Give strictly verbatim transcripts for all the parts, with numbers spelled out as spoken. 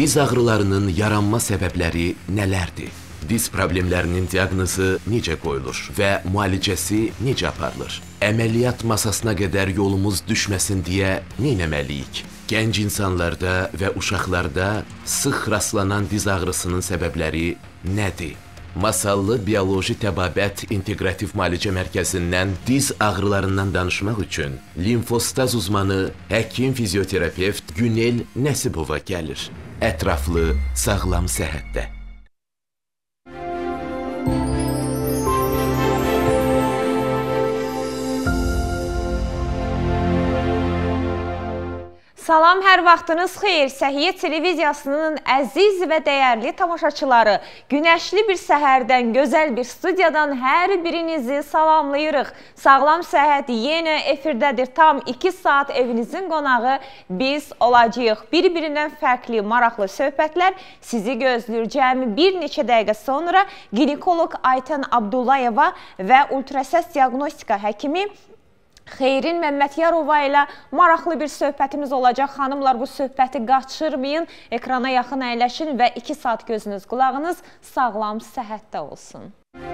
Diz ağrılarının yaranma səbəbləri nələrdir? Diz problemlərinin diaqnozu necə qoyulur və müalicəsi necə aparılır? Əməliyyat masasına qədər yolumuz düşməsin deyə nə etməliyik? Gənc insanlarda və uşaqlarda sıx rastlanan diz ağrısının səbəbləri nədir? Masallı Bioloji Təbabət İntegrativ Müalicə Mərkəzindən diz ağrılarından danışmaq üçün limfostaz uzmanı, həkim fizioterapevt Günel Nəsibova gəlir. Ətraflı sağlam səhhətdə. Salam, hər vaxtınız xeyir. Səhiyyə televiziyasının əziz və dəyərli tamaşaçıları, günəşli bir səhərdən, gözəl bir studiyadan hər birinizi salamlayırıq. Sağlam səhhət yenə efirdədir. Tam iki saat evinizin qonağı biz olacağıq. Bir-birindən fərqli, maraqlı söhbətlər sizi gözləyir. Cəmi bir neçə dəqiqə sonra ginekoloq Aytən Abdullayeva və ultrasəs diaqnostika həkimi Xeyrin Məmmədiyarova ilə maraqlı bir söhbətimiz olacaq. Xanımlar, bu söhbəti qaçırmayın, ekrana yaxın əyləşin və iki saat gözünüz, qulağınız sağlam səhhətdə olsun.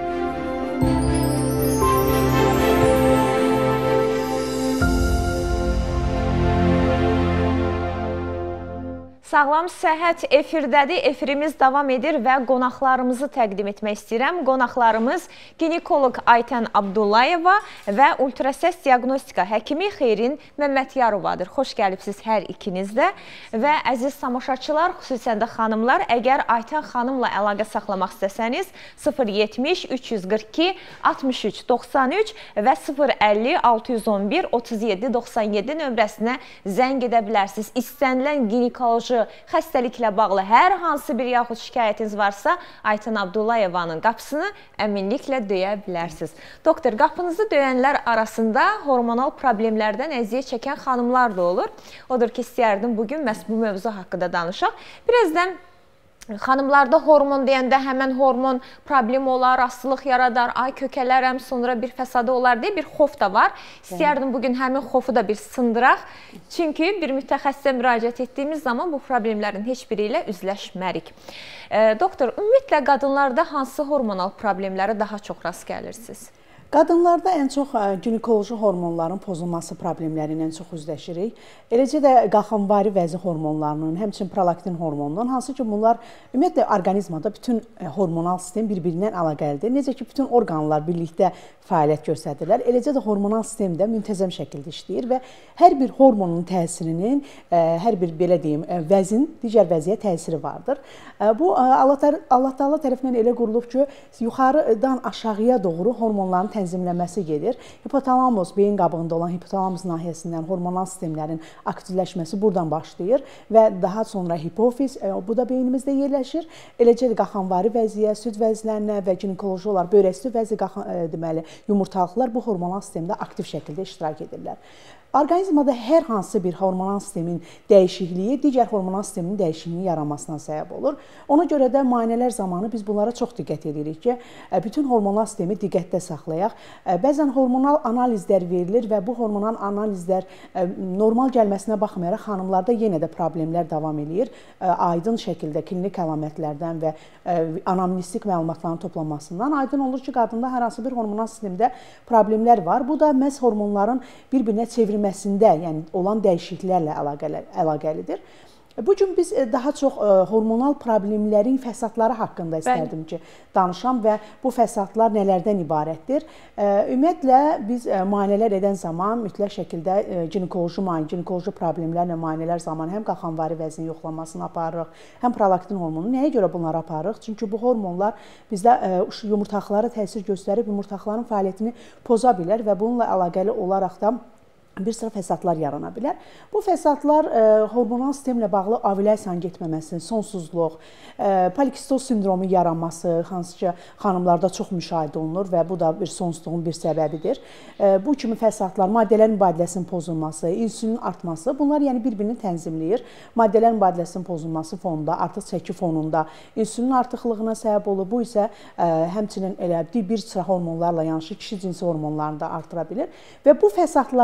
Sağlam səhhət efirdədir, efirimiz davam edir və qonaqlarımızı təqdim etmək istəyirəm. Qonaqlarımız ginekoloq Aytən Abdullayeva və ultrasəs diaqnostika həkimi Xeyrin Məmmədyarovadır. Xoş gəlibsiniz hər ikiniz də və əziz tamaşaçılar, xüsusən də xanımlar, əgər Aytən xanımla əlaqə saxlamaq istəsəniz sıfır yetmiş üç yüz qırx iki altmış üç doxsan üç və sıfır əlli altı yüz on bir otuz yeddi doxsan yeddi nömrəsinə zəng edə bilərsiniz. İstənilən ginekoloji xəstəliklə bağlı hər hansı bir yaxud şikayətiniz varsa, Aytən Abdullayevanın qapısını əminliklə döyə bilərsiniz. Doktor, qapınızı döyənlər arasında hormonal problemlərdən əziyyət çəkən xanımlar da olur. Odur ki, istəyərdim bugün məhz bu mövzu haqqında danışaq. Birazdan xanımlarda hormon deyəndə həmən hormon problemi olar, rastlıq yaradar, ay kökələrəm, sonra bir fəsadı olar deyə bir xof da var. İstəyərdim bugün həmin xofu da bir sındıraq. Çünki bir mütəxəssisə müraciət etdiyimiz zaman bu problemlərin heç biri ilə üzləşmərik. Doktor, ümumiyyətlə qadınlarda hansı hormonal problemlərə daha çox rast gəlirsiniz? Qadınlarda ən çox ginekoloji hormonların pozulması problemləri ilə çox üzləşirik. Eləcə də qalxanvari vəzi hormonlarının, həmçinin prolaktin hormonunun, hansı ki bunlar ümumiyyətlə orqanizmada bütün hormonal sistem bir-birindən əlaqəlidir. Necə ki bütün orqanlar birlikdə fəaliyyət göstərirlər, eləcə də hormonal sistem də müntəzəm şəkildə işləyir və hər bir hormonun təsirinin, hər bir belə deyim, vəzin digər vəziyə təsiri vardır. Bu Allah Təala tərəfindən elə qurulub ki, yuxarıdan aşağıya doğru hormonların tənzimləməsi gedir. Hipotalamus, beyin qabığında olan hipotalamus nahiyəsindən hormonal sistemlərin aktivləşməsi buradan başlayır və daha sonra hipofiz, bu da beynimizdə yerləşir. Eləcə də qalxanvari vəziyə, süd vəzlərinə və ginekoloji olaraq börəkli vəzi deməli yumurtalıqlar bu hormonal sistemdə aktiv şəkildə iştirak edirlər. Orqanizmada hər hansı bir hormonal sistemin dəyişikliyi digər hormonal sistemin dəyişikliyinin yaranmasına səbəb olur. Ona görə də müayinələr zamanı biz bunlara çox diqqət edirik ki, bütün hormonal sistemi diqqətdə saxlayaq. Bəzən hormonal analizlər verilir və bu hormonal analizlər normal gəlməsinə baxmayaraq xanımlarda yenə də problemlər davam edir. Aydın şəkildə klinik əlamətlərdən və anamnestik məlumatların toplanmasından aydın olur ki, qadında hər hansı bir hormonal sistemdə problemlər var. Bu da məhz hormonların bir-birinə çevrilməsində, yəni olan dəyişikliklərlə əlaqəlidir. Bu gün biz daha çox hormonal problemlərin fəsadları haqqında istərdim ki, danışam və bu fəsadlar nələrdən ibarətdir. Ümumiyyətlə, biz müayinələr edən zaman mütləq şəkildə ginekoloji müayinə, ginekoloji problemlərlə müayinələr zamanı həm qalxanvari vəzin yoxlamasını aparırıq, həm prolaktin hormonu. Nəyə görə bunları aparırıq? Çünki bu hormonlar bizdə yumurtaqlara təsir göstərib, yumurtaqların fəaliyyətini poza bilər və bununla əlaqəli olaraq da bir sıra fəsadlar yarana bilər. Bu fəsadlar e, hormonal sistemlə bağlı ovulyasiyanın getməməsi, sonsuzluq, e, polikistoz sindromu yaranması, hansı ki xanımlarda çox müşahidə olunur və bu da bir sonsuzluğun bir səbəbidir. E, bu kimi fəsadlar, maddələrin mübadiləsinin pozulması, insülinin artması, bunlar yəni bir-birini tənzimləyir. Maddələrin mübadiləsinin pozulması fonunda, artıq çəki fonunda insülinin artıqlığına səbəb olur. Bu isə e, həmçinin elə bir sıra hormonlarla yanaşı kişi cinsi hormonlarını da artıra bilir və bu fəsadlardan ən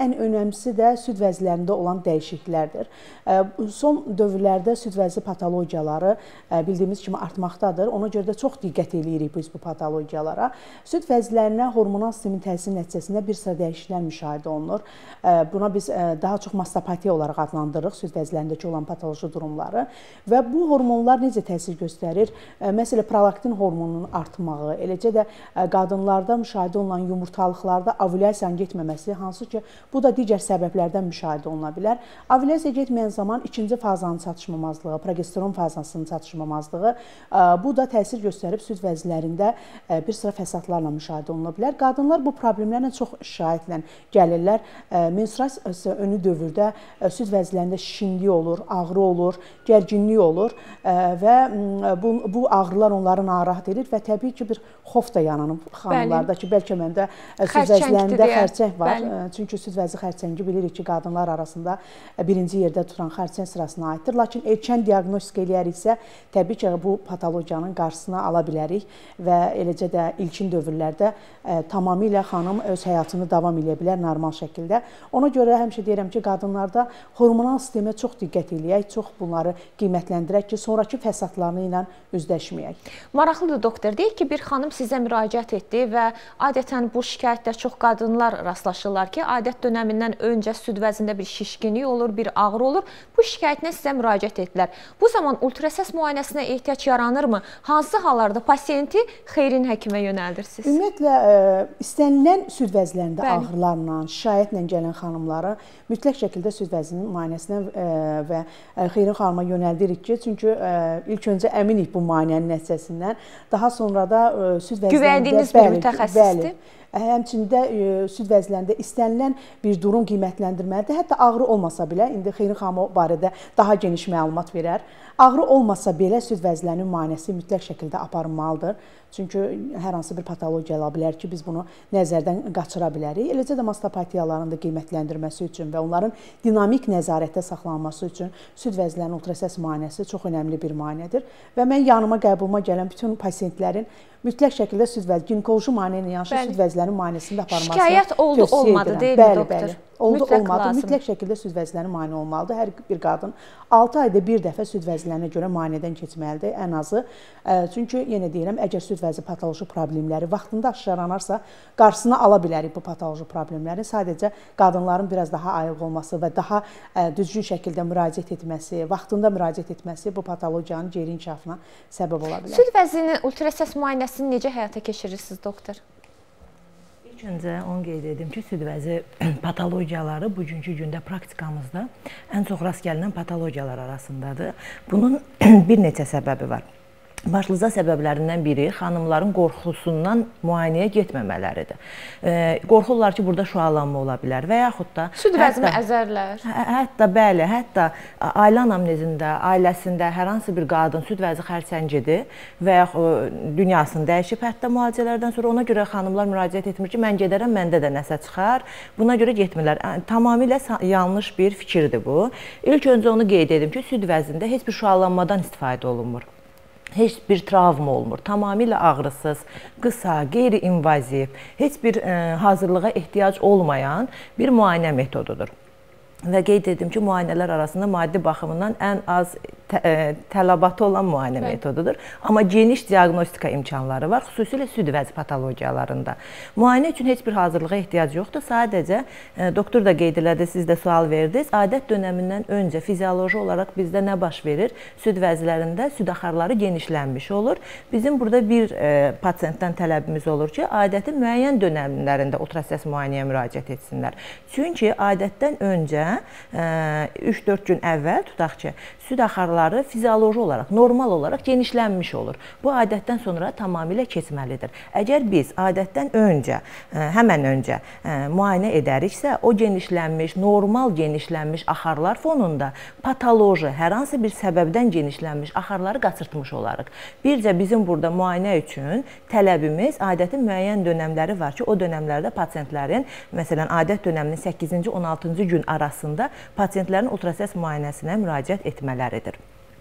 ən önəmlisi də süd vəzlərində olan dəyişikliklərdir. Son dövrlərdə süd vəzi patologiyaları bildiyimiz kimi artmaqdadır. Ona görə də çox diqqət edirik biz bu patologiyalara. Süd vəzlərinə hormonal sistemin təsiri nəticəsində bir sıra dəyişikliklər müşahidə olunur. Buna biz daha çox mastopatiya olaraq adlandırırıq süd vəzlərindəki olan patoloji durumları və bu hormonlar necə təsir göstərir? Məsələn, prolaktin hormonunun artmağı, eləcə də qadınlarda müşahidə olunan yumurtalıqlarda ovulyasiyanın getməməsi, hansı ki, bu da digər səbəblərdən müşahidə oluna bilər. Ovulyasiya getməyən zaman ikinci fazanın çatışmamazlığı, progesteron fazasının çatışmamazlığı, bu da təsir göstərib süd vəzlərində bir sıra fəsadlarla müşahidə oluna bilər. Qadınlar bu problemlərlə çox şikayətlə gəlirlər. Menstruasiya önü dövrdə süd vəzlərində şişkinlik olur, ağrı olur, gərginlik olur və bu, bu ağrılar onları narahat edir və təbii ki, bir xof da yananır xanımlarda ki, bəlkə məndə süd vəzlərində xərçəng var. Bəli. Çünki süd vəzi xərçəngi bilirik ki, qadınlar arasında birinci yerdə tutan xərçəng sırasına aiddir. Lakin erkən diaqnostika eləyəriksə, təbii ki, bu patologiyanın qarşısını ala bilərik və eləcə də ilkin dövrlərdə tamamilə xanım öz həyatını davam edə bilər normal şəkildə. Ona görə həmişə deyirəm ki, qadınlarda hormonal sistemə çox diqqət eləyək, çox bunları qiymətləndirək ki, sonraki fəsadlarını ilə üzləşməyək. Maraqlıdır doktor. Deyək ki, bir xanım sizə müraciət etdi və adətən bu şikayətdə çox qadınlar rastlaşırlar ki, adət dönəmindən öncə süd vəzində bir şişkinlik olur, bir ağrı olur. Bu şikayətlə sizə müraciət etdilər. Bu zaman ultrasəs müayinəsinə ehtiyac yaranırmı? Hansı hallarda pasiyenti xeyrin həkimə yönəldirsiniz? Ümumiyyətlə, istənilən süd vəzlərində Bəli. ağrılarla, şikayətlə gələn xanımları mütləq şəkildə süd vəzinin müayinəsinə və xeyrin xanıma yönəldirik ki, çünki ilk öncə əminik bu müayinənin nəticəsindən. Daha sonra da süd vəzlərində... Güvəndiyiniz bir mütəxəssisdir. Həmçində süd vəzlərində istənilən bir durum qiymətləndirməlidir. Hətta ağrı olmasa belə, indi xeyrin xanımı barədə daha geniş məlumat verər. Ağrı olmasa belə süd vəzlərinin müayinəsi mütləq şəkildə aparılmalıdır. Çünki hər hansı bir patologiya ola bilər ki, biz bunu nəzərdən qaçıra bilərik. Eləcə də mastopatiyaların da qiymətləndirməsi üçün və onların dinamik nəzarətdə saxlanması üçün süd vəzlərinin ultrasəs müayinəsi çox önəmli bir müayinədir. Və mən yanıma qəbuluma gələn bütün pasiyentlərin mütləq şəkildə süd vəzi, ginekoloji müayinə ilə yanaşı süd vəzlərinin müayinəsində aparılması şikayət oldu, olmadı, deyilmi bəli, doktor? Bəli, oldu, mütləq olmadı. Lazım. Mütləq şəkildə süd vəzlərinin müayinə olmalıdır. Hər bir qadın altı ayda bir dəfə süd vəzlərinə görə müayinədən keçməlidir, ən azı. Çünki, yenə deyirəm, əgər süd vəzi patoloji problemləri vaxtında aşkarlanarsa, qarşısını ala bilərik bu patoloji problemlərin. Sadəcə qadınların biraz daha ayıq olması və daha düzgün şəkildə müraciət etməsi, vaxtında müraciət etməsi bu patologiyanın geri inkişafına səbəb ola bilər. Süd vəzinin ultrasəs müayinəsini necə həyata keçirirsiniz, doktor? İlk öncə onu qeyd edim ki, süd vəzi patologiyaları bugünkü gündə praktikamızda ən çox rast gəlinən patologiyalar arasındadır. Bunun bir neçə səbəbi var. Başlıca səbəblərindən biri xanımların qorxusundan müayinəyə getməmələridir. E, qorxurlar ki, burada şüalanma ola bilər və yaxud da... Süd vəzmi əzərlər. Hə, hətta, bəli, hətta ailə anamnezində, ailəsində hər hansı bir qadın süd vəzi xərçəngidir və yaxud dünyasını dəyişib, hətta müalicələrdən sonra ona görə xanımlar müraciət etmir ki, mən gedərəm, məndə də nəsə çıxar, buna görə getmirlər. Tamamilə yanlış bir fikirdir bu. İlk öncə onu qeyd edim ki, süd vəzində heç bir şüalanmadan istifadə olunmur. Heç bir travma olmur. Tamamilə ağrısız, qısa, qeyri-invaziv, heç bir e, hazırlığa ehtiyac olmayan bir müayinə metodudur. Və qeyd edim ki, müayinələr arasında maddi baxımından ən az tə, ə, tələbatı olan müayinə Bəli. metodudur. Amma geniş diaqnostika imkanları var, xüsusilə süd vəzi patologiyalarında. Müayinə üçün heç bir hazırlığa ehtiyac yoxdur. Sadəcə, ə, doktor da qeyd elədi, siz də sual verdiniz. Adət dönəmindən öncə fizioloji olaraq bizdə nə baş verir? Süd vəzlərində süd axarları genişlənmiş olur. Bizim burada bir ə, pasiyentdən tələbimiz olur ki, adətin müəyyən dönəmlərində ultrasəs müayinəyə müraciət etsinlər. Çünki adətdən öncə üç dörd gün əvvəl tutaq ki, süd axarları fizioloji olaraq, normal olaraq genişlənmiş olur. Bu adətdən sonra tamamilə keçməlidir. Əgər biz adətdən öncə, həmən öncə müayinə edəriksə, o genişlənmiş, normal genişlənmiş axarlar fonunda patoloji, hər hansı bir səbəbdən genişlənmiş axarları qaçırtmış olarıq. Bircə bizim burada müayinə üçün tələbimiz adətin müəyyən dönəmləri var ki, o dönəmlərdə pasiyentlərin, məsələn, adət dönəminin səkkizinci on altıncı gün arasında pasiyentlərin ultrasəs müayinəsinə müraciət etmələridir.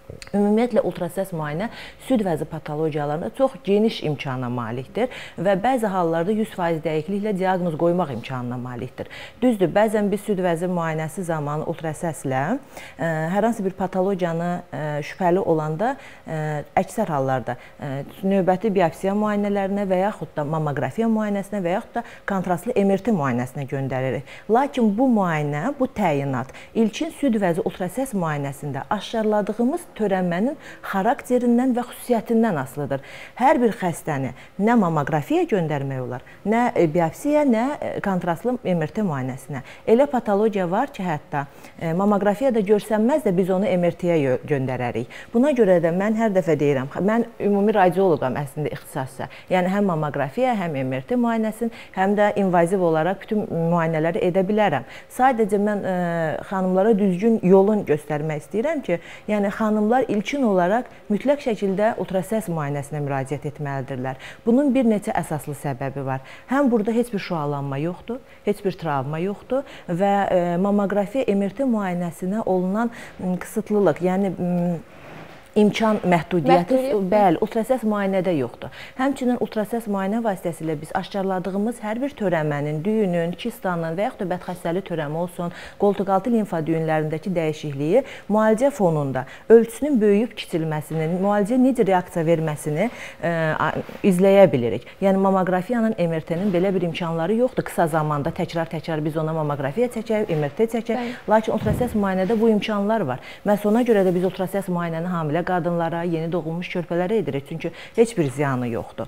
Ümumiyyətlə, ultrasəs müayinə süd vəzi patologiyalarında çox geniş imkana malikdir və bəzi hallarda yüz faiz dəqiqliklə diaqnoz qoymaq imkanına malikdir. Düzdür, bəzən biz süd vəzi müayinəsi zamanı ultrasəslə hər hansı bir patologiyanı şübhəli olanda əksər hallarda növbəti biopsiya müayinələrinə və yaxud da mammografiya müayinəsinə və yaxud da kontrastlı M R T müayinəsinə göndəririk. Lakin bu müayinə, bu təyinat ilkin süd vəzi ultrasəs müayinəsində aşkarladığımız törənmənin xarakterindən və xüsusiyyətindən asılıdır. Hər bir xəstəni nə mammografiya göndərmək olar, nə biopsiya, nə kontrastlı M R T müayinəsinə. Elə patologiya var ki, hətta mammografiyada görsənməz də biz onu M R T-yə göndərərik. Buna görə də mən hər dəfə deyirəm, mən ümumi radioloqam əslində ixtisasca. Yəni həm mammografiya, həm M R T müayinəsini, həm də invaziv olaraq bütün müayinələri edə bilərəm. Sadəcə mən xanımlara düzgün yolun göstərmək istəyirəm ki, yəni xanımlar ilkin olaraq mütləq şəkildə ultrasəs müayinəsinə müraciət etməlidirlər. Bunun bir neçə əsaslı səbəbi var. Həm burada heç bir şüalanma yoxdur, heç bir travma yoxdur və mammografiya M R T müayinəsinə olunan qısıtlılıq, yəni imkan məhdudiyyəti, bəli, ultrasəs müayinədə yoxdur. Həmçinin ultrasəs müayinə vasitəsilə biz aşkarladığımız hər bir törəmənin, düyünün, kistanın və yaxud da bədxəstəli törəmə olsun, qoltuqaltı limfa düyünlərindəki dəyişikliyi müalicə fonunda ölçüsünün böyüyüb kiçilməsinin, müalicə necə reaksiya verməsini ə, izləyə bilirik. Yəni mammografiyanın, M R T-nin belə bir imkanları yoxdur. Qısa zamanda təkrar-təkrar biz ona mammografiya çəkək, M R T çəkək. Lakin ultrasəs müayinədə bu imkanlar var. Məhz ona görə də biz ultrasəs müayinəni hamilə qadınlara, yeni doğulmuş körpələrə edirik. Çünki heç bir ziyanı yoxdur.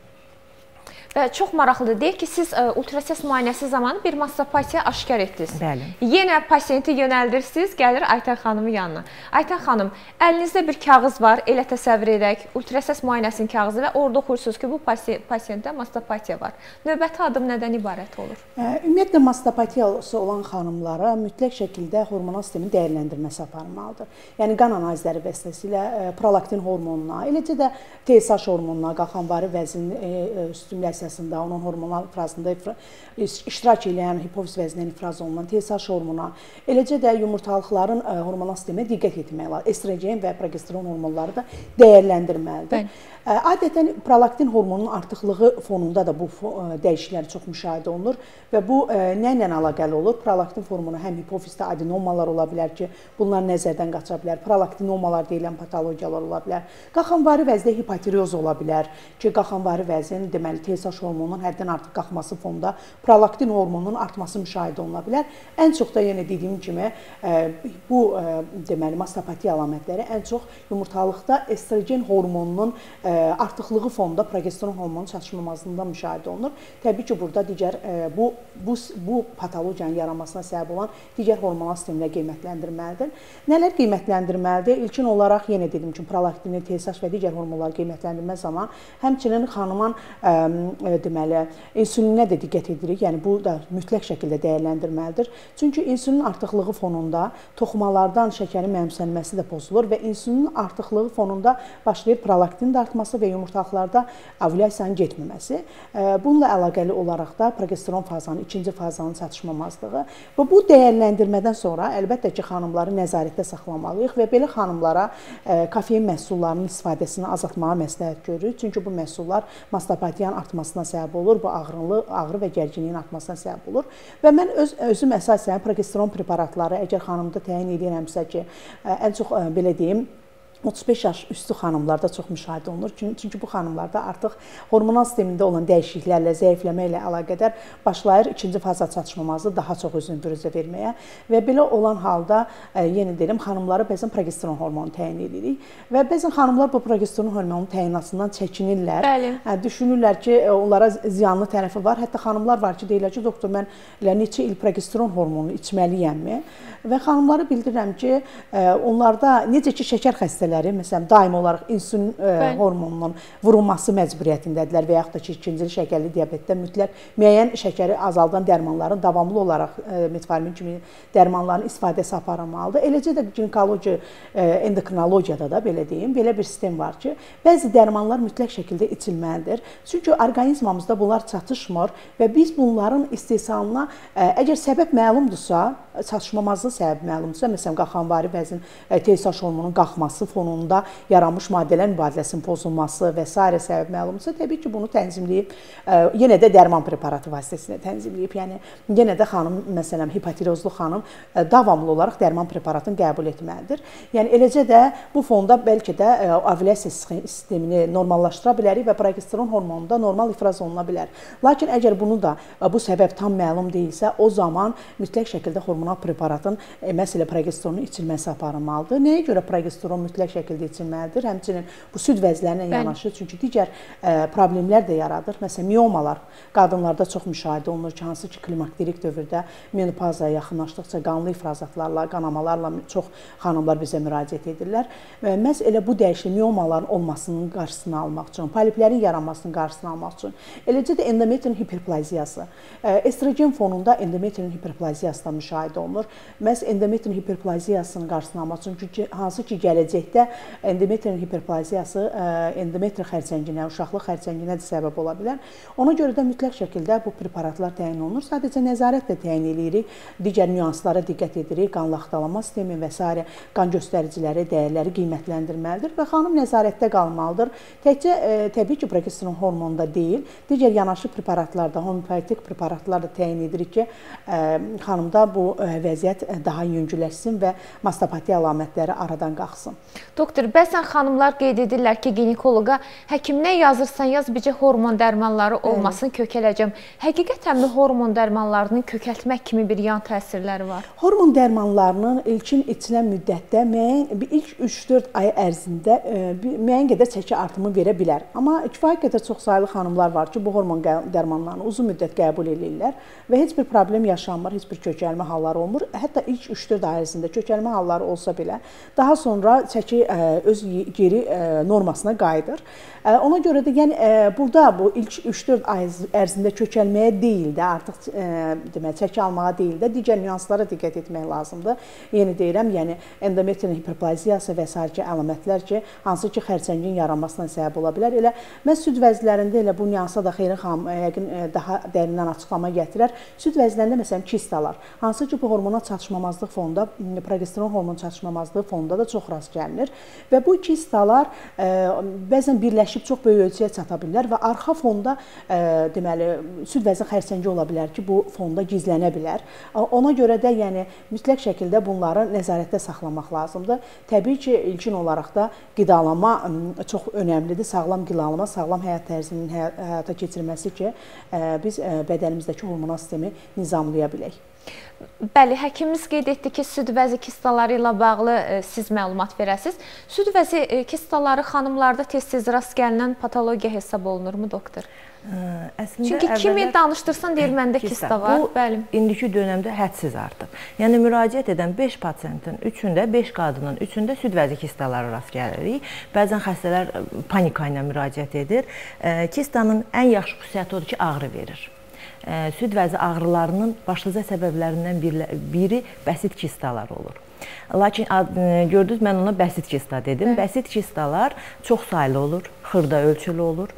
Və çox maraqlıdır. Deyək ki, siz ə, ultrasəs müayinəsi zamanı bir mastopatiya aşkar etdiniz. Bəli. Yenə pasiyenti yönəldirsiniz, gəlir Aytən xanımın yanına. Aytən xanım, əlinizdə bir kağız var, elə təsəvvür edək, ultrasəs müayinəsinin kağızı və orada oxursunuz ki, bu pasiyentdə mastopatiya var. Növbəti adım nədən ibarət olur? Ümumiyyətlə, mastopatiyası olan xanımlara mütləq şəkildə hormonal sistemin dəyərləndirməsi aparılmalıdır. Yəni, qan analizləri vasitəsilə prolaktin hormonuna, eləcə də T S H hormonuna, qalxanvari vəzin stimülyasiyasında, onun hormonal ifrazında iştirak edən, hipofiz vəzindən ifraz olunan T S H hormona, eləcə də yumurtalıqların hormonal sisteminə diqqət etmək lazımdır. Estrogen və progesteron hormonları da dəyərləndirməlidir. Adətən prolaktin hormonunun artıqlığı fonunda da bu dəyişikliklər çox müşahidə olunur və bu nə ilə əlaqəli olur? Prolaktin hormonu həm hipofizdə adenomalar ola bilər ki, bunlar nəzərdən qaça bilər. Prolaktinomalar deyilən patologiyalar ola bilər. Qalxanvari vəzdə hipotireoz ola bilər ki, qalxanvari vəzin, deməli T S H hormonunun həddən artıq qalxması fonunda prolaktin hormonunun artması müşahidə oluna bilər. Ən çox da yenə dediyim kimi bu deməli mastopatiya əlamətləri ən çox yumurtalıqda estrogen hormonunun artıqlığı fonunda progesteron hormonu çatışmamazlığında müşahidə olunur. Təbii ki, burada digər bu, bu, bu patologiyanın yaranmasına səbəb olan digər hormonal sistemlə qiymətləndirməlidir. Nələr qiymətləndirməlidir? İlkin olaraq yenə dedim ki, prolaktini, T S H və digər hormonları qiymətləndirmə zaman həmçinin xanımın ə, deməli, insulininə də diqqət edirik. Yəni, bu da mütləq şəkildə dəyərləndirməlidir. Çünki insulin artıqlığı fonunda toxumalardan şəkərin mənimsənməsi də pozulur və insulinin artıqlığı fonunda başlayır prolaktin də artması və yumurtalıqlarda ovulyasiyanın getməməsi. Bununla əlaqəli olaraq da progesteron fazanın, ikinci fazanın çatışmamazlığı və bu dəyərləndirmədən sonra əlbəttə ki, xanımları nəzarətdə saxlamalıyıq və belə xanımlara kofein məhsullarının istifadəsini azaltmağa məsləhət görürük. Çünki bu məhsullar mastopatiyanın artmasına səbəb olur, bu ağrılı, ağrı və gərginliyin artmasına səbəb olur. Və mən öz, özüm əsasən progesteron preparatları, əgər xanımda təyin edirəmsə ki, ən çox belə deyim, otuz beş yaş üstü xanımlarda çox müşahidə olunur. Çünki bu xanımlarda artıq hormonal sistemində olan dəyişikliklərlə, zəifləmə ilə əlaqədar başlayır ikinci faza çatışmamazlığı daha çox özünü büruzə verməyə və belə olan halda yenə deyirəm, xanımlara bəzən progesteron hormonu təyin edirik və bəzən xanımlar bu progesteron hormonu təyinatından çəkinirlər. Bəli. Düşünürlər ki, onlara ziyanlı tərəfi var. Hətta xanımlar var ki, deyirlər ki, doktor, mən neçə il progesteron hormonu içməliyəmmi? Və xanımlara bildirirəm ki, onlarda necə ki, şəkər xəstələri, məsələn, daim olaraq insulin Bəli. hormonunun vurulması məcburiyyətindədirlər və yaxud da ki, ikinci şəkərli diabetdə mütləq müəyyən şəkəri azaldan dərmanların davamlı olaraq metformin kimi dərmanların istifadəsi aparılmalıdır. Eləcə də ginekoloji, endokrinologiyada da belə deyim, belə bir sistem var ki, bəzi dərmanlar mütləq şəkildə içilməlidir. Çünki orqanizmamızda bunlar çatışmır və biz bunların istehsalına, əgər səbəb məlumdursa, çatışmamazlıq səbəbi məlumdursa, məsələn, qalxanvari vəzin T S H hormonunun qalxması fonunda yaranmış maddələr mübadiləsinin pozulması və s. səbəb məlumdursa, təbii ki, bunu tənzimləyib, yenə də dərman preparatı vasitəsilə tənzimləyib. Yəni, yenə də xanım, məsələn, hipotirozlu xanım davamlı olaraq dərman preparatını qəbul etməlidir. Yəni, eləcə də bu fonda bəlkə də ovulyasiya sistemini normallaşdıra bilərik və progesteron hormonu da normal ifraz oluna bilər. Lakin əgər bunu da bu səbəb tam məlum deyilsə, o zaman mütləq şəkildə hormonal preparatın məsələ progesteronun içilməsi aparılmalıdır. Nəyə görə progesteron mütləq şəkildə içilməlidir? Həmçinin bu süd vəzlərlə yanaşı, çünki digər problemlər də yaradır. Məsələn, miomalar qadınlarda çox müşahidə olunur ki, hansı ki, klimakterik dövrdə menopazaya yaxınlaşdıqca qanlı ifrazatlarla, qanamalarla çox xanımlar bizə müraciət edirlər. Məhz elə bu dəyişiklik miomaların olmasının qarşısını almaq üçün, poliplərin yaranmasının qarşısını almaq üçün, eləcə də endometrion hiperplaziyası. Estrogen fonunda endometrion hiperplaziyası da müşahidə olunur. Məhz endometrion hiperplaziyasının qarşısını almaq üçün, çünki hansı ki, gələcəkdə endometrion hiperplaziyası endometri xərçənginə, uşaqlıq xərçənginə də səbəb ola bilər. Ona görə də mütləq şəkildə bu preparatlar təyin olunur. Sadəcə nəzarət də təyin edirik, digər nüanslara diqqət edirik, qan laxtalama sistemi və s. qan göstəriciləri, dəyərləri qiymətləndirməlidir və xanım nəzarətdə qalmalıdır. Təkcə təbii ki, progesteron hormonunda deyil, digər yanaşı preparatlarda, homeopatik preparatlar da təyin edirik ki, xanımda bu vəziyyət daha yüngülləşsin və mastopatiya əlamətləri aradan qalxsın. Doktor, bəzən xanımlar qeyd edirlər ki, ginekoloqa həkim nə yazırsan yaz, bircə hormon dərmanları olmasın, kökələcəm. Həqiqətən hormon dərmanlarının kökəltmək kimi bir yan təsirləri var? Hormon dərmanlarının ilkin içilən müddətdə müəyyən, ilk üç dörd ay ərzində müəyyən qədər çəki artımı verə bilər. Amma kifayət qədər çox sayılı xanımlar var ki, bu hormon dərmanlarını uzun müddət qəbul edirlər və heç bir problem yaşanmır, heç bir kökəlmə halları olmur. Hətta ilk üç dörd ay ərzində kökəlmə halları olsa belə, daha sonra çəki öz geri normasına qayıdır. Ona görə də yəni burada bu ilk üç dörd ay ərzində kökəlməyə deyil də, artıq demək, çəki almağa deyil də, digər nüanslara diqqət etmək lazımdır. Yeni deyirəm, yəni endometrion hiperplaziyası və s. əlamətlər ki, hansı ki, xərçəngin yaranmasına səbəb ola bilər. Elə məhz süd vəzlərində elə bu nüansa da Xeyrin xanım yəqin daha dərindən açıqlama gətirər. Süd vəzlərində məsələn kistalar, hansı ki, bu hormona çatışmamazlıq fonunda, progesteron hormon çatışmamazlığı fonunda da çox rast gəlinir və bu kistalar bəzən birləşib çox böyük ölçüyə çata bilirlər və arxa fonda deməli süd vəzi xərçəngi ola bilər ki, bu fonda gizlənə bilər. Ona görə də yəni mütləq şəkildə bunları nəzarətdə saxlamaq lazımdır. Təbii ki, ilkin olaraq da qidalanma çox önəmlidir. Sağlam qidalanma, sağlam həyat tərzinin həyata keçirilməsi ki, biz bədənimizdəki hormonal sistemi nizamlaya bilək. Bəli, həkimimiz qeyd etdi ki, süd vəzi kistaları ilə bağlı siz məlumat verəsiniz. Süd vəzi kistaları xanımlarda tez-tez rast gəlinən patologiya hesab olunurmu, doktor? Əslində, çünki kimi danışdırsan deyir, məndə kista var. Bu, indiki dönəmdə hədsiz artıb. Yəni, müraciət edən beş pasientin üçündə, beş qadının üçündə süd vəzi kistaları rast gəlirik. Bəzən xəstələr panika ilə müraciət edir. Kistanın ən yaxşı xüsusiyyəti odur ki, ağrı verir. Süd vəzi ağrılarının başlıca səbəblərindən biri bəsit kistalar olur. Lakin gördünüz, mən ona bəsit kista dedim. Bəsit kistalar çox saylı olur, xırda ölçülü olur.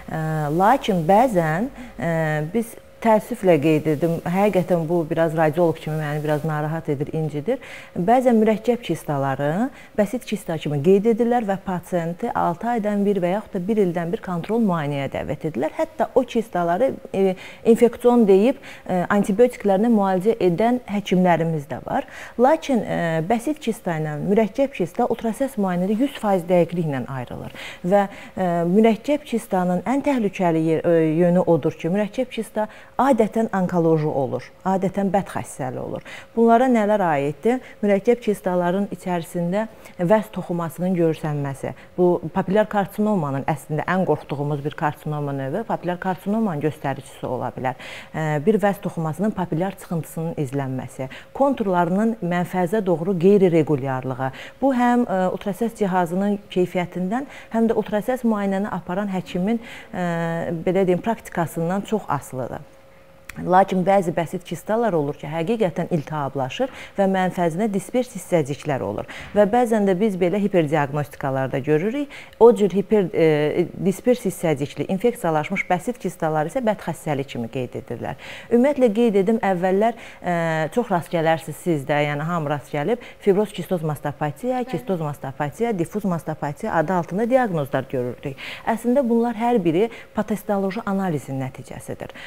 Lakin bəzən biz təəssüflə qeyd edim, həqiqətən bu biraz radioloq kimi məni biraz narahat edir, incidir. Bəzən mürəkkəb kistaları bəsit kista kimi qeyd edirlər və pasiyenti altı aydan bir və yaxud da bir ildən bir kontrol müayinəyə dəvət edirlər. Hətta o kistaları infeksion deyib antibiotiklərlə müalicə edən həkimlərimiz də var. Lakin bəsit kista ilə mürəkkəb kista ultrasəs müayinədə yüz faiz dəqiqliklə ayrılır. Və mürəkkəb kistanın ən təhlükəli yönü odur ki, mürəkkəb kista adətən onkoloji olur, adətən bədxəssəli olur. Bunlara nələr aiddir? Mürəkkəb kistaların içərisində vəz toxumasının görsənməsi. Bu, papilyar karsinomanın əslində ən qorxduğumuz bir karsinoma növü, papilyar karsinomanın göstəricisi ola bilər. Bir vəz toxumasının papilyar çıxıntısının izlənməsi, konturlarının mənfəzə doğru qeyri-regularlığı. Bu, həm ultrasəs cihazının keyfiyyətindən, həm də ultrasəs müayinəni aparan həkimin, belə deyim, praktikasından çox asılıdır. Lakin bəzi bəsit kistalar olur ki, həqiqətən iltihablaşır və mənfəzinə dispers hissəciklər olur. Və bəzən də biz belə hiperdiaqnostikalarda görürük. O cür hiper e, dispers hissəcikli, infeksiyalaşmış bəsit kistalar isə bədxəstəlik kimi qeyd edirlər. Ümumiyyətlə qeyd edim, əvvəllər e, çox rast gələrsiniz siz də, yəni hamı rast gəlib, fibroz kistoz mastopatiya, kistoz mastopatiya, difuz mastopatiya adı altında diaqnozlar görürdük. Əslində bunlar hər biri patostoloji analizin nəticəsidir.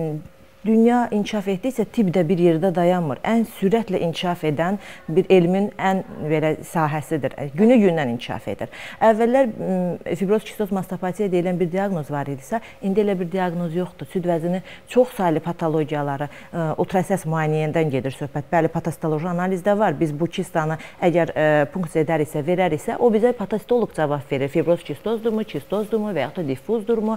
Dünya inkişaf etdikcə tibb də bir yerdə dayanmır. Ən sürətlə inkişaf edən bir elmin ən belə sahəsidir. Günü-gündən inkişaf edir. Əvvəllər fibroz kistoz mastopatiya deyilən bir diaqnoz var idisə, indi elə bir diaqnoz yoxdur. Süd vəzini çox saylı patologiyaları, ultrasəs müayinədən gedir söhbət. Bəli, patostoloji analizdə var. Biz bu kistanı əgər punksiya edəriksə, verəriksə, o bizə patostolog cavab verir. Fibroz kistozdurmu, kistozdurmu və yaxud da difuzdurmu.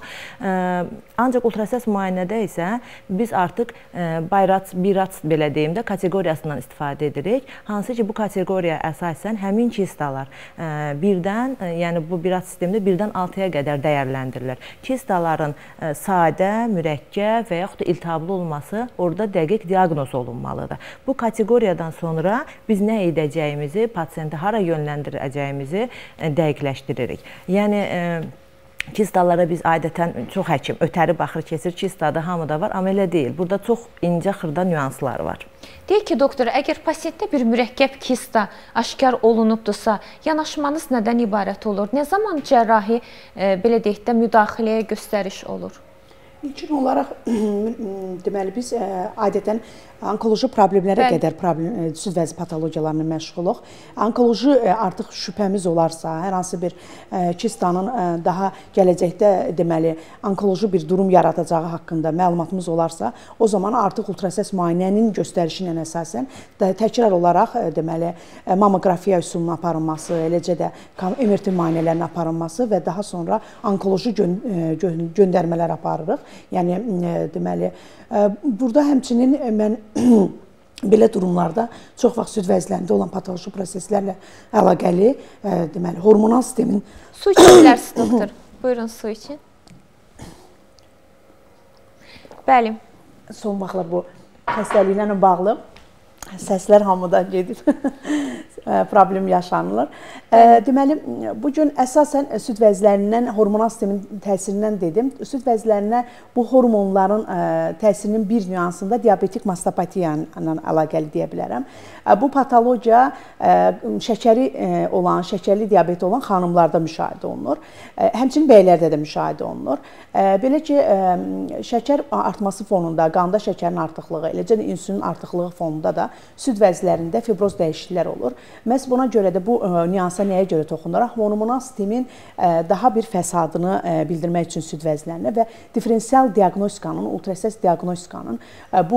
Ancaq ultrasəs müayinədə isə biz artıq Bayrac, Birac belə deyim də kateqoriyasından istifadə edirik. Hansı ki, bu kateqoriya əsasən həmin kistalar birdən, yəni bu Birac sistemində birdən altıya qədər dəyərləndirilir. Kistaların sadə, mürəkkəb və yaxud da iltihablı olması orada dəqiq diaqnoz olunmalıdır. Bu kateqoriyadan sonra biz nə edəcəyimizi, pasiyenti hara yönləndirəcəyimizi dəqiqləşdiririk. Yəni, kistalara biz adətən çox həkim ötəri baxır, keçir, kistadır, hamıda var, amma elə deyil. Burada çox incə xırda nüanslar var. Deyək ki, doktor, əgər pasiyentdə bir mürəkkəb kista aşkar olunubdursa, yanaşmanız nədən ibarət olur? Nə zaman cərrahi, e, belə deyək də, müdaxiləyə göstəriş olur? İlkin olaraq, deməli, biz ə, adətən onkoloji problemlərə Bəli. qədər problem, süd vəzi patologiyalarına məşğuluq. Onkoloji ə, artıq şübhəmiz olarsa, hər hansı bir ə, kistanın ə, daha gələcəkdə deməli onkoloji bir durum yaradacağı haqqında məlumatımız olarsa, o zaman artıq ultrasəs müayinənin göstərişinə əsasən təkrar olaraq ə, deməli mammoqrafiya üsulunun aparılması, eləcə də M R T müayinələrinin aparılması və daha sonra onkoloji gö gö göndərmələr aparırıq. Yəni, deməli, burada həmçinin mən belə durumlarda çox vaxt süd vəzlərində olan patoloji proseslərlə əlaqəli, deməli, hormonal sistemin... Su için bilərsiniz, doktor. Buyurun, su için. Bəli. Son vaxtlar bu xəstəliklərlə bağlı səslər hamıdan gedir. Problem yaşanılır. Deməli, bugün əsasən süd vəzlərindən, hormonal sistemin təsirindən dedim. Süd vəzlərinə bu hormonların təsirinin bir nüansında diabetik mastopatiya ilə əlaqəli deyə bilərəm. Bu patologiya şəkəri olan, şəkərli diabeti olan xanımlarda müşahidə olunur. Həmçinin bəylərdə də müşahidə olunur. Belə ki, şəkər artması fonunda, qanda şəkərin artıqlığı, eləcə də insülin artıqlığı fonunda da süd vəzlərində fibroz dəyişikliklər olur. Məhz buna görə də bu nüansa nəyə görə toxunuraq? Hormonal sistemin daha bir fəsadını bildirmək üçün süd vəzlərinə və diferensial diaqnostikanın, ultrasəs diaqnostikanın bu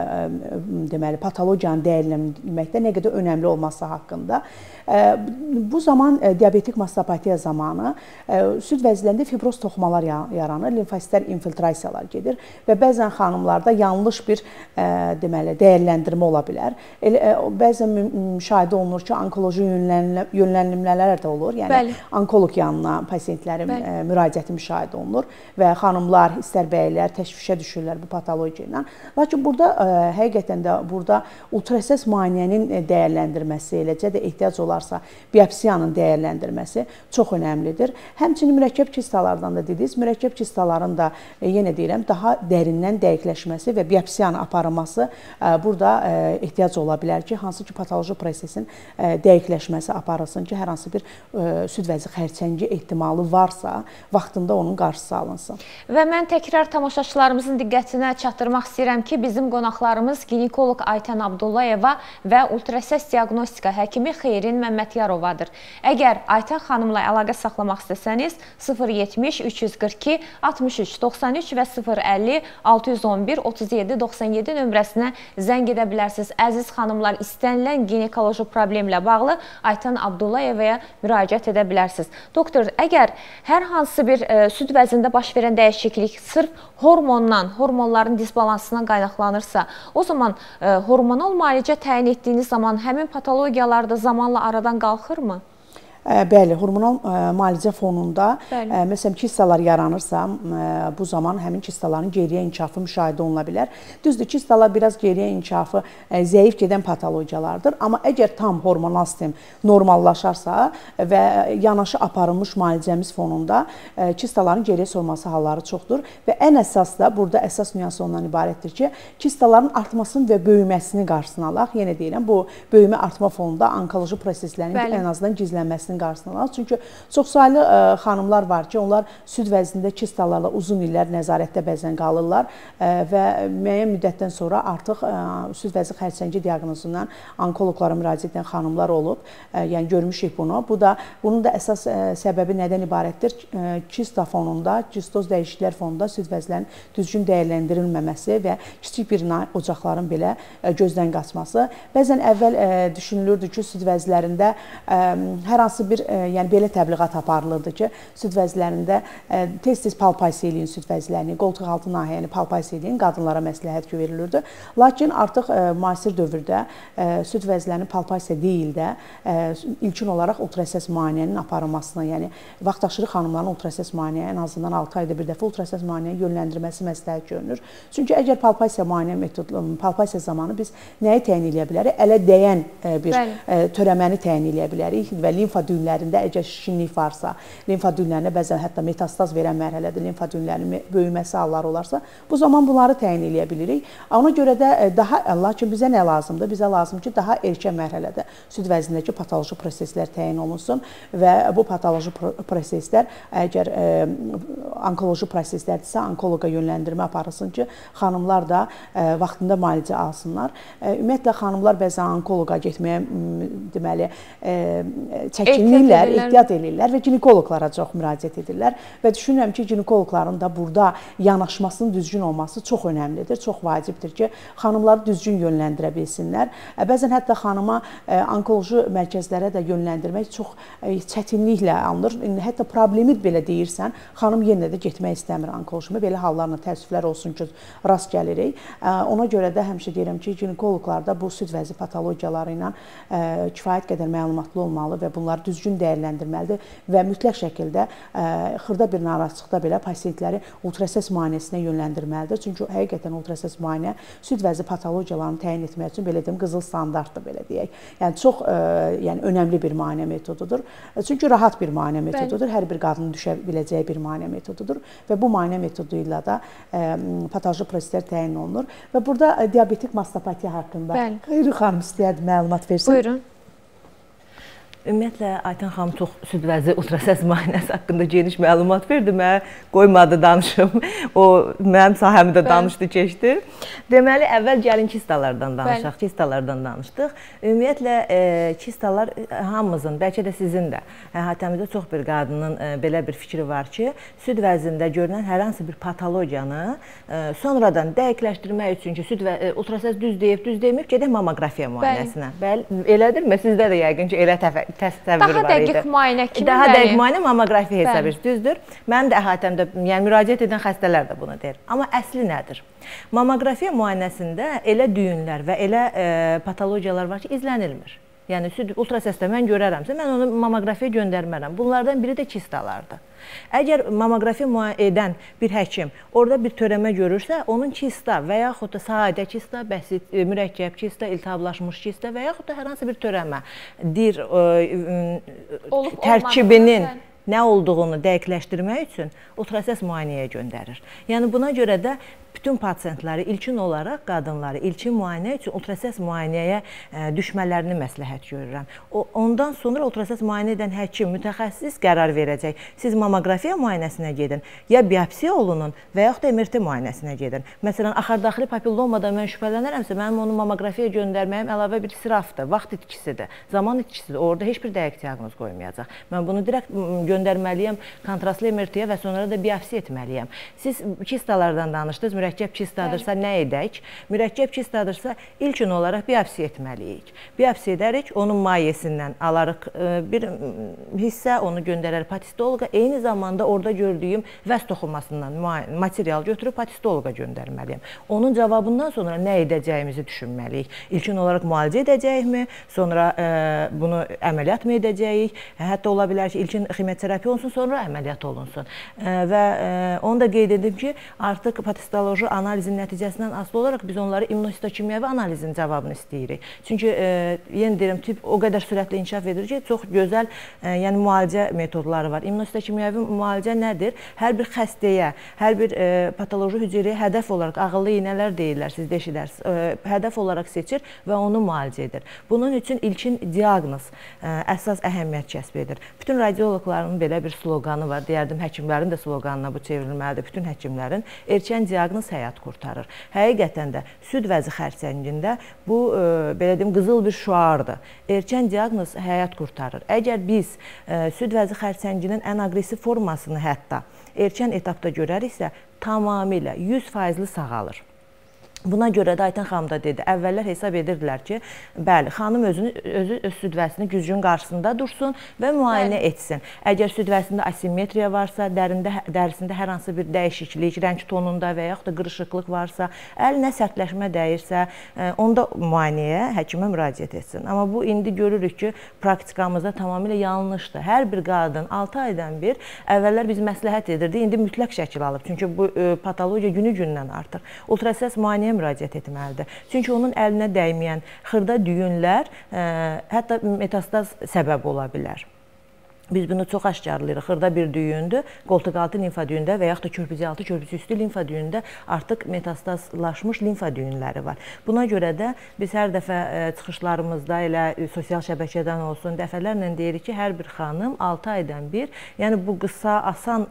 deməli patologiyanı dəyərləndirməkdə nə qədər önəmli olması haqqında. Bu zaman diabetik mastopatiya zamanı süd vəzlərində fibroz toxumalar yaranır, limfositlər infiltrasiyalar gedir və bəzən xanımlarda yanlış bir deməli dəyərləndirmə ola bilər. Bəzən müşahidə olunur ki, onkoloji yönləndirmələr də olur. Yəni Bəli. Onkoloq yanına pasiyentlərin Bəli. müraciəti müşahidə olunur və xanımlar, istər bəylər təşvişə düşürlər bu patologiya ilə. Lakin burada həqiqətən də burada ultrasəs müayinənin dəyərləndirməsi, eləcə də ehtiyac olarsa biopsiyanın dəyərləndirməsi çox önəmlidir. Həmçinin mürəkkəb kistalardan da dediniz, mürəkkəb kistaların da yenə deyirəm, daha dərindən dəqiqləşməsi və biopsiyanın aparılması burada ehtiyac ola bilər ki, hansı ki patoloji prosesin dəqiqləşməsi aparılsın ki, hər hansı bir süd vəzi xərçəngi ehtimalı varsa, vaxtında onun qarşısı alınsın. Və mən təkrar tamaşaçılarımızın diqqətinə çatdırmaq istəyirəm ki, bizim qonaqlarımız ginekoloq Aytən Abdullayeva və ultrasəs diaqnostika həkimi Xeyrin Məmmədyarovadır. Əgər Aytən xanımla əlaqə saxlamaq istəsəniz, sıfır yetmiş üç yüz qırx iki altmış üç doxsan üç və sıfır əlli altı yüz on bir otuz yeddi doxsan yeddi nömrəsinə zəng edə bilərsiniz. Əziz xanımlar, istənilən ginekoloji problemlə bağlı Aytən Abdullayevaya müraciət edə bilərsiniz. Doktor, əgər hər hansı bir e, süd vəzində baş verən dəyişiklik sırf hormondan, hormonların disbalansından qaynaqlanırsa, o zaman e, hormonal müalicə təyin etdiyiniz zaman həmin patologiyalar da zamanla aradan qalxırmı? Bəli, hormonal müalicə fonunda, Bəli. məsələn, kistalar yaranırsa, bu zaman həmin kistaların geriyə inkişafı müşahidə oluna bilər. Düzdür, kistalar biraz geriyə inkişafı zəif gedən patologiyalardır. Amma əgər tam hormonal sistem normallaşarsa və yanaşı aparılmış müalicəmiz fonunda kistaların geriyə solması halları çoxdur və ən əsas da burada əsas nüans ondan ibarətdir ki, kistaların artmasının və böyüməsini qarşısını alaq. Yenə deyirəm, bu böyümə artma fonunda onkoloji proseslərin Bəli. ən azından gizlənməsini qarşısını alaq. Çünki çoxsaylı ə, xanımlar var ki, onlar süd vəznində kistalarla uzun illər nəzarətdə bəzən qalırlar ə, və müəyyən müddətdən sonra artıq ə, süd vəzi xərçəngi diaqnozundan onkoloqlara müraciət edən xanımlar olub. Ə, yəni görmüşük bunu. Bu da bunun da əsas ə, səbəbi nədən ibarətdir? Ə, kista fonunda, kistoz dəyişikliklər fonunda süd vəzlərinin düzgün dəyərləndirilməməsi və kiçik bir ocaqların belə ə, gözdən qaçması. Bəzən əvvəl ə, düşünülürdü ki, süd vəzlərində ə, hər hansı bir, yəni belə təbliğat aparılırdı ki, süd vəzlərində tez-tez palpasiya eləyin süd vəzlərini, qoltuq altı nahiyəni palpasiya eləyin, qadınlara məsləhət verilirdi. Lakin artıq müasir dövrdə süd vəzlərinin palpasiya deyil də ilkin olaraq ultrasəs müayinənin aparılmasına, yəni vaxtaşırı xanımların ultrasəs müayinəyə ən azından altı ayda bir dəfə ultrasəs müayinəyə yönləndirməsi məsləhət görünür. Çünki əgər palpasiya müayinə metodu, palpasiya zamanı biz nəyi təyin edə bilərik? Ələ dəyən bir Bəli. törəməni təyin edə bilərik və limfa düyünlərində əgər şişkinlik varsa, limfa düyünlərinə bəzən hətta metastaz verən mərhələdə limfa düyünlərinin böyüməsi halları olarsa, bu zaman bunları təyin edə bilirik. Ona görə də daha, lakin bizə nə lazımdır? Bizə lazım ki, daha erkən mərhələdə süd vəznindəki patoloji proseslər təyin olunsun və bu patoloji proseslər əgər e, onkoloji proseslərdirsə, onkoloqa yönləndirmə aparılsın ki, xanımlar da e, vaxtında müalicə alsınlar. E, ümumiyyətlə, xanımlar bəzən onkoloqa getməyə deməli, e, çəkinirlər, ehtiyat edirlər və ginekoloqlara çox müraciət edirlər və düşünürəm ki, ginekoloqların da burada yanaşmasının düzgün olması çox önəmlidir, çox vacibdir ki, xanımları düzgün yönləndirə bilsinlər. Bəzən hətta xanıma onkoloji mərkəzlərə də yönləndirmək çox çətinliklə alınır. Hətta problemi belə deyirsən, xanım yenə də getmək istəmir onkolojimə. Belə hallarla təəssüflər olsun ki, rast gəlirik. Ona görə də həmişə deyirəm ki, ginekoloqlar da bu süd vəzi patologiyaları ilə kifayət qədər məlumatlı olmalı və bunları düzgün dəyərləndirməlidir və mütləq şəkildə ə, xırda bir narazılıqda belə pasientləri ultrasəs müayinəsinə yönləndirməlidir. Çünki həqiqətən ultrasəs müayinə süd vəzi patologiyalarını təyin etmək üçün belə deyim, qızıl standartdır belə deyək. Yəni çox ə, yəni önəmli bir müayinə metodudur. Çünki rahat bir müayinə metodudur. Bəli. Hər bir qadının düşə biləcəyi bir müayinə metodudur və bu müayinə metodu ilə də ə, patoloji proseslər təyin olunur və burada ə, diabetik mastopatiya haqqında Xeyri xanım istəyərdi məlumat versin. Buyurun. Ümumiyyətlə, Aytən xanım çox süd vəzi ultrasəs müayinəsi haqqında geniş məlumat verdi. Mənə qoymadı danışım. O, mənim sahəmi də danışdı, keçdi. Deməli, əvvəl gəlin kistalardan danışaq, Bəli. kistalardan danışdıq. Ümumiyyətlə, e, kistalar hamımızın, bəlkə də sizin də, əhatəmizdə çox bir qadının e, belə bir fikri var ki, süd vəzində görünən hər hansı bir patologiyanı e, sonradan dəqiqləşdirmək üçün ki, süd və e, ultrasəs düz deyib, düz deməyib, gedək mamoqrafiya müayinəsinə. Bəli. Bəli, elədirmi? Sizdə də yəqin ki, elə təfəkkür təsəvvür Daha var idi. dəqiq müayinə kimi. Daha dəqiq müayinə mamoqrafiya hesab edir, düzdür. Mənim də əhatəmdə, yəni müraciət edən xəstələr də bunu deyir. Amma əsli nədir? Mamoqrafiya müayinəsində elə düyünlər və elə e, patologiyalar var ki, izlənilmir. Yəni süd ultrasəsdə mən görərəmsə, mən onu mamoqrafiya göndərmərəm. Bunlardan biri də kistalardır. Əgər mamoqrafiya müayinə edən bir həkim orada bir törəmə görürsə, onun kista və yaxud da sadə kista, bəsit, mürəkkəb kista, iltihablaşmış kista və yaxud da hər hansı bir törəmə dir tərkibinin nə olduğunu dəqiqləşdirmək üçün ultrasəs müayinəyə göndərir. Yəni buna görə də bütün pasientləri ilkin olaraq qadınları ilkin müayinə üçün ultrasəs müayinəyə ə, düşmələrini məsləhət görürəm. O, ondan sonra ultrasəs müayinə edən həkim, mütəxəssis qərar verəcək. Siz mamoqrafiya müayinəsinə gedin, ya biopsiya olunun və yaxud da M R T müayinəsinə gedin. Məsələn, axardaxili papillomadan mən şübhələnərəmsə, mənim onu mamoqrafiya göndərməyim əlavə bir israfdır, vaxt itkisidir, zaman itkisidir. Orada heç bir dəqiq diaqnoz qoymayacaq. Mən bunu direkt göndərməliyəm kontrastlı M R T-yə və sonra da biopsiya etməliyəm. Siz kistalardan danışdınız. mürəkkəb kistadırsa nə edək? Mürəkkəb kistadırsa ilkin olaraq biopsiya etməliyik. Biopsiya edərik, onun mayesindən alarıq bir hissə, onu göndərər patistoloqa. Eyni zamanda orada gördüyüm vəz toxunmasından material götürüb patistoloqa göndərməliyim. Onun cavabından sonra nə edəcəyimizi düşünməliyik. İlkin olaraq müalicə edəcəyikmi, sonra e, bunu əməliyyat mı edəcəyik? Hətta ola bilər ki, ilkin ximioterapiya olunsun, sonra əməliyyat olunsun. E, və e, onu da qeyd edim ki, artıq patistoloji analizin nəticəsindən asılı olaraq biz onları immunohistokimyəvi analizin cavabını istəyirik. Çünki e, yeni deyirəm, tibb o qədər sürətli inkişaf edir ki, çox gözəl e, yəni müalicə metodları var. İmmunohistokimyəvi müalicə nədir? Hər bir xəstəyə, hər bir e, patoloji hüceyrəyə hədəf olaraq ağıllı iynələr deyirlər, siz də eşidərsiniz, e, hədəf olaraq seçir və onu müalicə edir. Bunun üçün ilkin diaqnoz ə, əsas əhəmiyyət kəsb edir. Bütün radioloqların belə bir sloqanı var. Deyərdim, həkimlərin də sloqanına bu çevrilməlidir. Bütün həkimlərin erkən diaqnoz həyat qurtarır. Həqiqətən də süd vəzi xərçəngində bu ə, belə deyim, qızıl bir şüardır. Erkən diaqnoz həyat qurtarır. Əgər biz ə, süd vəzi xərçənginin ən aqressiv formasını hətta erkən etapda görəriksə, tamamilə yüz faizli sağalır. Buna görə də Aytən xanım da dedi, əvvəllər hesab edirdilər ki, bəli, xanım özünü, özü öz südvəsini güzgün qarşısında dursun və müayinə bəli. etsin. Əgər südvəsində asimetriya varsa, dərində, dərisində hər hansı bir dəyişiklik, rəng tonunda və yaxud da qırışıqlıq varsa, əlinə sərtləşmə dəyirsə, onda müayinəyə, həkimə müraciət etsin. Amma bu, indi görürük ki, praktikamızda tamamilə yanlışdır. Hər bir qadın altı aydan bir, əvvəllər biz məsləhət edirdik, indi mütləq şəkil alıb. Çünki bu patologiya günü-gündən artır. Ultrasəs müayinəyə müraciət etməlidir. Çünki onun əlinə dəyməyən xırda düyünlər ə, hətta metastaz səbəb ola bilər. Biz bunu çox aşkarlayırıq. Xırda bir düyündür, qoltuq altı limfa düyündə və yaxud da körpücü altı, körpücü üstü limfa düyündə artıq metastazlaşmış limfa düyünləri var. Buna görə də biz hər dəfə çıxışlarımızda elə sosial şəbəkədən olsun, dəfələrlə deyirik ki, hər bir xanım altı aydan bir, yəni bu qısa, asan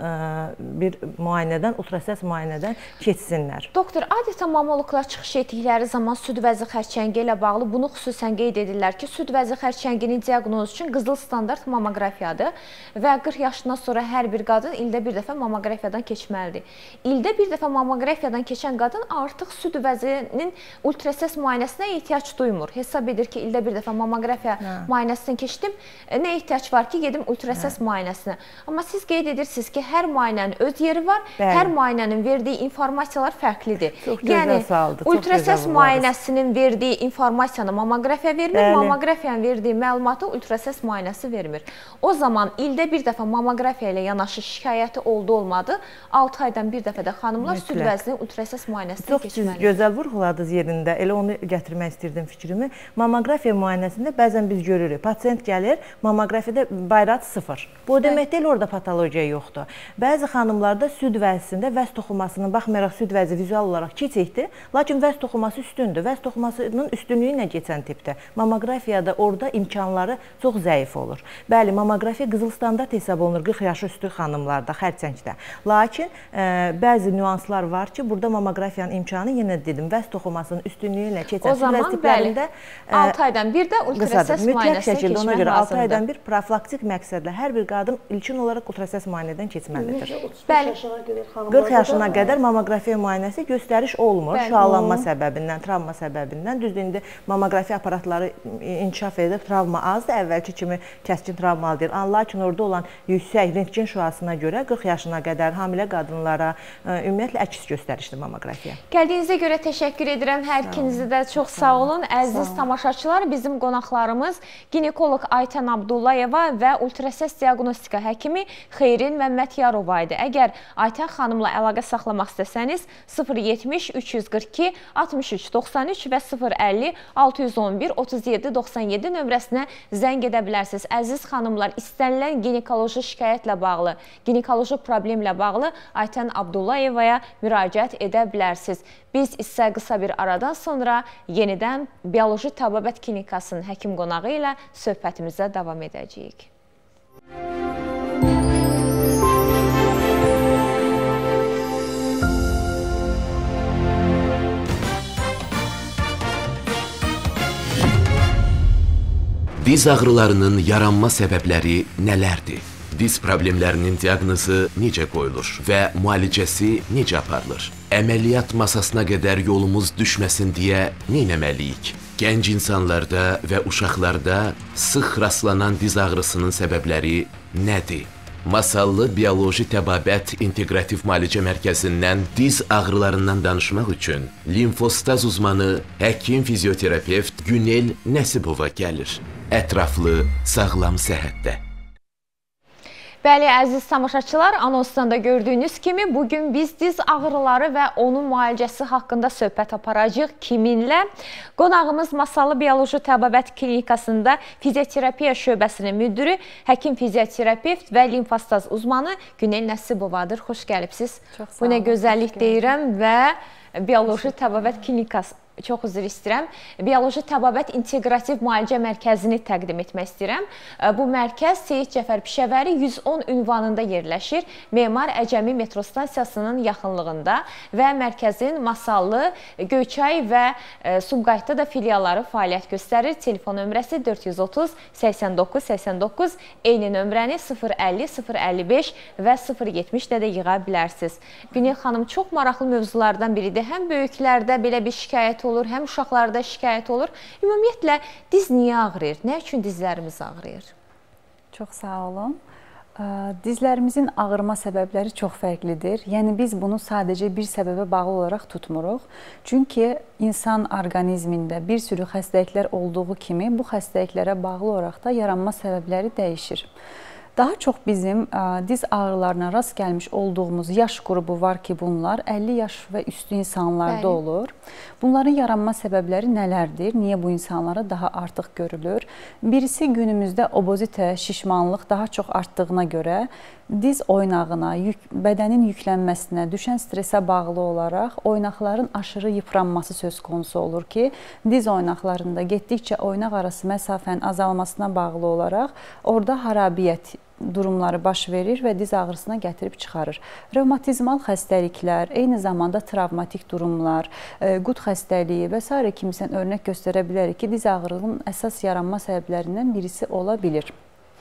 bir müayinədən, ultrasəs müayinədən keçsinlər. Doktor, adətən mamoloqlar çıxış etdikləri zaman süd vəzi xərçəngi ilə bağlı bunu xüsusən qeyd edirlər ki, süd vəzi xərçənginin diaqnozu üçün qızıl standart mammoqrafiyadır. Və qırx yaşından sonra hər bir qadın ildə bir dəfə mammoqrafiyadan keçməlidir. İldə bir dəfə mammoqrafiyadan keçən qadın artıq süd vəzinin ultrasəs müayinəsinə ehtiyac duymur. Hesab edir ki, ildə bir dəfə mammoqrafiya müayinəsindən keçdim, nə ehtiyac var ki, gedim ultrasəs müayinəsinə. Amma siz qeyd edirsiniz ki, hər müayinənin öz yeri var, bəli. Hər müayinənin verdiyi informasiyalar fərqlidir. Çox yəni, gözəl saldı. Ultrasəs müayinəsinin verdiyi informasiyanı mammoqrafiya vermir, mammoqrafiyanın verdiyi məlumatı ultrasəs müayinəsi vermir. O zaman ildə bir dəfə mammoqrafiya ilə yanaşı şikayəti oldu olmadı, altı aydan bir dəfə də xanımlar süd vəzinin ultrasəs müayinəsindən keçməlidir. Çox gözəl vurğuladınız yerində, elə onu gətirmək istirdim fikrimi. Mammoqrafiya müayinəsində bəzən biz görürük, pasiyent gəlir, mammoqrafiyada bayraq sıfır. Bu demək deyil, orada patologiya yoxdur. Bəzi xanımlarda süd vəzisində vəz toxumasının, baxmayaraq süd vəzi vizual olaraq kiçikdir, lakin vəz toxuması üstündür. Vəz toxumasının üstünlüyü ilə keçən tipdə. Mammografiyada orada imkanları çox zəif olur. Bəli, mammografiya qızıl standart hesab olunur qırx yaş üstü xanımlarda, xərçəngdə. Lakin ə, bəzi nüanslar var ki, burada mammografiyanın imkanı, yenə dedim, vəz toxumasının üstünlüyü ilə keçən süd vəz tiplərində altı aydan bir də ultrasəs müayinəsinə keçmək lazımdır. Ona görə altı aydan bir profilaktik məqsədlə hər bir qadın ilkin olaraq ultrasəs müayinədən keçməlidir. qırx yaşına qədər mammografiya müayinəsi göstəriş olmur. Şüalanma səbəbindən, travma səbəbindən. Düzdür, indi mammografiya aparatları inkişaf edib, travma azdır, əvvəlki kimi kəskin travmalı deyil. Lakin orada olan yüksək rentgen şüasına görə qırx yaşına qədər hamilə qadınlara ümumiyyətlə əks göstərişli mammografiya. Gəldiyinizə görə təşəkkür edirəm. Hər ikinizi də çox sağ olun. Əziz tamaşaçılar, bizim qonaqlarımız ginekoloq Aytən Abdullayeva və ultrasəs diaqnostika həkimi Xeyrin Məmmədiyarova idi. Əgər Aytən xanımla əlaqə saxlamaq istəsəniz, sıfır yetmiş üç yüz qırx iki altmış üç doxsan üç və sıfır əlli altı yüz on bir otuz yeddi doxsan yeddi nömrəsinə zəng edə bilərsiniz. Əziz xanımlar, istənilən ginekoloji şikayətlə bağlı, ginekoloji problemlə bağlı Aytən Abdullayevaya müraciət edə bilərsiniz. Biz isə qısa bir aradan sonra yenidən Bioloji Təbabət Klinikasının həkim qonağı ilə söhbətimizə davam edəcəyik. Diz ağrılarının yaranma səbəbləri nələrdir? Diz problemlərinin diaqnozu necə qoyulur və müalicəsi necə aparılır? əməliyyat masasına qədər yolumuz düşməsin deyə nə etməliyik? Gənc insanlarda və uşaqlarda sıx rastlanan diz ağrısının səbəbləri nədir? Masallı Bioloji Təbabət İnteqrativ Müalicə Mərkəzindən diz ağrılarından danışmaq üçün limfostaz uzmanı, həkim fizioterapevt Günel Nəsibova gəlir. Ətraflı, sağlam səhhətdə. Bəli, əziz tamaşaçılar, anonsdan da gördüyünüz kimi bugün biz diz ağrıları və onun müalicəsi haqqında söhbət aparacağıq. Kiminlə? Qonağımız Masallı Bioloji Təbabət Klinikasında fizioterapiya şöbəsinin müdürü, həkim fizioterapevt və limfostaz uzmanı Günel Nəsibovadır. Xoş gəlibsiz. Bu nə gözəllik deyirəm və Bioloji Təbabət Klinikası çox üzr istəyirəm. Bioloji Təbabət İnteqrativ Müalicə Mərkəzini təqdim etmək istəyirəm. Bu mərkəz Seyid Cəfər Pişəvəri yüz on ünvanında yerləşir. Memar Əcəmi metro stansiyasının yaxınlığında və mərkəzin Masallı, Göyçay və Sumqayıtda da filialları fəaliyyət göstərir. Telefon nömrəsi dörd yüz otuz səksən doqquz səksən doqquz, eyni nömrəni sıfır əlli sıfır əlli beş və sıfır yetmişdə də yığa bilərsiniz. Günel xanım, çox maraqlı mövzulardan biridir. Həm böyüklərdə belə bir şikayət olur, həm uşaqlarda şikayət olur. Ümumiyyətlə, diz niyə ağrıyır? Nə üçün dizlərimiz ağrıyır? Çox sağ olun. Dizlərimizin ağrıma səbəbləri çox fərqlidir. Yəni, biz bunu sadəcə bir səbəbə bağlı olaraq tutmuruq. Çünki insan orqanizmində bir sürü xəstəliklər olduğu kimi, bu xəstəliklərə bağlı olaraq da yaranma səbəbləri dəyişir. Daha çox bizim ə, diz ağrılarına rast gəlmiş olduğumuz yaş qrubu var ki, bunlar əlli yaş və üstü insanlarda Bəli. olur. Bunların yaranma səbəbləri nələrdir? Niyə bu insanlara daha artıq görülür? Birisi günümüzdə obezite, şişmanlıq daha çox artdığına görə diz oynağına, yük, bədənin yüklənməsinə, düşən stresə bağlı olaraq oynaqların aşırı yıpranması söz konusu olur ki, diz oynaqlarında getdikcə oynaq arası məsafənin azalmasına bağlı olaraq orada harabiyyət durumları baş verir və diz ağrısına gətirib çıxarır. Revmatizmal xəstəliklər, eyni zamanda travmatik durumlar, qut xəstəliyi və s. kimsən örnək göstərə bilərik ki, diz ağrının əsas yaranma səbəblərindən birisi ola bilir.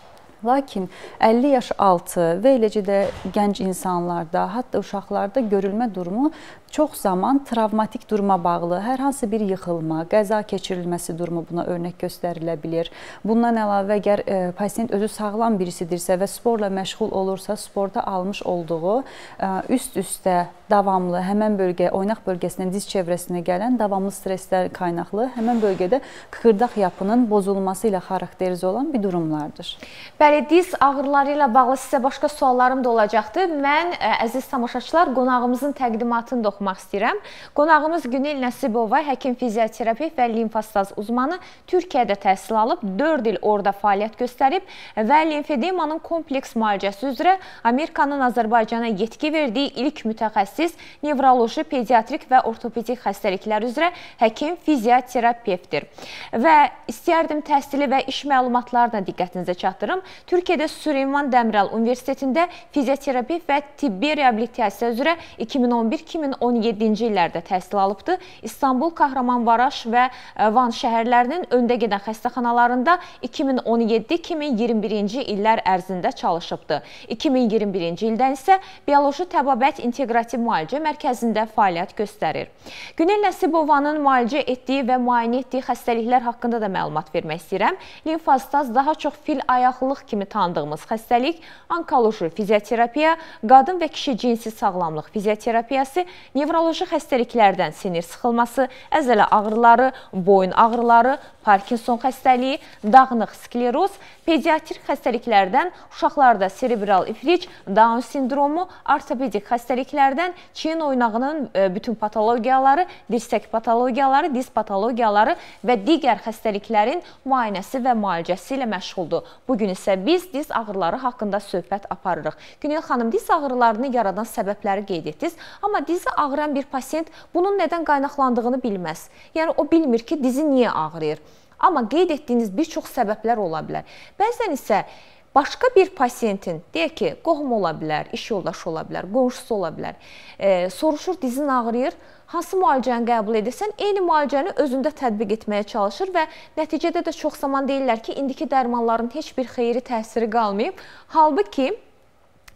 Lakin əlli yaş altı və eləcə də gənc insanlarda, hətta uşaqlarda görülmə durumu çox zaman travmatik duruma bağlı, hər hansı bir yıxılma, qəza keçirilməsi durumu buna örnək göstərilə bilir. Bundan əlavə, əgər e, pasiyent özü sağlam birisidirsə və sporla məşğul olursa, sporda almış olduğu e, üst-üstə davamlı, həmən bölgə, oynaq bölgəsindən diz çevrəsinə gələn davamlı stresslər qaynaqlı, həmən bölgədə kıkırdaq yapının bozulması ilə xarakterize olan bir durumlardır. Bəli, diz ağrıları ilə bağlı sizə başqa suallarım da olacaqdır. Mən, ə, əziz tamaşaçılar, qonağımızın təqdimatını da oxumaq istəyirəm. Qonağımız Günel Nəsibova, həkim fizioterapevt və limfostaz uzmanı, Türkiyədə təhsil alıb, dörd il orada fəaliyyət göstərib və limfedemanın kompleks müalicəsi üzrə Amerikanın Azərbaycana yetki verdiyi ilk mütəxəssis nevroloji, pediatrik və ortopedik xəstəliklər üzrə həkim fizioterapevtdir. Və istəyərdim təhsili və iş məlumatlarına diqqətinizə çatdırım. Türkiyədə Süleyman Dəmirəl Universitetində fizioterapi və tibbi reabilitasiya üzrə iki min on bir iki min on yeddinci illərdə təhsil alıbdır. İstanbul, Kahramanmaraş və Van şəhərlərinin öndə gedən xəstəxanalarında iki min on yeddi iki min iyirmi birinci illər ərzində çalışıbdır. iki min iyirmi birinci ildən isə Bioloji Təbabət İnteqrativ Müalicə Mərkəzində fəaliyyət göstərir. Günel Nəsibovanın müalicə etdiyi və müayinə etdiyi xəstəliklər haqqında da məlumat vermək istəyirəm. Limfostaz daha çox fil ayaqlılıq kimi tanıdığımız xəstəlik, onkoloji fizioterapiya, qadın və kişi cinsi sağlamlıq fizioterapiyası, nevroloji xəstəliklərdən sinir sıxılması, əzələ ağrıları, boyun ağrıları, Parkinson xəstəliyi, dağınıq skleroz, pediatrik xəstəliklərdən uşaqlarda serebral iflic, Down sindromu, ortopedik xəstəliklərdən çiyin oynağının bütün patologiyaları, dirsək patologiyaları, diz patologiyaları və digər xəstəliklərin müayinəsi və müalicəsi ilə məşğuldur. Bugün isə biz diz ağrıları haqqında söhbət aparırıq. Günel xanım, diz ağrılarını yaradan səbəbləri qeyd etdiniz, amma dizi ağrıyan bir pasiyent bunun nədən qaynaqlandığını bilməz. Yəni, o bilmir ki, dizi niyə ağrıyır. Amma qeyd etdiyiniz bir çox səbəblər ola bilər. Bəzən isə başqa bir pasiyentin, deyək ki, qohum ola bilər, iş yoldaşı ola bilər, qonşusu ola bilər, e, soruşur, dizin ağrıyır, hansı müalicəni qəbul edirsən, eyni müalicəni özündə tətbiq etməyə çalışır və nəticədə də çox zaman deyirlər ki, indiki dərmanların heç bir xeyri təsiri qalmayıb. Halbuki,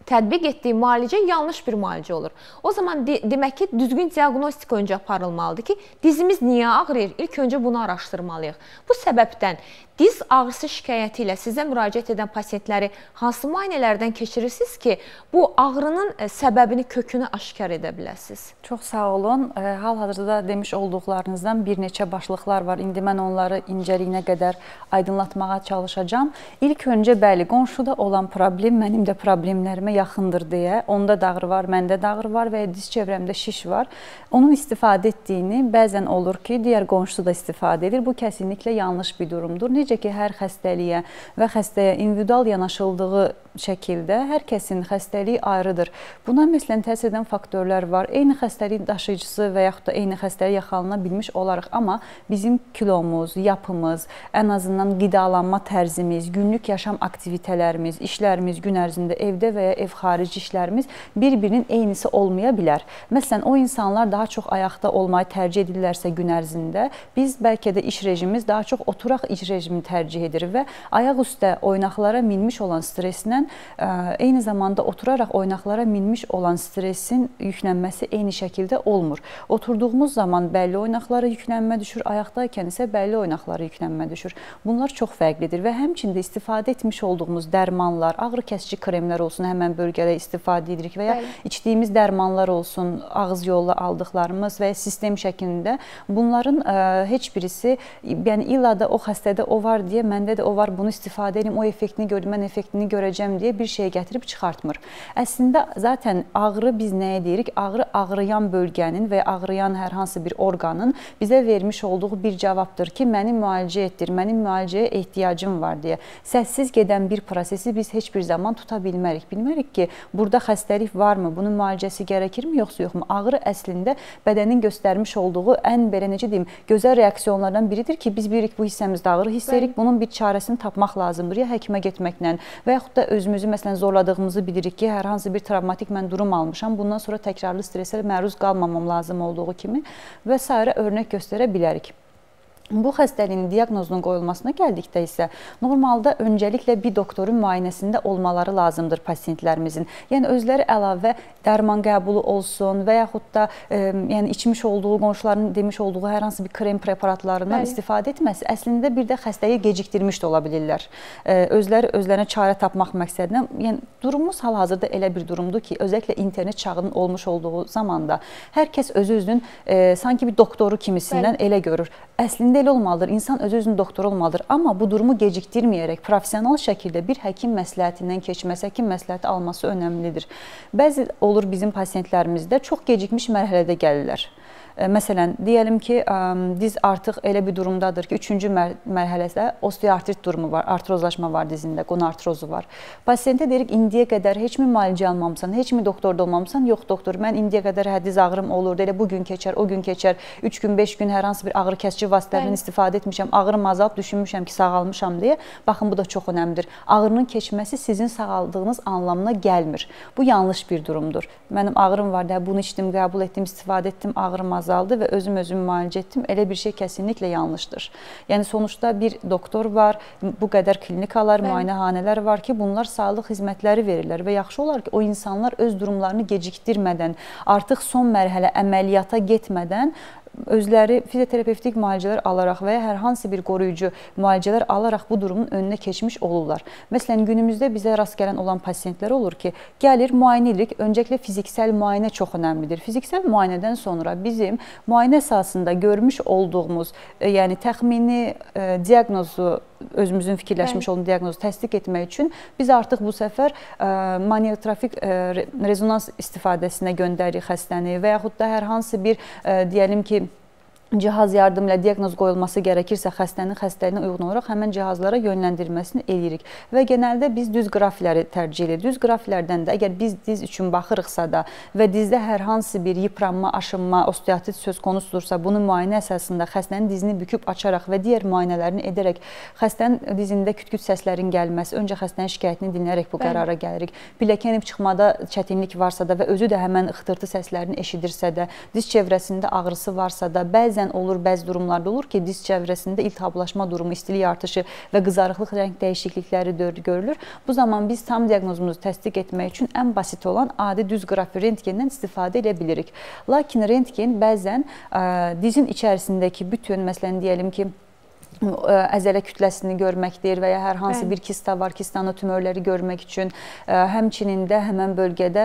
tətbiq etdiyi müalicə yanlış bir müalicə olur. O zaman de demək ki, düzgün diaqnostika öncə aparılmalıdır ki, dizimiz niyə ağrıyır? İlk öncə bunu araşdırmalıyıq. Bu səbəbdən diz ağrısı şikayəti ilə sizə müraciət edən pasientləri hansı müayinələrdən keçirirsiniz ki, bu ağrının səbəbini, kökünü aşkar edə biləsiniz? Çox sağ olun. Hal-hazırda demiş olduqlarınızdan bir neçə başlıqlar var. İndi mən onları incəliyinə qədər aydınlatmağa çalışacağam. İlk öncə, bəli, qonşuda olan problem mənim də problemlərimə yaxındır deyə. Onda da ağrı var, məndə də ağrı var və ya diz çevrəmdə şiş var. Onun istifadə etdiyini bəzən olur ki, digər qonşusu da istifadə edir. Bu kəsinliklə yanlış bir durumdur. Necə ki, hər xəstəliyə və xəstəyə individual yanaşıldığı şəkildə hər kəsin xəstəliyi ayrıdır. Buna məsələn təsir edən faktorlar var. Eyni xəstəlik daşıyıcısı və yaxud da eyni xəstəliyə yaxalana bilmiş olarıq, amma bizim kilomuz, yapımız, ən azından qidalanma tərzimiz, günlük yaşam aktivitələrimiz, işlərimiz gün ərzində evdə və ya ev xarici işlərimiz bir-birinin eynisi olmaya bilər. Məsələn, o insanlar daha çox ayaqda olmayı tərcih edirlərsə gün ərzində, biz bəlkə də iş rejimimiz daha çox oturaq iş rejimini tərcih edir və ayaq üstə oynaqlara minmiş olan stresindən eyni zamanda oturaraq oynaqlara minmiş olan stresin yüklənməsi eyni şəkildə olmur. Oturduğumuz zaman bəlli oynaqlara yüklənmə düşür, ayaqdaykən isə bəlli oynaqlara yüklənmə düşür. Bunlar çox fərqlidir və həmçində istifadə etmiş olduğumuz dərmanlar, ağrı kəsici kremlər olsun, həmən bölgədə istifadə edirik və ya içdiyimiz dərmanlar olsun, ağız yolla aldıqlarımız və ya sistem şəklində, bunların heç birisi, yəni illa da o xəstədə o var deyə, məndə də o var, bunu istifadə edeyim, o effektini gördüm, mən effektini görəcəm deyə bir şey gətirib çıxartmır. Əslində, zaten ağrı biz nəyə deyirik? Ağrı ağrıyan bölgənin və ağrıyan hər hansı bir orqanın bizə vermiş olduğu bir cavabdır ki, məni müalicə etdir, mənim müalicəyə ehtiyacım var deyə. Səssiz gedən bir prosesi biz heç bir zaman tuta bilmərik. Bilmərik ki, burada xəstəlik varmı, bunun müalicəsi gərəkirmi, yoxsa yoxmu? Ağrı əslində bədənin göstərmiş olduğu ən belə necə deyim, gözəl reaksiyonlardan biridir ki, biz bilirik bu hissəmizdə ağrı hiss edirik, bunun bir çarəsini tapmaq lazımdır, ya həkimə getməklə və yaxud da özümüzü məsələn zorladığımızı bilirik ki, hər hansı bir travmatik mən durum almışam, bundan sonra təkrarlı streslərə məruz qalmamam lazım olduğu kimi və s. örnək göstərə bilərik. Bu xəstəliyin diaqnozunun qoyulmasına gəldikdə isə normalda öncəliklə bir doktorun müayinəsində olmaları lazımdır pasientlərimizin. Yəni özləri əlavə dərman qəbulu olsun və yaxud da e, yəni içmiş olduğu, qonşuların demiş olduğu hər hansı bir krem preparatlarından Bəli. istifadə etməsi əslində bir də xəstəyi gecikdirmiş də ola bilirlər. E, özləri özlərinə çarə tapmaq məqsədinə, yəni durumumuz hal-hazırda elə bir durumdur ki, özelliklə internet çağının olmuş olduğu zamanda hər kəs özü-özünün e, sanki bir doktoru kimisindən Bəli. elə görür. Əslində elə olmalıdır, insan özü-özünün doktoru olmalıdır, amma bu durumu gecikdirməyərək professional şəkildə bir həkim məsləhətindən keçməsi, həkim məsləhəti alması önəmlidir. Bəzi olur bizim pasientlərimizdə çox gecikmiş mərhələdə gəlirlər. Məsələn, deyəlim ki, diz artıq elə bir durumdadır ki, üçüncü mər mərhələdə osteoartrit durumu var, artrozlaşma var dizində, qonu artrozu var. Pasiyentə deyirik, indiyə qədər heç mi müalicə almamısan, heç mi doktorda olmamısan? Yox, doktor, mən indiyə qədər hə, diz ağrım olurdu, elə bugün keçər, o gün keçər, üç gün, beş gün hər hansı bir ağrı kəsici vasitələrindən istifadə etmişəm, ağrım azalıb, düşünmüşəm ki, sağalmışam deyə. Baxın, bu da çox önəmlidir. Ağrının keçməsi sizin sağaldığınız anlamına gəlmir. Bu yanlış bir durumdur. Mənim ağrım var, bunu içdim, qəbul etdim, istifadə etdim, ağrım azaldı və özüm özümü müalicə etdim. Elə bir şey kəsinliklə yanlışdır. Yəni sonuçda bir doktor var, bu qədər klinikalar, müayinəhanələr var ki, bunlar sağlıq xidmətləri verirlər və yaxşı olar ki, o insanlar öz durumlarını gecikdirmədən, artıq son mərhələ əməliyyata getmədən özləri fizioterapevtik müalicələr alaraq və ya hər hansı bir qoruyucu müalicələr alaraq bu durumun önünə keçmiş olurlar. Məsələn, günümüzdə bizə rast gələn olan pasientlər olur ki, gəlir, müayinə edirik. Öncəliklə fiziksel müayinə çox önəmlidir. Fiziksel müayinədən sonra bizim müayinə əsasında görmüş olduğumuz, yəni təxmini e, diaqnozu, özümüzün fikirləşmiş olduğu diaqnozu təsdiq etmək üçün biz artıq bu səfər e, manyetrafik e, rezonans istifadəsinə göndəririk xəstəni və yaxud da hər hansı bir e, deyəlim ki, cihaz yardımı ilə diaqnoz qoyulması gərəkirsə, xəstənin xəstəliyinə uyğun olaraq həmən cihazlara yönləndirilməsini eləyirik. Və genəldə biz düz qrafikləri tərcih edirik. Düz grafiklərdən də əgər biz diz üçün baxırıqsa da və dizdə hər hansı bir yıpranma, aşınma, osteoartrit söz konusudursa, bunu müayinə əsasında xəstənin dizini büküb açaraq və digər müayinələrini edərək xəstənin dizində küt-küt səslərin gəlməsi, öncə xəstənin şikayətini dinləyərək bu qərara gəlirik. Biləkən çıxmada çətinlik varsa da və özü də həmən xıtırtı səslərini eşidirsə də, diz çevrəsində ağrısı varsa da, bəzən bəzən olur, bəzi durumlarda olur ki, diz çevrəsində iltihablaşma durumu, istilik artışı və qızarıqlıq rəng dəyişiklikləri görülür. Bu zaman biz tam diaqnozumuzu təsdiq etmək üçün ən basit olan adi düz qrafi rentgendən istifadə edə bilirik. Lakin rentgen bəzən ə, dizin içərisindəki bütün, məsələn deyəlim ki, əzələ kütləsini görməkdir və ya hər hansı bir kista var, kistanı tümörləri görmək üçün, həmçinin də həmən bölgədə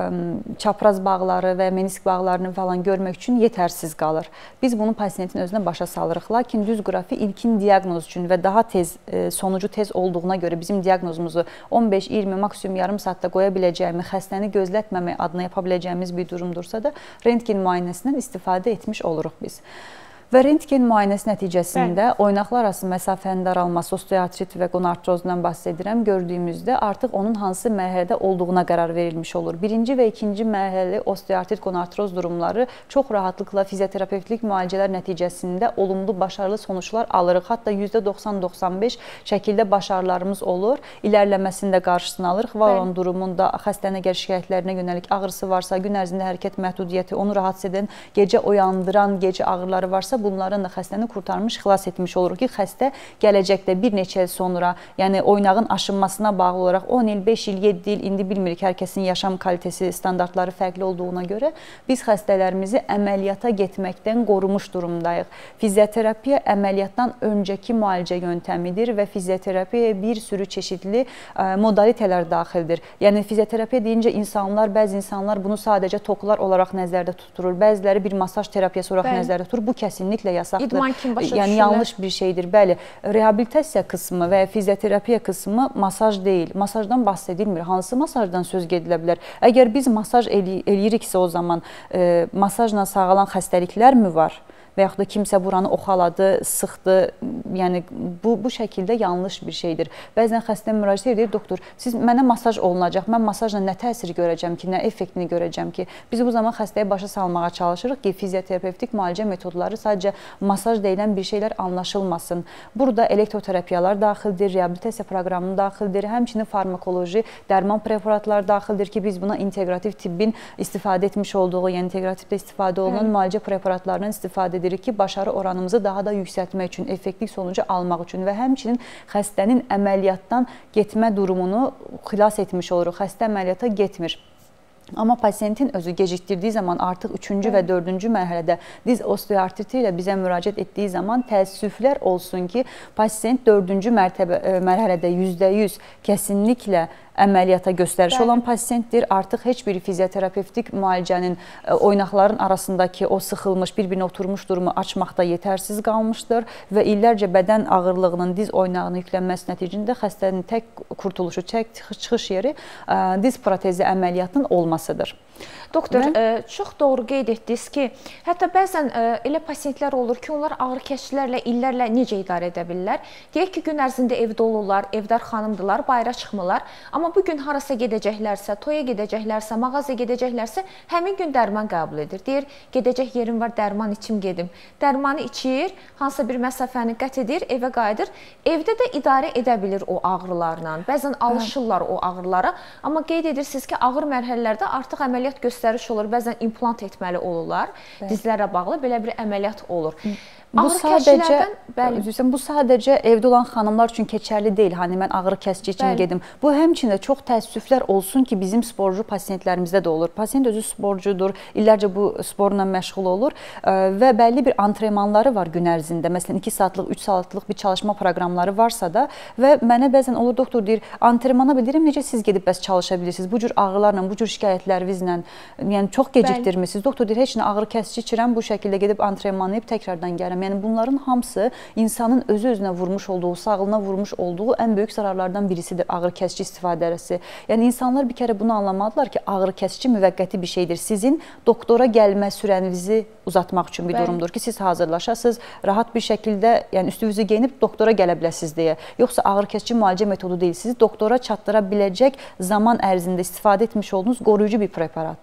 çapraz bağları və menisk bağlarını falan görmək üçün yetərsiz qalır. Biz bunu pasiyentin özünə başa salırıq. Lakin düz qrafi ilkin diaqnoz üçün və daha tez, sonucu tez olduğuna görə bizim diaqnozumuzu on beş iyirmi, maksimum yarım saatda qoya biləcəyimiz, xəstəni gözlətməmək adına yapa biləcəyimiz bir durumdursa da rentgen müayinəsindən istifadə etmiş oluruq biz. Və rentgen müayinəsi nəticəsində oynaqlar arası məsafənin daralması, osteoartrit və qonartrozdan bəhs edirəm, gördüyümüzdə artıq onun hansı mərhələdə olduğuna qərar verilmiş olur. Birinci və ikinci mərhələli osteoartrit qonartroz durumları çox rahatlıqla fizioterapevtik müalicələr nəticəsində olumlu, başarılı sonuçlar alırıq. Hətta yüzdə doxsan doxsan beş şəkildə başarılarımız olur. İlərləməsində qarşısını alırıq. Var olan durumunda xəstənin əgər şikayətlərinə yönəlik ağrısı varsa, gün ərzində hərəkət məhdudiyyəti, onu rahatsız edən, gecə oyandıran, gecə ağrıları varsa, bunların da xəstəni qurtarmış, xilas etmiş oluruq ki, xəstə gələcəkdə bir neçə il sonra, yəni oynağın aşınmasına bağlı olaraq on il, beş il, yeddi il, indi bilmirik, hər kəsin yaşam kalitesi, standartları fərqli olduğuna görə biz xəstələrimizi əməliyyata getməkdən qorumuş durumdayıq. Fizioterapiya əməliyyatdan öncəki müalicə yöntəmidir və fizioterapiyaya bir sürü çeşidli modalitelər daxildir. Yəni fizioterapiya deyincə insanlar, bəzi insanlar bunu sadəcə toklar olaraq nəzərdə tuturur, bəziləri bir masaj terapiyası olaraq nəzərdə tuturur. Bu kəsin kesinlikle yasaqdır. İdman kimi başa yəni düşürlər. yanlış bir şeydir. Bəli, reabilitasiya qismi və fizioterapiya qismi masaj deyil. Masajdan bəhs edilmir. Hansı masajdan söz gedilə bilər? Əgər biz masaj eləyiriksə o zaman e, masajla sağalan xəstəliklər mi var? Və yaxud da kimsə buranı oxaladı, sıxdı, yəni bu, bu şəkildə yanlış bir şeydir. Bəzən xəstə müraciət edir, doktor, siz mənə masaj olunacaq, mən masajla nə təsir görəcəm ki, nə effektini görəcəm ki? Biz bu zaman xəstəyə başa salmağa çalışırıq ki, fizioterapevtik müalicə metodları sadəcə masaj deyilən bir şeylər anlaşılmasın. Burada elektroterapiyalar daxildir, reabilitasiya proqramı daxildir, həmçinin farmakoloji, dərman preparatlar daxildir ki, biz buna integrativ tibbin istifadə etmiş olduğu, yəni integrativdə istifadə olunan müalicə preparatlarından istifadə edirik ki, başarı oranımızı daha da yüksəltmək üçün, effektiv sonucu almaq üçün və həmçinin xəstənin əməliyyatdan getmə durumunu xilas etmiş oluruq. Xəstə əməliyyata getmir. Amma pasiyentin özü gecikdirdiyi zaman artıq üçüncü və dördüncü mərhələdə diz osteoartriti ilə bizə müraciət etdiyi zaman təəssüflər olsun ki, pasiyent dördüncü mərtəbə, mərhələdə yüzdə yüz kəsinliklə əməliyyata göstərişi olan pasiyentdir. Artıq heç bir fizioterapevtik müalicənin oynaqların arasındakı o sıxılmış, bir-birinə oturmuş durumu açmaqda yetərsiz qalmışdır və illərcə bədən ağırlığının diz oynağına yüklənməsi nəticəsində xəstənin tək kurtuluşu, tək çıxış yeri diz protezi əməliyyatının olmasıdır. Doktor, ə, çox doğru qeyd etdiniz ki, hətta bəzən ə, elə pasiyentlər olur ki, onlar ağrı kəsicilərlə, illərlə necə idarə edə bilirlər? Deyək ki, gün ərzində evdə olurlar, evdar xanımdırlar, bayıra çıxmırlar. Amma bu gün harasa gedəcəklərsə, toya gedəcəklərsə, mağazaya gedəcəklərsə, həmin gün dərman qəbul edir. Deyir, gedəcək yerim var, dərman içim gedim. Dərmanı içir, hansısa bir məsafəni qət edir, evə qayıdır. Evdə də idarə edə bilir o ağrılarla. Bəzən alışırlar o ağrılara. Amma qeyd edirsiniz ki, ağır mərhələlərdə artıq əməliyyat göstəriş olur. Bəzən implant etməli olurlar. Dizlərə bağlı belə bir əməliyyat olur. Bu sadəcə, üzrsən, bu sadəcə evdə olan xanımlar üçün keçərli deyil. Hani mən ağrı kəsici üçün bəli. Gedim. Bu həmçində çox təəssüflər olsun ki, bizim sporcu pasiyentlərimizdə də olur. Pasiyent özü sporcudur, illərcə bu sporla məşğul olur və bəlli bir antrenmanları var gün ərzində. Məsələn, iki saatlıq, üç saatlıq bir çalışma proqramları varsa da və mənə bəzən olur, doktor deyir, antrenmana bildirim, necə siz gedib bəs çalışa bilirsiniz? Bu cür ağrılarla, bu cür şikayətlərinizlə, yəni çox gecikdirmişsiniz. Doktor deyir, heç nə ağrı kəsici içirəm, bu şəkildə gedib antrenmanlayıb təkrardan gəlirəm. Yəni bunların hamısı insanın özü-özünə vurmuş olduğu, sağlığına vurmuş olduğu ən böyük zararlardan birisidir ağrı kəsici istifadəsi. Yəni insanlar bir kərə bunu anlamalıdırlar ki, ağrı kəsici müvəqqəti bir şeydir. Sizin doktora gəlmə sürənizi uzatmaq üçün bir durumdur ki, siz hazırlaşasınız, rahat bir şəkildə, yəni üstünüzü geyinib doktora gələ biləsiniz deyə. Yoxsa ağrı kəsici müalicə metodu deyil. Sizi doktora çatdıra biləcək zaman ərzində istifadə etmiş olduğunuz qoruyucu bir preparatdır.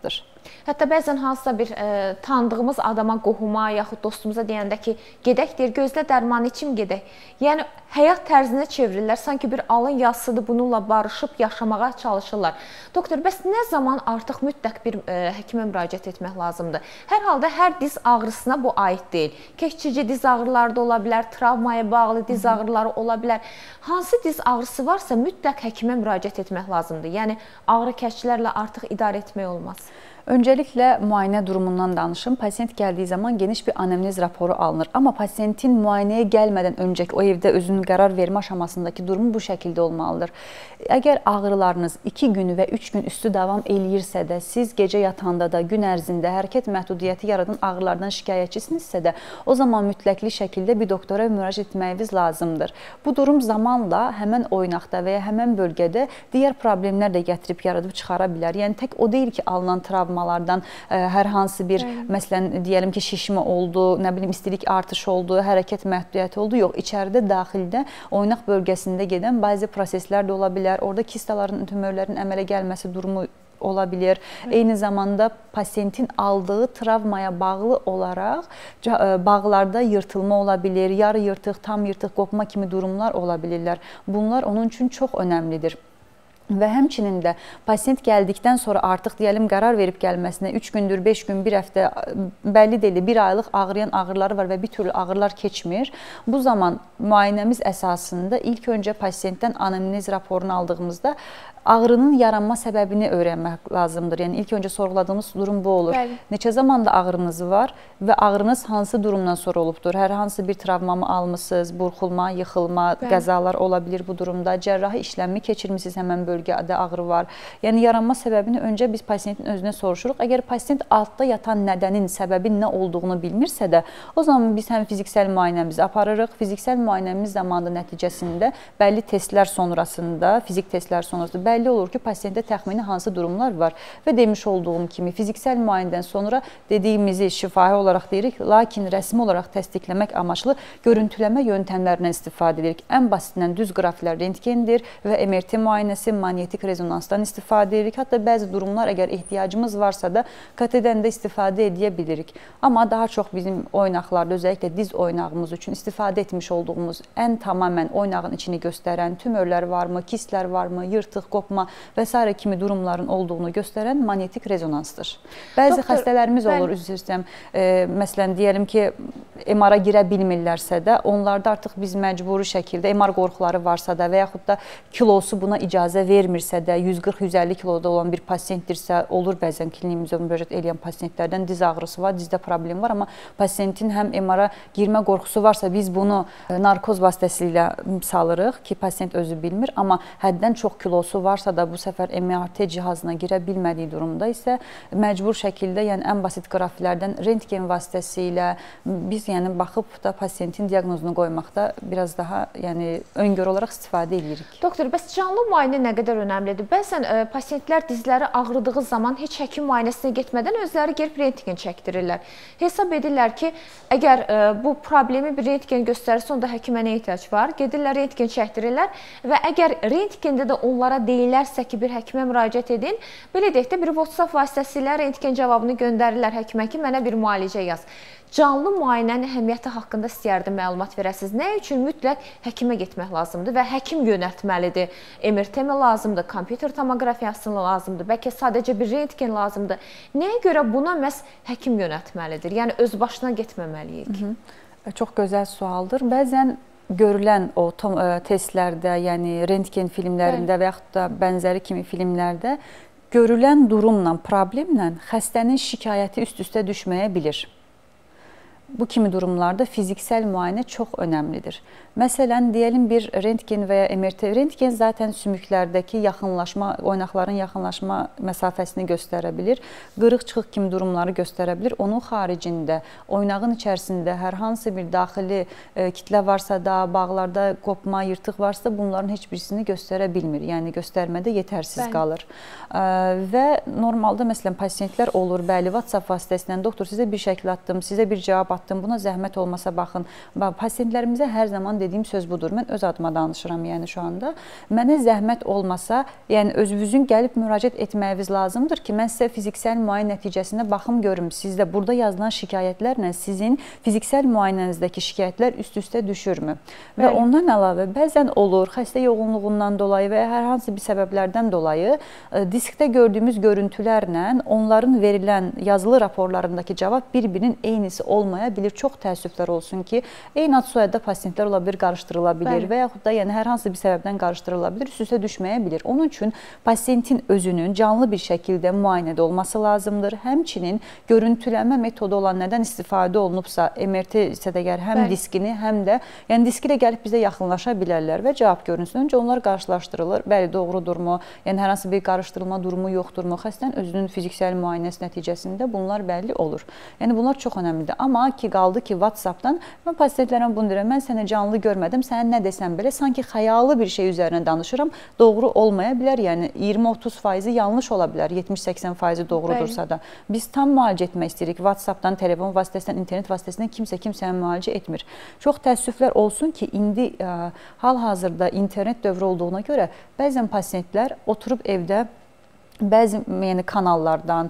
Hətta bəzən hansısa bir e, tanıdığımız adama, qohuma, yaxud dostumuza deyəndə ki, gedək deyir, gözlə dərman içim gedək. Yəni, həyat tərzinə çevirirlər, sanki bir alın yazısıdır, bununla barışıb yaşamağa çalışırlar. Doktor, bəs nə zaman artıq mütləq bir e, həkimə müraciət etmək lazımdır? Hər halda hər diz ağrısına bu aid deyil. Keçici diz ağrıları da ola bilər, travmaya bağlı diz ağrıları ola bilər. Hansı diz ağrısı varsa mütləq həkimə müraciət etmək lazımdır. Yəni, ağrı kəsicilərlə artıq idarə etmək olmaz. Öncəliklə müayinə durumundan danışım. Pasient gəldiyi zaman geniş bir anamnez raporu alınır. Amma pasientin müayinəyə gəlmədən öncəki o evdə özünün qərar vermə aşamasındakı durumu bu şəkildə olmalıdır. Əgər ağrılarınız iki gün və üç gün üstü davam eləyirsə də, siz gecə yatanda da, gün ərzində hərəkət məhdudiyyəti yaradan ağrılardan şikayətçisinizsə də, o zaman mütləqli şəkildə bir doktora müraciət etməyiniz lazımdır. Bu durum zamanla həmən oynaqda və ya həmən bölgədə digər problemlər də gətirib yaradıb çıxara bilər. Yəni, tək o deyil ki, alınan travmalardan ə, hər hansı bir, Bəli. məsələn, deyəlim ki, şişmə oldu, nə bilim, istilik artışı oldu, hərəkət məhdudiyyəti oldu. Yox, içəridə, daxildə, oynaq bölgəsində gedən bəzi proseslər də ola bilər. Orada kistaların, tümörlərin əmələ gəlməsi durumu ola bilir. Eyni zamanda pasientin aldığı travmaya bağlı olaraq bağlarda yırtılma ola bilir, yarı yırtıq, tam yırtıq, qopma kimi durumlar ola bilirlər. Bunlar onun üçün çox önəmlidir. Və həmçinin də pasient gəldikdən sonra artıq deyəlim qərar verib gəlməsinə üç gündür, beş gün, bir həftə, bəlli deyil, bir aylıq ağrıyan ağrıları var və bir türlü ağrılar keçmir. Bu zaman müayinəmiz əsasında ilk öncə pasientdən anamnez raporunu aldığımızda ağrının yaranma səbəbini öyrənmək lazımdır. Yəni, ilk öncə sorğuladığımız durum bu olur. Bəli. Neçə zamanda ağrınız var və ağrınız hansı durumdan sonra olubdur? Hər hansı bir travmamı almışsınız, burxulma, yıxılma, Bəli. qəzalar ola bilir bu durumda. Cərrahi işləmi keçirmişsiniz, həmən bölgədə ağrı var. Yəni, yaranma səbəbini öncə biz pasientin özünə soruşuruq. Əgər pasient altda yatan nədənin, səbəbin nə olduğunu bilmirsə də, o zaman biz həm fiziksel müayinəmizi aparırıq. Fiziksel müayinəmiz zamanı nəticəsində bəlli testlər sonrasında, fizik testlər sonrasında bəlli olur ki, pasiyentdə təxmini hansı durumlar var. Və demiş olduğum kimi, fiziksel müayinədən sonra dediyimizi şifahi olaraq deyirik, lakin rəsmi olaraq təsdiqləmək amaçlı görüntüləmə yöntəmlərindən istifadə edirik. Ən basitindən düz qraflər rentgendir və M R T müayinəsi, manyetik rezonansdan istifadə edirik. Hətta bəzi durumlar, əgər ehtiyacımız varsa da K T-dən də istifadə edə bilirik. Amma daha çox bizim oynaqlarda, özelliklə diz oynağımız üçün istifadə etmiş olduğumuz ən tamamən oynağın içini göstərən tümörlər varmı, kistlər varmı, yırtıq, qopma və s. kimi durumların olduğunu göstərən manyetik rezonansdır. Bəzi Doktor, xəstələrimiz mən... olur, üzr istəyirəm, e, məsələn, deyəlim ki, M R-a girə bilmirlərsə də, onlarda artıq biz məcburi şəkildə M R qorxuları varsa da və yaxud da kilosu buna icazə vermirsə də, yüz qırx yüz əlli kiloda olan bir pasientdirsə, olur bəzən klinikimizə müraciət edən pasientlərdən diz ağrısı var, dizdə problem var, amma pasientin həm M R-a girmə qorxusu varsa, biz bunu narkoz vasitəsilə salırıq ki, pasient özü bilmir, amma həddən çox kilosu varsa da bu səfər M R T cihazına girə bilmədiyi durumda isə məcbur şəkildə, yəni ən basit qrafilərdən rentgen vasitəsilə biz yəni baxıb da pasiyentin diaqnozunu qoymaqda biraz daha yəni öngörü olaraq istifadə edirik. Doktor, bəs canlı müayinə nə qədər önəmlidir? Bəzən e, pasiyentlər dizləri ağrıdığı zaman heç həkim müayinəsinə getmədən özləri gəlib rentgen çəkdirirlər. Hesab edirlər ki, əgər e, bu problemi bir rentgen göstərirsə, onda həkimə nə ehtiyac var? Gedirlər rentgen çəkdirirlər və əgər rentgendə də onlara deyilərsə ki, bir həkimə müraciət edin, belə deyək də bir WhatsApp vasitəsilə rentgen cavabını göndərirlər həkimə ki, mənə bir müalicə yaz. Canlı müayinənin əhəmiyyəti haqqında istəyərdim məlumat verəsiniz. Nə üçün mütləq həkimə getmək lazımdır və həkim yönəltməlidir? M R T mi lazımdır, kompüter tomografiyası mı lazımdır, bəlkə sadəcə bir rentgen lazımdır? Nəyə görə buna məhz həkim yönəltməlidir? Yəni, öz başına getməməliyik. Hı -hı. Çox gözəl sualdır. Bəzən görülən o testlərdə, yəni rentgen filmlərində Bəli. və yaxud da bənzəri kimi filmlərdə görülən durumla, problemlə xəstənin şikayəti üst-üstə düşməyə bilir. Bu kimi durumlarda fiziksel müayinə çox önəmlidir. Məsələn, deyəlim bir rentgen və ya M R T. Rentgen zaten sümüklərdəki yaxınlaşma, oynaqların yaxınlaşma məsafəsini göstərə bilir. Qırıq-çıxıq kimi durumları göstərə bilir. Onun xaricində, oynağın içərisində hər hansı bir daxili e, kitlə varsa da, bağlarda qopma, yırtıq varsa, bunların heç birisini göstərə bilmir. Yəni, göstərmədə yetərsiz bəli. qalır. E, və normalda, məsələn, pasientlər olur, bəli, WhatsApp vasitəsindən, doktor, sizə bir şəkil atdım, sizə bir cavab atdım. atdım, buna zəhmət olmasa baxın. Pasientlərimizə hər zaman dediyim söz budur. Mən öz adıma danışıram, yəni şu anda. Mənə zəhmət olmasa, yəni özünüzün gəlib müraciət etməyiniz lazımdır ki, mən sizə fiziksel müayinə nəticəsində baxım görüm. Sizdə burada yazılan şikayətlərlə sizin fiziksel müayinənizdəki şikayətlər üst-üstə düşürmü? Və Bəli. Ondan əlavə bəzən olur, xəstə yoğunluğundan dolayı və ya hər hansı bir səbəblərdən dolayı diskdə gördüyümüz görüntülərlə onların verilən yazılı raporlarındakı cavab bir-birinin eynisi olmaya bilir. Çox təəssüflər olsun ki, eyni ad soyadda pasientlər ola bilir, qarışdırıla bilir Bəli. Və yaxud da yəni hər hansı bir səbəbdən qarışdırıla bilir, üst-üstə düşməyə bilir. Onun üçün pasientin özünün canlı bir şəkildə müayinədə olması lazımdır. Həmçinin görüntüləmə metodu olan nədən istifadə olunubsa, M R T sədəgər həm Bəli. Diskini, həm də yəni diski ilə gəlib bizə yaxınlaşa bilərlər və cavab görünsün. Öncə onlar qarşılaşdırılır. Bəli, doğrudurmu? Yəni hər hansı bir qarışdırılma durumu yoxdurmu? Xəstənin özünün fiziksel müayinəsi nəticəsində bunlar bəlli olur. Yəni bunlar çox önəmlidir. Amma ki qaldı ki WhatsApp-dan mən pasientlərə bunu deyirəm, mən səni canlı görmədim, sənə nə desəm belə sanki xəyali bir şey üzərinə danışıram, doğru olmaya bilər. Yəni iyirmi otuz faizi yanlış ola bilər, yetmiş səksən faizi doğrudursa da. Biz tam müalicə etmək istəyirik. WhatsApp-dan, telefon vasitəsindən, internet vasitəsindən kimsə kimsəni müalicə etmir. Çox təəssüflər olsun ki, indi hal-hazırda internet dövrü olduğuna görə bəzən pasientlər oturub evdə bəzi yəni kanallardan,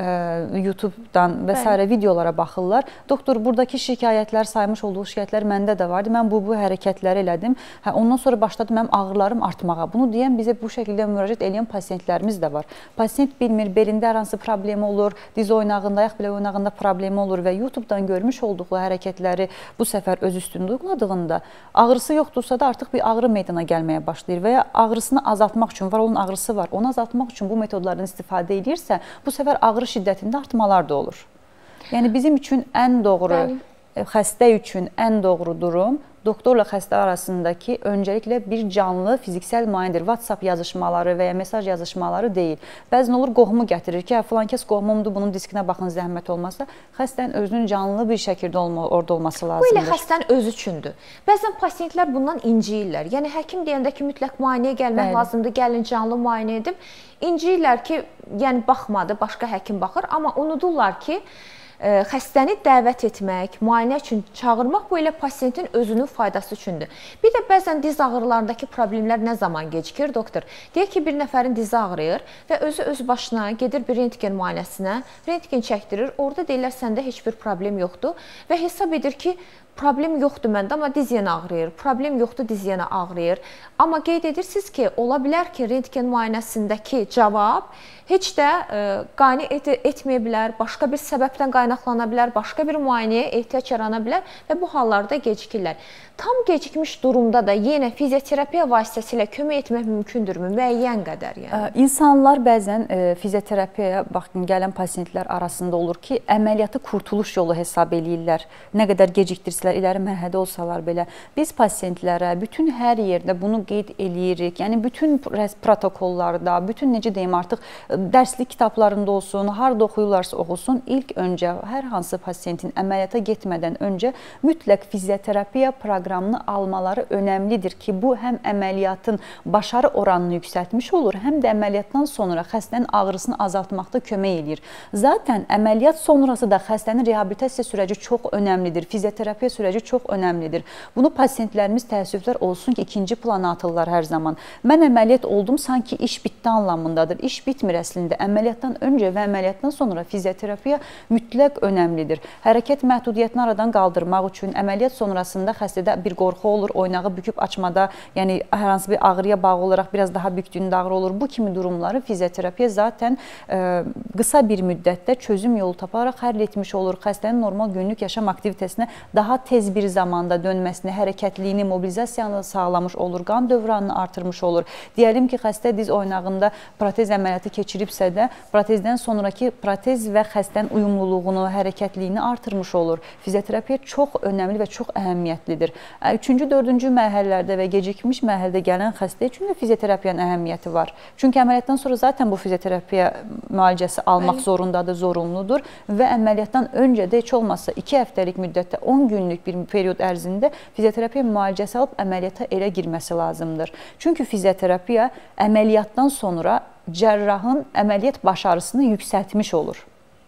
YouTube-dan və s. videolara baxırlar. Doktor, buradakı şikayətlər, saymış olduğu şikayətlər məndə də vardı. Mən bu-bu hərəkətləri elədim. Hə, ondan sonra başladı mənim ağrılarım artmağa. Bunu deyən bizə bu şəkildə müraciət edən pasientlərimiz də var. Pasient bilmir, belində hər hansı problemi olur, diz oynağında, ayaq bilək oynağında problemi olur və YouTube-dan görmüş olduğu hərəkətləri bu səfər öz üstündə uyguladığında ağrısı yoxdursa da artıq bir ağrı meydana gəlməyə başlayır və ya ağrısını azaltmaq üçün, var onun ağrısı var, onu azaltmaq üçün bu metod istifadə edirsə, bu səfər ağrı şiddətində artmalar da olur. Yəni bizim üçün ən doğru, Bəli. Xəstə üçün ən doğru durum doktorla xəstə arasındakı öncəliklə bir canlı fiziksel müayinədir. WhatsApp yazışmaları və ya mesaj yazışmaları deyil. Bəzən olur qohumu gətirir ki, filan kəs qohumumdur, bunun diskinə baxın zəhmət olmasa, xəstənin özünün canlı bir şəkildə olma, orada olması lazımdır. Bu ilə xəstənin özü üçündür. Bəzən pasientlər bundan inciyirlər. Yəni həkim deyəndə ki, mütləq müayinəyə gəlmək Bəli. Lazımdır, gəlin canlı müayinə edib. İnciyirlər ki, yəni baxmadı, başqa həkim baxır, amma unudurlar ki, xəstəni dəvət etmək, müayinə üçün çağırmaq bu ilə pasientin özünün faydası üçündür. Bir də bəzən diz ağrılarındakı problemlər nə zaman gecikir, doktor? Deyək ki, bir nəfərin dizi ağrıyır və özü öz başına gedir bir rentgen müayinəsinə, rentgen çəkdirir, orada deyirlər səndə heç bir problem yoxdur və hesab edir ki, problem yoxdur məndə, amma diz yenə ağrıyır. Problem yoxdur, diz yenə ağrıyır. Amma qeyd edirsiniz ki, ola bilər ki, rentgen müayinəsindəki cavab heç də e, qane et etməyə bilər, başqa bir səbəbdən qaynaqlana bilər, başqa bir müayinəyə ehtiyac yarana bilər və bu hallarda gecikirlər. Tam gecikmiş durumda da yenə fizioterapiya vasitəsilə kömək etmək mümkündürmü? Müəyyən qədər yəni. İnsanlar bəzən e, fizioterapiyaya baxın, gələn pasientlər arasında olur ki, əməliyyatı kurtuluş yolu hesab eləyirlər. Nə qədər gecikdirsələr, iləri mərhələdə olsalar belə. Biz pasientlərə bütün hər yerdə bunu qeyd eləyirik. Yəni bütün protokollarda, bütün necə deyim artıq dərslik kitablarında olsun, harda oxuyurlarsa oxusun, ilk öncə hər hansı pasientin əməliyyata getmədən öncə mütləq fizioterapiya proqramını almaları önəmlidir ki, bu həm əməliyyatın başarı oranını yüksəltmiş olur, həm də əməliyyatdan sonra xəstənin ağrısını azaltmaqda kömək eləyir. Zaten əməliyyat sonrası da xəstənin reabilitasiya sürəci çox önəmlidir, fizioterapiya sürəci çox önəmlidir. Bunu pasientlərimiz təəssüflər olsun ki, ikinci plana atırlar hər zaman. Mən əməliyyat oldum, sanki iş bitdi anlamındadır. İş bitmir əslində. Əməliyyatdan öncə və əməliyyatdan sonra fizioterapiya mütləq önəmlidir. Hərəkət məhdudiyyətini aradan qaldırmaq üçün əməliyyat sonrasında xəstədə bir qorxu olur, oynağı büküb açmada, yəni hər hansı bir ağrıya bağlı olaraq biraz daha büktüyündə ağrı olur. Bu kimi durumları fizioterapiya zaten e, qısa bir müddətdə çözüm yolu taparaq həll etmiş olur. Xəstənin normal günlük yaşam aktivitəsinə daha tez bir zamanda dönməsini, hərəkətliyini, mobilizasiyanı sağlamış olur, qan dövranını artırmış olur. Deyəlim ki, xəstə diz oynağında protez əməliyyatı keçiribsə də, protezdən sonraki protez və xəstənin uyumluluğunu, hərəkətliyini artırmış olur. Fizioterapiya çox önəmli və çox əhəmiyyətlidir. Üçüncü, dördüncü mərhələlərdə və gecikmiş mərhələdə gələn xəstə üçün də fizioterapiyanın əhəmiyyəti var. Çünki əməliyyatdan sonra zaten bu fizioterapiya müalicəsi almaq zorundadır, zorunludur və əməliyyatdan öncə də heç olmazsa iki həftəlik müddətdə on günlük bir period ərzində fizioterapiya müalicəsi alıb əməliyyata elə girməsi lazımdır. Çünki fizioterapiya əməliyyatdan sonra cərrahın əməliyyat başarısını yüksəltmiş olur.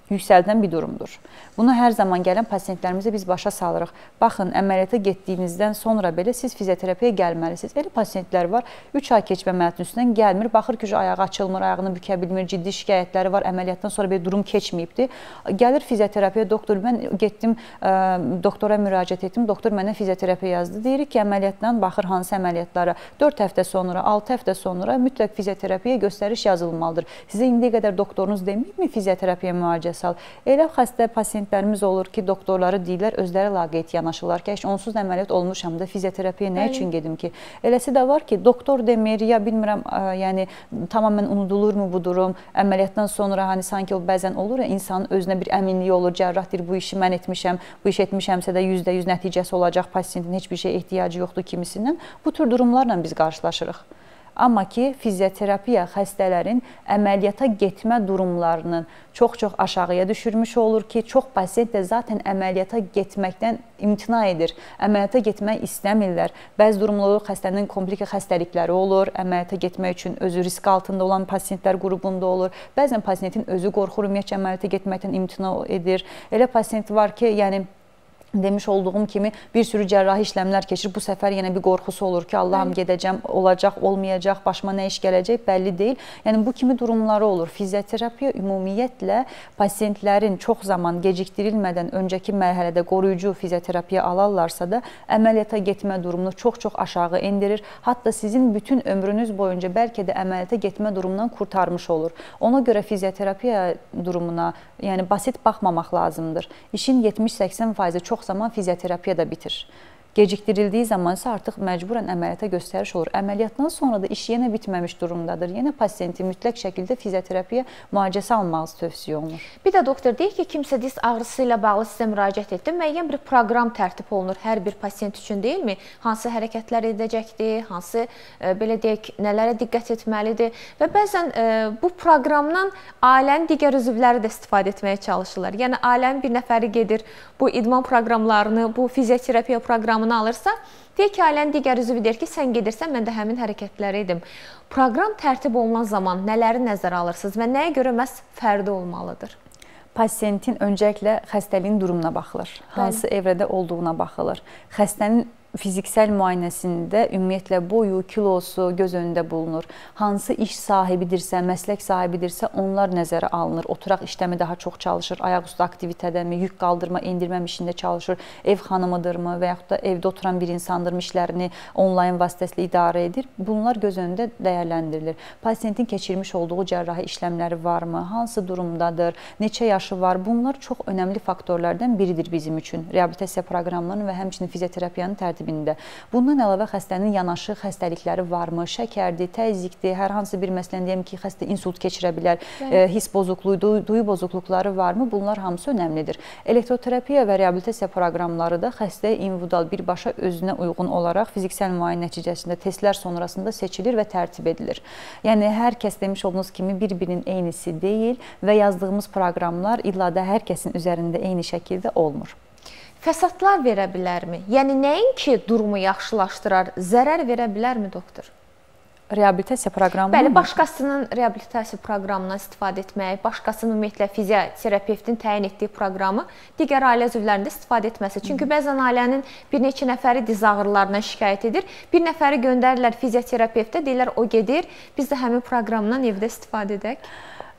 yüksəldən bir durumdur. Bunu hər zaman gələn pasiyentlərimizə biz başa salırıq. Baxın, əməliyyata getdiyinizdən sonra belə siz fizioterapiyaya gəlməlisiniz. Elə pasiyentlər var, üç ay keçmə əməliyyatın üstündən gəlmir, baxır ki, ayağı açılmır, ayağını bükə bilmir, ciddi şikayətləri var, əməliyyatdan sonra bir durum keçməyibdir. Gəlir fizioterapiya, doktor, mən getdim, ə, doktora müraciət etdim, doktor mənə fizioterapiya yazdı. Deyirik ki, əməliyyatdan baxır hansı əməliyyatlara dörd həftə sonra, altı həftə sonra mütləq fizioterapiyaya göstəriş yazılmalıdır. Sizə indiyə qədər doktorunuz deməyibmi fizioterapiya müalicəsi? Elə xəstə pasiyentlərimiz olur ki, doktorları deyirlər, özləri laqeyd yanaşırlar ki, onsuz əməliyyat olmuşam da fizioterapiya nə üçün gedim ki? Eləsi də var ki, doktor demir, ya bilmirəm, ə, yəni tamamilə unudulurmu bu durum? Əməliyyatdan sonra hani sanki o bəzən olur ya, insanın özünə bir əminliyi olur, cərrah deyir, bu işi mən etmişəm, bu iş etmişəmsə də yüzdə yüz nəticəsi olacaq, pasiyentin heç bir şey ehtiyacı yoxdur kimisindən. Bu tür durumlarla biz qarşılaşırıq. Amma ki, fizioterapiya xəstələrin əməliyyata getmə durumlarının çox-çox aşağıya düşürmüş olur ki, çox pasiyent də zaten əməliyyata getməkdən imtina edir. Əməliyyata getmək istəmirlər. Bəzi durumlarda xəstənin komplikə xəstəlikləri olur, əməliyyata getmək üçün özü risk altında olan pasiyentlər qrubunda olur. Bəzən pasiyentin özü qorxur, ümumiyyətlə əməliyyata getməkdən imtina edir. Elə pasiyent var ki, yəni demiş olduğum kimi bir sürü cərrahi işləmlər keçir. Bu səfər yenə bir qorxusu olur ki, Allahım gedəcəm, olacaq, olmayacaq, başıma nə iş gələcək, bəlli deyil. Yəni bu kimi durumları olur. Fizioterapiya ümumiyyətlə pasiyentlərin çox zaman gecikdirilmədən öncəki mərhələdə qoruyucu fizioterapiya alarlarsa da əməliyyata getmə durumunu çox-çox aşağı endirir. Hətta sizin bütün ömrünüz boyunca bəlkə də əməliyyata getmə durumundan qurtarmış olur. Ona görə fizioterapiya durumuna yəni basit baxmamaq lazımdır. İşin yetmiş səksən faizi çox zaman fizioterapiya da bitir. Gecikdirildiyi zaman isə artıq məcburən əməliyyata göstəriş olur. Əməliyyatdan sonra da iş yenə bitməmiş durumdadır. Yenə pasiyenti mütləq şəkildə fizioterapiya müalicəsi almanız tövsiyə olunur. Bir də doktor deyir ki, kimsə diz ağrısı ilə bağlı sizə müraciət etdi. Müəyyən bir proqram tərtib olunur hər bir pasiyent üçün, deyilmi? Hansı hərəkətlər edəcəkdir, hansı e, belə deyək, nələrə diqqət etməlidir və bəzən e, bu proqramdan ailənin digər üzvləri də istifadə etməyə çalışırlar. Yəni ailənin bir nəfəri gedir, bu idman proqramlarını, bu fizioterapiya proqramını alırsa, deyək ki, ailənin digər üzvü deyir ki, sən gedirsən, mən də həmin hərəkətləri edim. Proqram tərtib olunan zaman nələri nəzərə alırsınız və nəyə görə məhz fərdi olmalıdır? Pasiyentin öncəliklə xəstəliyin durumuna baxılır. Hansı evrədə olduğuna baxılır. Xəstənin fiziksel müayinəsində ümumiyyətlə boyu, kilosu göz önündə bulunur. Hansı iş sahibidirsə, məslək sahibidirsə onlar nəzərə alınır. Oturaq işləmi daha çox çalışır, ayaqüstü aktivitədəmi, yük qaldırma, endirmə işində çalışır, ev xanımıdırmı və yaxud da evdə oturan bir insandırmı, işlərini onlayn vasitəsilə idarə edir. Bunlar göz önündə dəyərləndirilir. Pasiyentin keçirmiş olduğu cərrahi işləmləri varmı, hansı durumdadır, neçə yaşı var, bunlar çox önəmli faktorlardan biridir bizim üçün. Reabilitasiya proqramlarının və həmçinin fizioterapiyanın tərtibində. Bundan əlavə xəstənin yanaşı xəstəlikləri varmı, şəkərdir, təzyiqdir, hər hansı bir məsələn deyəm ki, xəstə insult keçirə bilər, e, hiss pozukluğu, duyu, duyu bozuqluqları varmı? Bunlar hamısı önəmlidir. Elektroterapiya və reabilitasiya proqramları da xəstəyə individual birbaşa özünə uyğun olaraq fiziksel müayinə nəticəsində testlər sonrasında seçilir və tərtib edilir. Yəni hər kəs demiş olduğunuz kimi bir-birinin eynisi deyil və yazdığımız proqramlar illa da hər kəsin üzərində eyni şəkildə olmur. Fəsadlar verə bilərmi? Yəni nəinki durumu yaxşılaşdırar, zərər verə bilərmi doktor? Reabilitasiya proqramı? Bəli, başqasının reabilitasiya proqramından istifadə etmək, başqasının ümumiyyətlə fizioterapevtin təyin etdiyi proqramı digər ailə üzvlərində istifadə etməsi. Çünki bəzən ailənin bir neçə nəfəri diz ağrılarından şikayət edir, bir nəfəri göndərirlər fizioterapevtə, deyirlər o gedir, biz də həmin proqramdan evdə istifadə edək.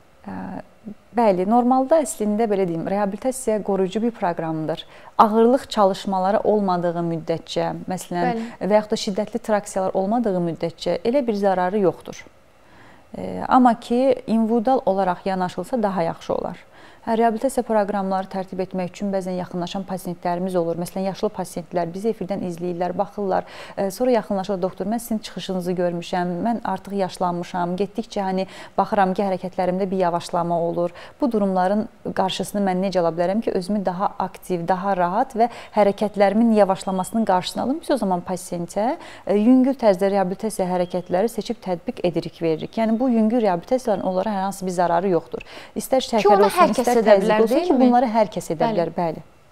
Bəli, normalda əslində belə deyim, reabilitasiya qoruyucu bir proqramdır. Ağırlıq çalışmaları olmadığı müddətcə, məsələn, Bəli. və yaxud da şiddətli traksiyalar olmadığı müddətcə elə bir zararı yoxdur. E, amma ki, individual olaraq yanaşılsa daha yaxşı olar. Reabilitasiya proqramları tərtib etmək üçün bəzən yaxınlaşan pasiyentlərimiz olur. Məsələn, yaşlı pasiyentlər bizi efirdən izləyirlər, baxırlar. Sonra yaxınlaşır, doktor, mən sizin çıxışınızı görmüşəm, mən artıq yaşlanmışam. Getdikcə hani baxıram ki, hərəkətlərimdə bir yavaşlama olur. Bu durumların qarşısını mən necə ala bilərəm ki, özümü daha aktiv, daha rahat və hərəkətlərimin yavaşlamasının qarşısını alım. Biz o zaman pasiyentə yüngül tərzdə reabilitasiya hərəkətləri seçib tətbiq edirik, veririk. Yəni bu yüngül reabilitasiyaların onlara hər hansı bir zararı yoxdur. İstər şəkər olsun, istər təzyiq olsun ki, bunları hər kəs edə bilər, bəli.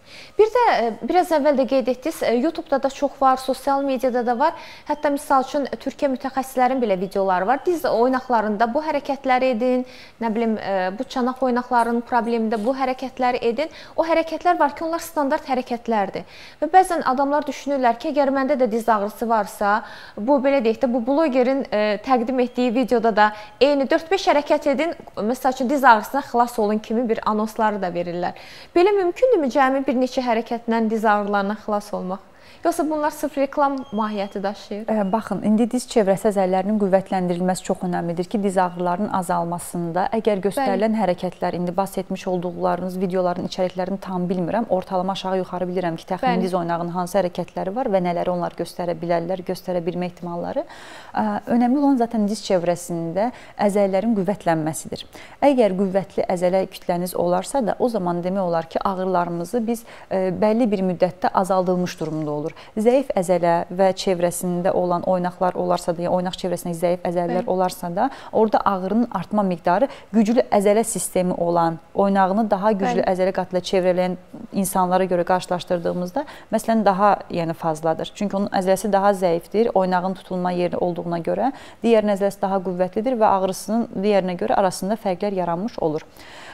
Bir də biraz əvvəl də qeyd etdiniz, YouTube-da da çox var, sosial mediada da var. Hətta misal üçün Türkiyə mütəxəssislərin belə videoları var. Diz oynaqlarında bu hərəkətləri edin, nə bilim, bu çanaq oynaqlarının problemində bu hərəkətləri edin. O hərəkətlər var ki, onlar standart hərəkətlərdir. Və bəzən adamlar düşünürlər ki, əgər məndə də diz ağrısı varsa, bu belə deyək də, bu blogerin təqdim etdiyi videoda da eyni dörd beş hərəkət edin, məsəl üçün diz ağrısına xilas olun kimi bir anonsları da verirlər. Belə mümkündürmü cəmi bir neçə hərəkətlə diz ağrılarına xilas olmaq? Yoxsa bunlar sırf reklam mahiyyəti daşıyır? E, baxın, indi diz çevrəsi əzələlərinin qüvvətləndirilməsi çox önəmlidir ki, diz ağrılarının azalmasında əgər göstərilən Bəli. hərəkətlər, indi bəhs etmiş olduğularınız videoların içəriklərini tam bilmirəm, ortalama aşağı-yuxarı bilirəm ki, təxmin diz oynağının hansı hərəkətləri var və nələri onlar göstərə bilərlər, göstərə bilmə ehtimalları. E, önəmli olan zaten diz çevrəsində əzələlərin qüvvətlənməsidir. Əgər qüvvətli əzələ kütləniz olarsa da, o zaman demək olar ki, ağrılarımızı biz e, bəlli bir müddətdə azaldılmış durumda olur. Zəif əzələ və çevrəsində olan oynaqlar olarsa da, ya oynaq çevrəsində zəif əzələlər Bəli. olarsa da, orada ağrının artma miqdarı güclü əzələ sistemi olan, oynağını daha güclü Bəli. əzələ qatla çevrələyən insanlara görə qarşılaşdırdığımızda, məsələn, daha yəni fazladır. Çünki onun əzələsi daha zəifdir, oynağın tutulma yeri olduğuna görə, digərinin əzələsi daha qüvvətlidir və ağrısının digərinə görə arasında fərqlər yaranmış olur.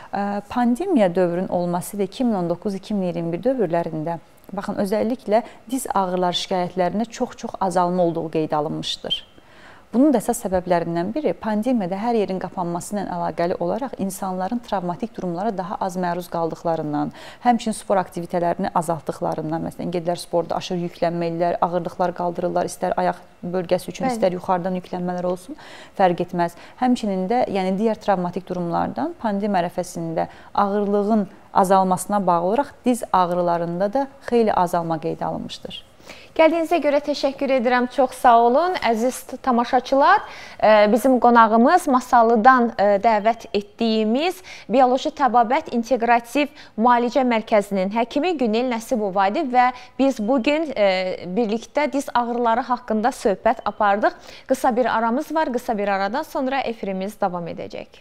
Pandemiya dövrün olması da iki min on doqquz iki min iyirmi bir dövrlərində baxın, özəlliklə diz ağrıları şikayətlərində çox-çox azalma olduğu qeyd alınmışdır. Bunun da əsas səbəblərindən biri pandemiyada hər yerin qapanması ilə əlaqəli olaraq insanların travmatik durumlara daha az məruz qaldıqlarından, həmçinin spor aktivitələrini azaltdıqlarından, məsələn, gedilər sporda aşırı yüklənmə edirlər, ağırlıqlar qaldırırlar, istər ayaq bölgəsi üçün, Bəli. istər yuxarıdan yüklənmələr olsun, fərq etməz. Həmçinin də yəni digər travmatik durumlardan pandemiya ərəfəsində ağırlığın azalmasına bağlı olaraq diz ağrılarında da xeyli azalma qeyd alınmışdır. Gəldiyinizə görə təşəkkür edirəm. Çox sağ olun. Əziz tamaşaçılar, bizim qonağımız Masallıdan dəvət etdiyimiz Bioloji Təbabət İnteqrativ Müalicə Mərkəzinin həkimi Günel Nəsibova idi və biz bugün birlikdə diz ağrıları haqqında söhbət apardıq. Qısa bir aramız var. Qısa bir aradan sonra efirimiz davam edəcək.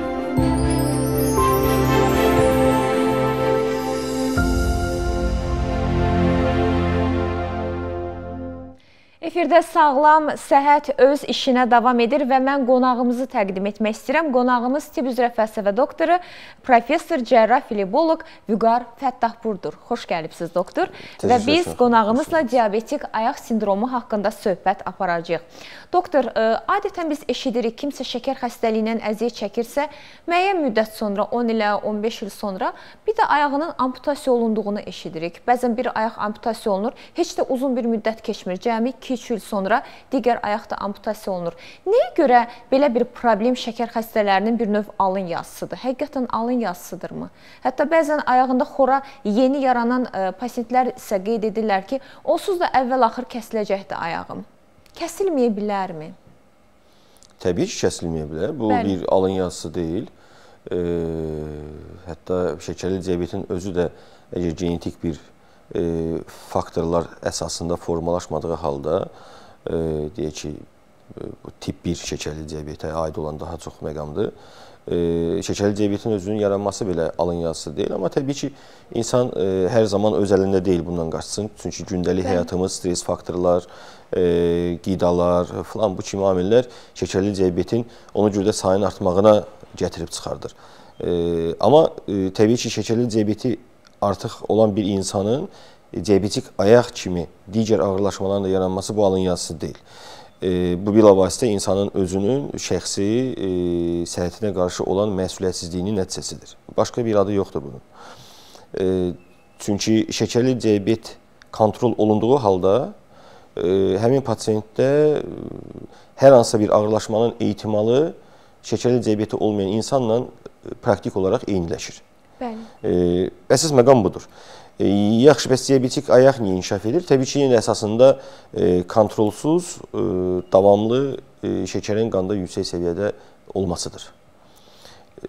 Efirdə Sağlam Səhət öz işinə davam edir və mən qonağımızı təqdim etmək istəyirəm. Qonağımız tibb üzrə fəlsəfə doktoru, professor, cərrah, filoloq Vüqar Fəttahpurdur. Xoş gəlibsiniz, doktor. Təşəkkür və biz qonağımızla diabetik ayaq sindromu haqqında söhbət aparacağıq. Doktor, adətən biz eşidirik, kimsə şəkər xəstəliyindən əziyyət çəkirsə, müəyyən müddət sonra, on ilə on beş il sonra bir də ayağının amputasiya olunduğunu eşidirik. Bəzən bir ayaq amputasiya olunur, heç də uzun bir müddət keçmir. Cəmi iki üç il sonra digər ayaq da amputasiya olunur. Nəyə görə belə bir problem şəkər xəstələrinin bir növ alın yazısıdır? Həqiqətən alın yazısıdırmı? Hətta bəzən ayağında xora yeni yaranan pasientlər isə qeyd edirlər ki, onsuz da əvvəl-axır kəsiləcəkdir ayağım. Kəsilməyə bilərmi? Təbii ki, kəsilməyə bilər. Bu Bəli. bir alın yazısı deyil. E, hətta şəkərli diabetin özü də əgər genetik bir E, faktorlar əsasında formalaşmadığı halda e, deyək ki, e, tip bir şəkərli diabetə aid olan daha çox məqamdır. E, şəkərli diabetin özünün yaranması belə alın yazısı deyil, amma təbii ki, insan e, hər zaman öz əlində deyil bundan qaçsın. Çünki gündəlik Bəli. həyatımız, stres faktorlar, e, qidalar falan bu kimi amillər şəkərli diabetin ona görə də sayının artmağına gətirib çıxardır. E, amma e, təbii ki, şəkərli diabeti artıq olan bir insanın diabetik ayaq kimi digər ağırlaşmaların da yaranması bu alın yazısı deyil. E, bu bilavasitə insanın özünün şəxsi e, səhhətinə qarşı olan məsuliyyətsizliyinin nəticəsidir. Başqa bir adı yoxdur bunun. E, çünki şəkərli diabet kontrol olunduğu halda e, həmin pasientdə hər hansısa bir ağırlaşmanın ehtimalı şəkərli diabeti olmayan insanla praktik olaraq eyniləşir. Bəli. E, əsas məqam budur. E, yaxşı, bəs diabetik ayaq niyə inkişaf edir? Təbii ki, yenə əsasında e, kontrolsuz, e, davamlı e, şəkərin qanda yüksək səviyyədə olmasıdır. E,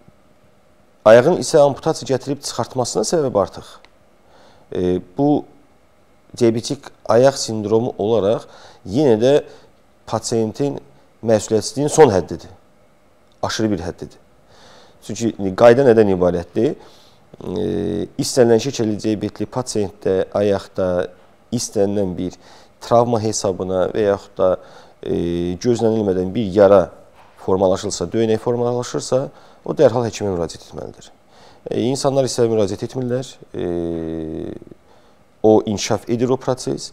ayağın isə amputasiya gətirib çıxartmasına səbəb artıq. E, bu diabetik ayaq sindromu olaraq yenə də pasiyentin məsuliyyətsizliyinin son həddidir. Aşırı bir həddidir. Çünki qayda nədən ibarətdir? istənilən şəkilli diabetli pasiyentdə ayaqda istənilən bir travma hesabına və yaxud da gözlənilmədən bir yara formalaşırsa, döynək formalaşırsa, o dərhal həkimə müraciət etməlidir. İnsanlar isə müraciət etmirlər, o inkişaf edir o proses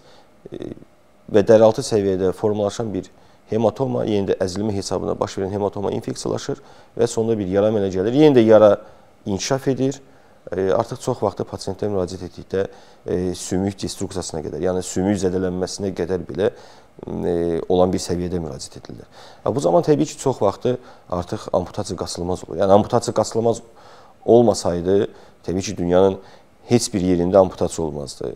və dəraltı səviyyədə formalaşan bir hematoma, yenə də əzilmə hesabına baş verən hematoma infeksiyalaşır və sonunda bir yara əmələ gəlir. Yenə də yara inkişaf edir. Artıq çox vaxtda pasiyentə müraciət etdikdə sümük destruksiyasına qədər, yəni sümük zədələnməsinə qədər belə olan bir səviyyədə müraciət edilir. Bu zaman təbii ki, çox vaxtı artıq amputasiya qaçılmaz olur. Yəni amputasiya qaçılmaz olmasaydı, təbii ki, dünyanın heç bir yerində amputasiya olmazdı.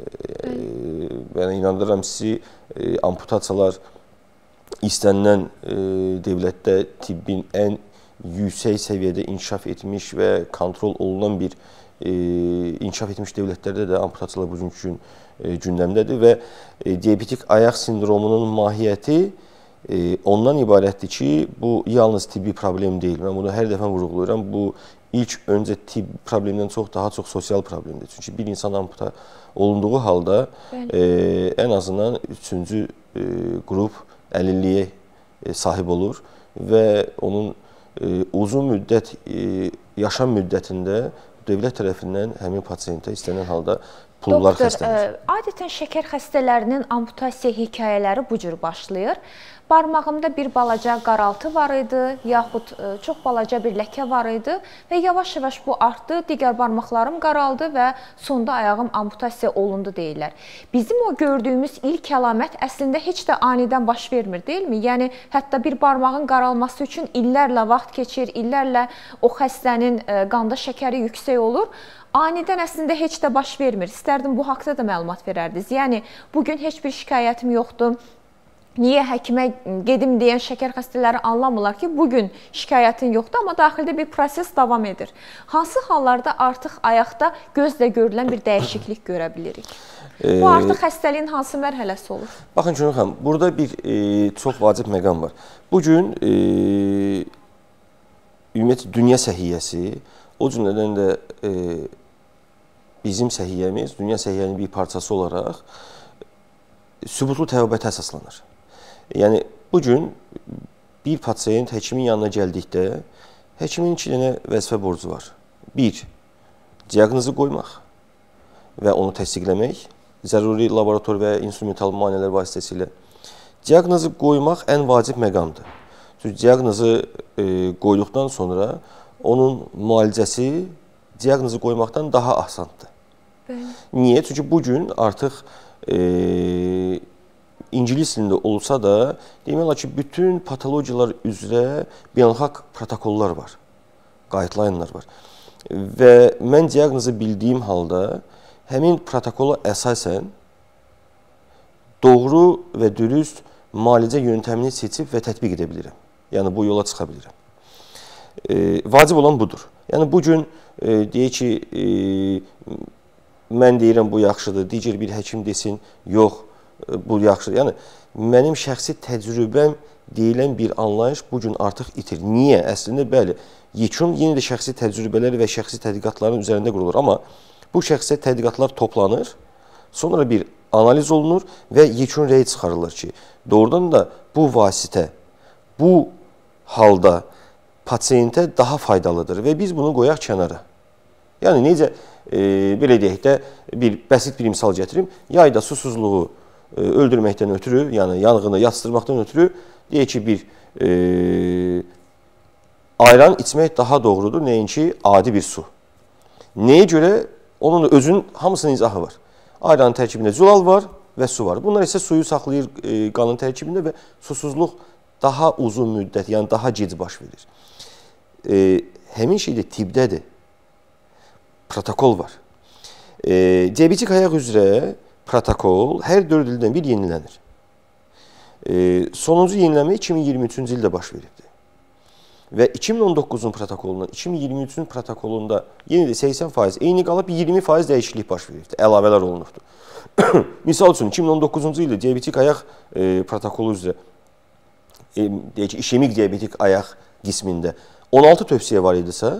Mən inandırıram sizi, amputasiyalar istənilən dövlətdə tibbin ən yüksək səviyyədə inkişaf etmiş və kontrol olunan bir inkişaf etmiş dövlətlərdə də amputasiyalar bugünkü gün gündəmdədir və diabetik ayaq sindromunun mahiyyəti ondan ibarətdir ki, bu yalnız tibbi problem deyil. Mən bunu hər dəfə vurğulayıram. Bu ilk öncə tibbi problemdən çox daha çox sosial problemdir. Çünki bir insan amputa olunduğu halda e, ən azından üçüncü e, qrup əlilliyə e, sahib olur və onun e, uzun müddət e, yaşam müddətində dövlət tərəfindən həmin pasiyentə istənilən halda pullar xərclənir. Doktor, adətən şəkər xəstələrinin amputasiya hekayələri bu cür başlayır. Barmağımda bir balaca qaraltı var idi, yaxud çox balaca bir ləkə var idi və yavaş-yavaş bu artdı, digər barmaqlarım qaraldı və sonda ayağım amputasiya olundu deyirlər. Bizim o gördüyümüz ilk əlamət əslində heç də anidən baş vermir, deyilmi? Yəni, hətta bir barmağın qaralması üçün illərlə vaxt keçir, illərlə o xəstənin qanda şəkəri yüksək olur. Anidən əslində heç də baş vermir. İstərdim bu haqda da məlumat verərdiniz. Yəni, bugün heç bir şikayətim yoxdur. Niyə həkimə gedim deyən şəkər xəstələri anlamırlar ki, bugün şikayətin yoxdur, amma daxildə bir proses davam edir. Hansı hallarda artıq ayaqda gözlə görülən bir dəyişiklik görə bilirik? Bu artıq xəstəliyin hansı mərhələsi olur? Baxın Günür xanım, burada bir e, çox vacib məqam var. Bugün e, ümumiyyətlə dünya səhiyyəsi, o cümlədən də e, bizim səhiyyəmiz, dünya səhiyyənin bir parçası olaraq sübutlu təvəbətə əsaslanır. Yəni, bugün bir pasiyent həkimin yanına gəldikdə, həkimin iki dənə vəzifə borcu var. Bir, diaqnozu qoymaq və onu təsdiqləmək, zəruri laborator və instrumental müayinələr vasitəsilə. Diaqnozu qoymaq ən vacib məqamdır. Çünki diaqnozu e, qoyduqdan sonra onun müalicəsi diaqnozu qoymaqdan daha asandır. Bəli. Niyə? Çünki bugün artıq e, İngilis dilində olsa da, demək olar ki, bütün patologiyalar üzrə beynəlxalq protokollar var, guideline-lar var. Və mən diaqnozu bildiyim halda həmin protokola əsasən doğru və dürüst müalicə yöntəmini seçib və tətbiq edə bilirəm. Yəni, bu yola çıxa bilirəm. E, vacib olan budur. Yəni, bugün e, deyək ki, e, mən deyirəm bu yaxşıdır, digər bir həkim desin, yox, bu yaxşıdır. Yəni, mənim şəxsi təcrübəm deyilən bir anlayış bugün artıq itir. Niyə? Əslində, bəli, yekun yenə də şəxsi təcrübələr və şəxsi tədqiqatların üzərində qurulur. Amma bu şəxsi tədqiqatlar toplanır, sonra bir analiz olunur və yekun rəy çıxarılır ki, doğrudan da bu vasitə, bu halda pasiyentə daha faydalıdır və biz bunu qoyaq kənara. Yəni, necə, e, belə deyək də, bir bəsit bir misal gətirim, yayda susuzluğu öldürməkdən ötürü, yəni yanğını yatsırmaqdan ötürü deyək ki, bir e, ayran içmək daha doğrudur, nəinki adi bir su. Nəyə görə? Onun özünün hamısının izahı var. Ayranın tərkibində zülal var və su var. Bunlar isə suyu saxlayır e, qanın tərkibində və susuzluq daha uzun müddət, yəni daha gec baş verir. E, həmin şey də tibbdədir. Protokol var. E, diabetik ayaq üzrə protokol hər dörd ildən bir yenilənir. E, sonuncu yeniləmə iki min iyirmi üçüncü ildə baş veribdir. Və iki min on doqquzun protokolundan iki min iyirmi üçün protokolunda yenə də səksən faiz eyni qalıb, iyirmi faiz dəyişiklik baş veribdir, əlavələr olunubdur. Misal üçün, iki min on doqquzuncu ildə diabetik ayaq e, protokolu üzrə e, deyək ki, işemik diabetik ayaq qismində on altı tövsiyə var idisə,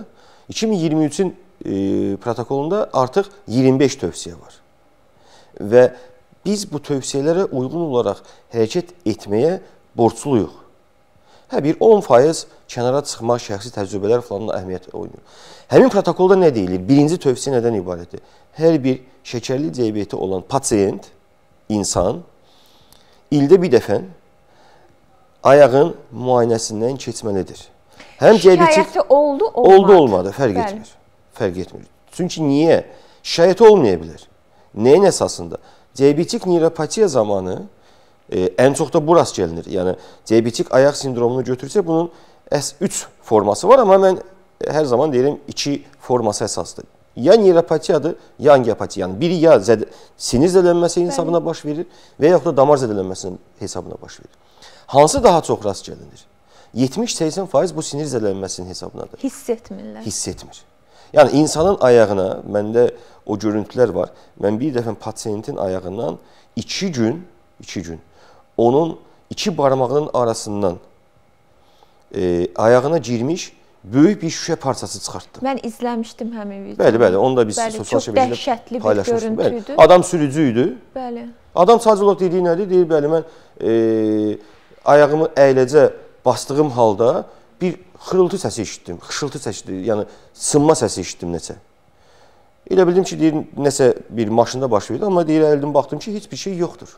iki min iyirmi üçün e, protokolunda artıq iyirmi beş tövsiyə var. Və biz bu tövsiyələrə uyğun olaraq hərəkət etməyə borcluyuq. Hə, bir on faiz kənara çıxmaq, şəxsi təcrübələr falanla əhəmiyyət oynayır. Həmin protokolda nə deyilir? Birinci tövsiyə nədən ibarətdir? Hər bir şəkərli diabeti olan pasiyent, insan, ildə bir dəfə ayağın müayinəsindən keçməlidir. Həm şikayəti oldu, olmadı. Oldu, olmadı, fərq Bəli. etmir. Fərq etmir. Çünki niyə? Şikayəti olmaya bilər. Nəyin əsasında? Diabetik neuropatiya zamanı e, ən çox da bu rast gəlinir. Yəni, diabetik ayaq sindromunu götürsə, bunun üç forması var, amma mən hər zaman deyirəm, iki forması əsasdır. Ya neuropatiyadır, ya angiopatiya. Yəni, biri ya zəd sinir zədələnməsi hesabına baş verir və yaxud da damar zədələnməsinin hesabına baş verir. Hansı daha çox rast gəlinir? yetmiş səksən faiz bu sinir zədələnməsinin hesabınadır. Hiss etmirlər. Hiss etmir. Yəni, insanın ayağına, məndə o görüntülər var. Mən bir dəfə pasiyentin ayağından iki gün, iki gün onun iki barmağının arasından e, ayağına girmiş böyük bir şüşə parçası çıxartdı. Mən izləmişdim həmin videonu. Bəli, bəli, onu da biz bəli, sosial şəbəkədə paylaşmışdıq. Görüntüydü. Adam sürücü idi. Bəli. Adam sadəcə olaraq dediyi nədir? Deyir, bəli, mən e, ayağımı əyləcə bastığım halda bir xırıltı səsi eşitdim, xışıltı səsi, yəni sınma səsi eşitdim neçə. Elə bildim ki, deyir, nəsə bir maşında baş verdi, amma deyir, əldim, baxdım ki, heç bir şey yoxdur.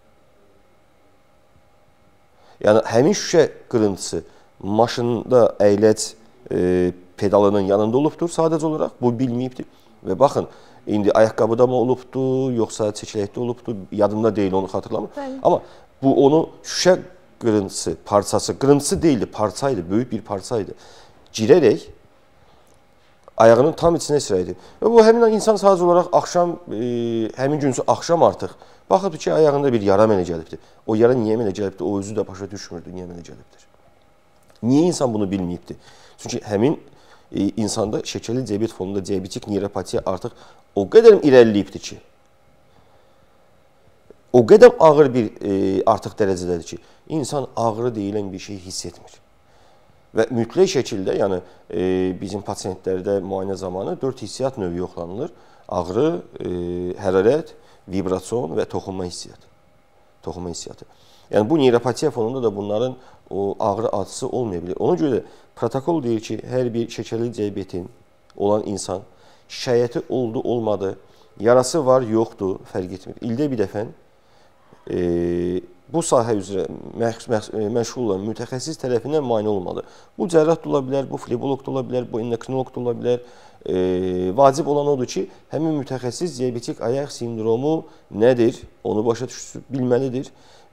Yəni, həmin şüşə qırıntısı maşında əyləc e, pedalının yanında olubdur sadəcə olaraq, bu bilməyibdir. Və baxın, indi ayaqqabıda mı olubdur, yoxsa çəkiləkdə olubdur, yadımda deyil, onu xatırlamır. Bəli. Amma bu onu şüşə qırıntısı, parçası, qırıntısı deyildi, parçaydı, böyük bir parçaydı. Girərək ayağının tam içinə sirəydi. Və bu həmin insan sadəcə olaraq axşam, e, həmin günsü axşam artıq baxıbdır ki, ayağında bir yara mənə gəlibdir. O yara niyə mənə gəlibdir, o özü də başa düşmürdü, niyə mənə gəlibdir. Niyə insan bunu bilməyibdir? Çünki həmin e, insanda şəkərli diabet fonunda diabetik neuropatiya artıq o qədər irəliləyibdir ki, o qədər ağır bir e, artıq dərəcədədir ki, insan ağrı deyilən bir şey hiss etmir. Və mütləq şəkildə, yəni e, bizim pasiyentlərdə müayinə zamanı dörd hissiyat növü yoxlanılır. Ağrı, e, hərarət, vibrasyon və toxunma hissiyatı. Toxunma hissiyatı. Yəni bu neuropatiya fonunda da bunların o ağrı acısı olmaya bilir. Ona görə protokol deyir ki, hər bir şəkərli diabetin olan insan şikayəti oldu, olmadı, yarası var, yoxdur, fərq etmir. İldə bir dəfə e, bu sahə üzrə məşğul olan mütəxəssis tərəfindən müayinə olmalı. Bu cərrah da ola bilər, bu fleboloq da ola bilər, bu endokrinoloq da ola bilər. E, vacib olan odur ki, həmin mütəxəssis diabetik ayaq sindromu nədir, onu başa düşsün, bilməlidir.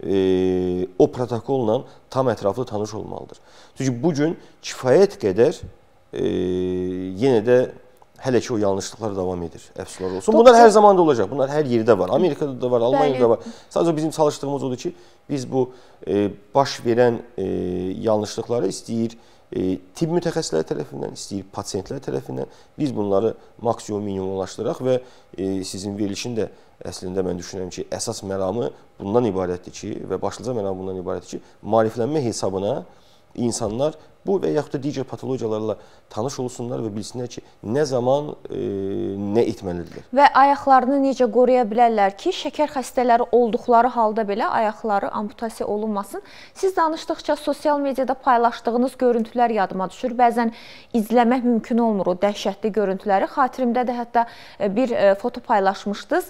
E, o protokolla tam ətraflı tanış olmalıdır. Çünki bugün kifayət qədər e, yenə də hələ ki o yanlışlıqlar davam edir, əfsuslar olsun. Bunlar hər zaman da olacaq, bunlar hər yerdə var. Amerikada da var, Almaniyada da var. Sadəcə bizim çalışdığımız odur ki, biz bu e, baş verən e, yanlışlıqları istəyir e, tibb mütəxəssisləri tərəfindən, istəyir pasiyentlər tərəfindən biz bunları maksimum minimumlaşdıraq və e, sizin verilişin də əslində mən düşünürəm ki, əsas məramı bundan ibarətdir ki və başlıca məramı bundan ibarətdir ki, maariflənmə hesabına insanlar bu və yaxud da digər patologiyalarla tanış olsunlar və bilsinlər ki, nə zaman e, nə etməlidirlər. Və ayaqlarını necə qoruya bilərlər ki, şəkər xəstələri olduqları halda belə ayaqları amputasiya olunmasın. Siz danışdıqca sosial mediada paylaşdığınız görüntülər yadıma düşür. Bəzən izləmək mümkün olmur o dəhşətli görüntüləri. Xatirimdə də hətta bir foto paylaşmışdınız.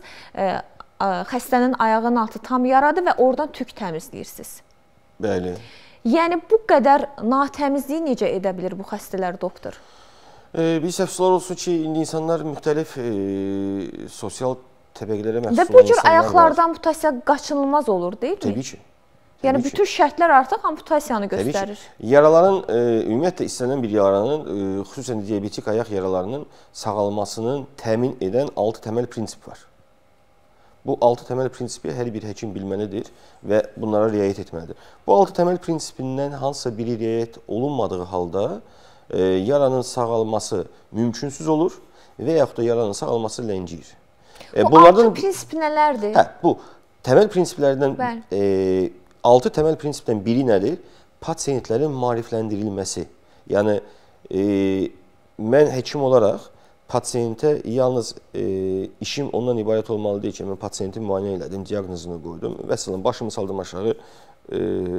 Xəstənin ayağının altı tam yaradı və oradan tük təmizləyirsiniz. Bəli. Yəni, bu qədər natəmizliyi necə edə bilir bu xəstələr, doktor? E, bir səfsizlər olsun ki, indi insanlar müxtəlif e, sosial təbəqələrə məxsus olan insanlar var. Və bu cür ayaqlardan amputasiya qaçınılmaz olur, deyil mi? Təbii ki. Yəni, Təbii bütün ki. şərtlər artıq amputasiyanı göstərir. Yaraların, e, ümumiyyətlə istənilən bir yaranın, e, xüsusən diabetik ayaq yaralarının sağalmasının təmin edən altı təməl prinsip var. Bu altı təməl prinsipi hər bir həkim bilməlidir və bunlara riayət etməlidir. Bu altı təməl prinsipindən hansısa biri riayət olunmadığı halda e, yaranın sağalması mümkünsüz olur və yaxud da yaranın sağalması ləngiyir. E, bu bunlardan, altı prinsip nələrdir? Hə, bu təməl prinsiplərdən e, altı təməl prinsipdən biri nədir? Pasiyentlərin maarifləndirilməsi. Yəni, e, mən həkim olaraq pasiyentə yalnız e, işim ondan ibarət olmalı deyil ki, mən pasiyenti müayinə elədim, diaqnozunu qoydum. Vəssalam, başımı saldım aşağı, e,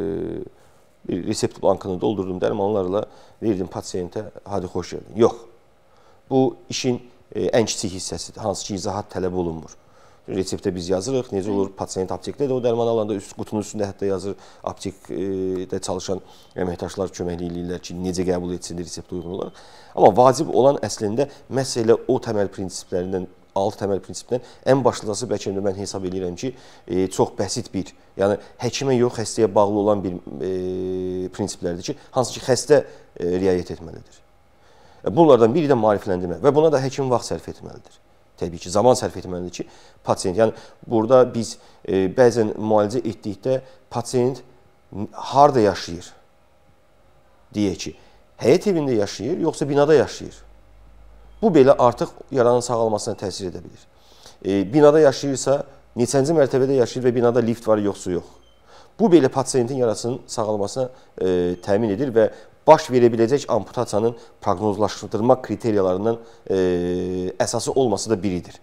bir resept blankını doldurdum, dərmanlarla verdim pasiyentə, hadi xoş gəldin. Yox, bu işin e, ən kiçik hissəsidir, hansı ki, izahat tələb olunmur. Reseptə biz yazırıq, necə olur, pasiyent aptekdə də o dərman alanda üst qutunun üstündə hətta yazır, aptekdə çalışan əməkdaşlar köməklik eləyirlər ki, necə qəbul etsin reseptə uyğun olaraq. Amma vacib olan əslində məhz elə o təməl prinsiplərindən, altı təməl prinsipdən ən başlıcası bəlkə də mən hesab edirəm ki, e, çox bəsit bir, yəni həkimə yox, xəstəyə bağlı olan bir e, prinsiplərdir ki, hansı ki, xəstə e, riayət etməlidir. Bunlardan biri də maarifləndirmə və buna da həkim vaxt sərf etməlidir. Təbii ki, zaman sərf etməlidir ki, pasiyent, yəni burada biz e, bəzən müalicə etdikdə pasiyent harada yaşayır? Deyək ki, həyət evində yaşayır, yoxsa binada yaşayır? Bu belə artıq yaranın sağalmasına təsir edə bilir. E, binada yaşayırsa, neçənci mərtəbədə yaşayır və binada lift var, yoxsa yox? Bu belə pasiyentin yarasının sağalmasına e, təmin edir və baş verə biləcək amputasiyanın proqnozlaşdırma kriteriyalarından e, əsası olması da biridir.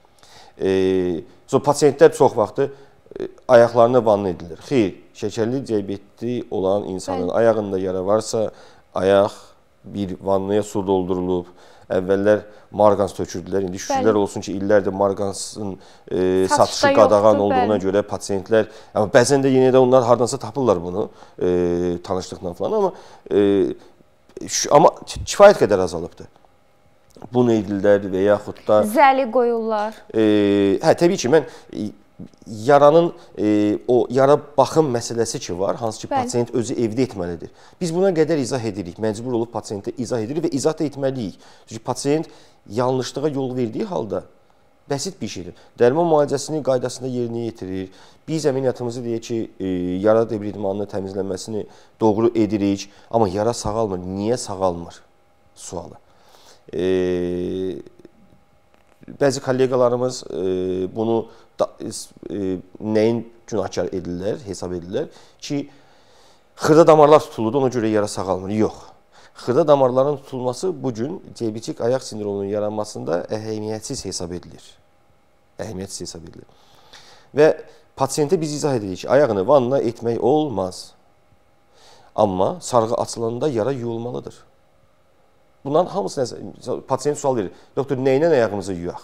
E, so, pasiyentlər çox vaxtı e, ayaqlarına vanna edilir. Xeyr, şəkərli diabetli olan insanın Bəli. ayağında yara varsa, ayaq bir vannaya su doldurulub, əvvəllər marqans tökürdülər. İndi şükürlər olsun ki, illərdir marqansın e, satışı qadağan olduğuna bəli. görə pasiyentlər, yəni bəzən də yenə də onlar hardansa tapırlar bunu e, tanışlıqla falan, amma e, şu, amma kifayət qədər azalıbdır. Bunu edirlər və yaxud da zəli qoyurlar. E, hə, təbii ki, mən e, yaranın e, o yara baxım məsələsi ki var, hansı ki, Bəli. pasiyent özü evdə etməlidir. Biz buna qədər izah edirik, məcbur olub pasiyentə izah edirik və izah da etməliyik. Çünki pasiyent yanlışlığa yol verdiyi halda bəsit bir şeydir. Dərman müalicəsini qaydasında yerinə yetirir. Biz əməliyyatımızı deyək ki, e, yara debridmanının təmizlənməsini doğru edirik, amma yara sağalmır. Niyə sağalmır? Sualı. E, bəzi kollegalarımız e, bunu da, e, nəyin günahkar edirlər, hesab edirlər ki, xırda damarlar tutulurdu, ona görə yara sağalmır. Yox. Xırda damarların tutulması bugün diabetik ayaq sindromunun yaranmasında əhəmiyyətsiz hesab edilir. Əhəmiyyətsiz hesab edilir. Və pasiyentə biz izah edirik ki, ayağını vanna etmək olmaz. Amma sarğı açılanda yara yuyulmalıdır. Bunların hamısı nəsə, pasiyent sual verir. Doktor, nə ilə ayağımızı yuyaq?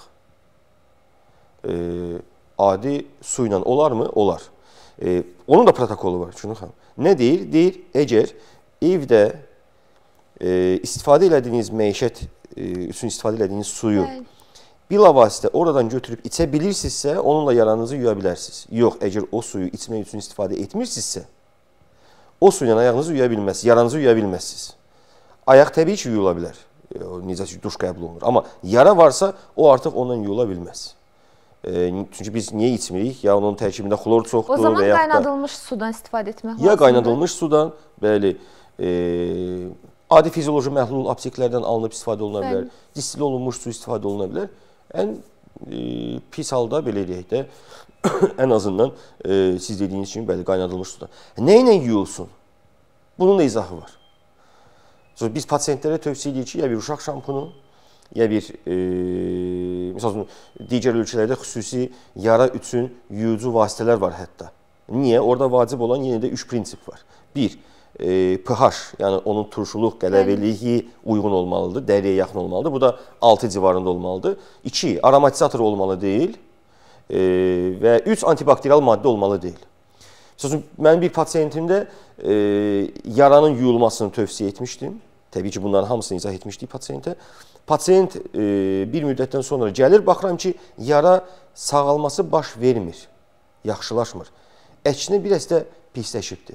E, adi su ilə olarmı? Olar. E, onun da protokolu var. Şunu xanım. Nə deyir? Deyir, əgər evdə e, istifadə elədiyiniz məişət e, üçün istifadə elədiyiniz suyu Bəli. bilavasitə oradan götürüb içə bilirsinizsə, onunla yaranızı yuya bilərsiniz. Yox, əgər o suyu içmək üçün istifadə etmirsinizsə, o suyla ayağınızı yuya bilməzsiniz, yaranızı yuya bilməzsiniz. Ayaq təbii ki, yuyula bilər. Necə ki, duş qəbul olunur. Amma yara varsa, o artıq ondan yuyula bilməz. E, çünki biz niyə içmirik? Ya onun tərkibində xlor çoxdur. O zaman və qaynadılmış da, sudan istifadə etmək lazımdır. Ya qaynadılmış sudan, bəli, e, adi fizioloji məhlul apteklərdən alınıb istifadə oluna bilər. Distil olunmuş su istifadə oluna bilər. Ən e, pis halda, belə deyək də, ən azından e, siz dediyiniz kimi, bəli, qaynadılmış sudan. Nə ilə yuyulsun? Bunun da izahı var. Sonra biz pasiyentlərə tövsiyə edirik ki, ya bir uşaq şampunu, ya bir, e, məsələn, digər ölkələrdə xüsusi yara üçün yuyucu vasitələr var hətta. Niyə? Orada vacib olan yenə də üç prinsip var. Bir, e, pH, yəni onun turşuluq, qələvəliyi uyğun olmalıdır, dəriyə yaxın olmalıdır. Bu da altı civarında olmalıdır. İki, aromatizator olmalı deyil e, və üç, antibakterial maddə olmalı deyil. Məsələn, mən bir pasiyentimdə e, yaranın yuyulmasını tövsiyə etmişdim. Təbii ki, bunların hamısını izah etmişdik pasiyentə. Pasiyent e, bir müddətdən sonra gəlir, baxıram ki, yara sağalması baş vermir, yaxşılaşmır. Əksinə bir həstə pisləşibdir.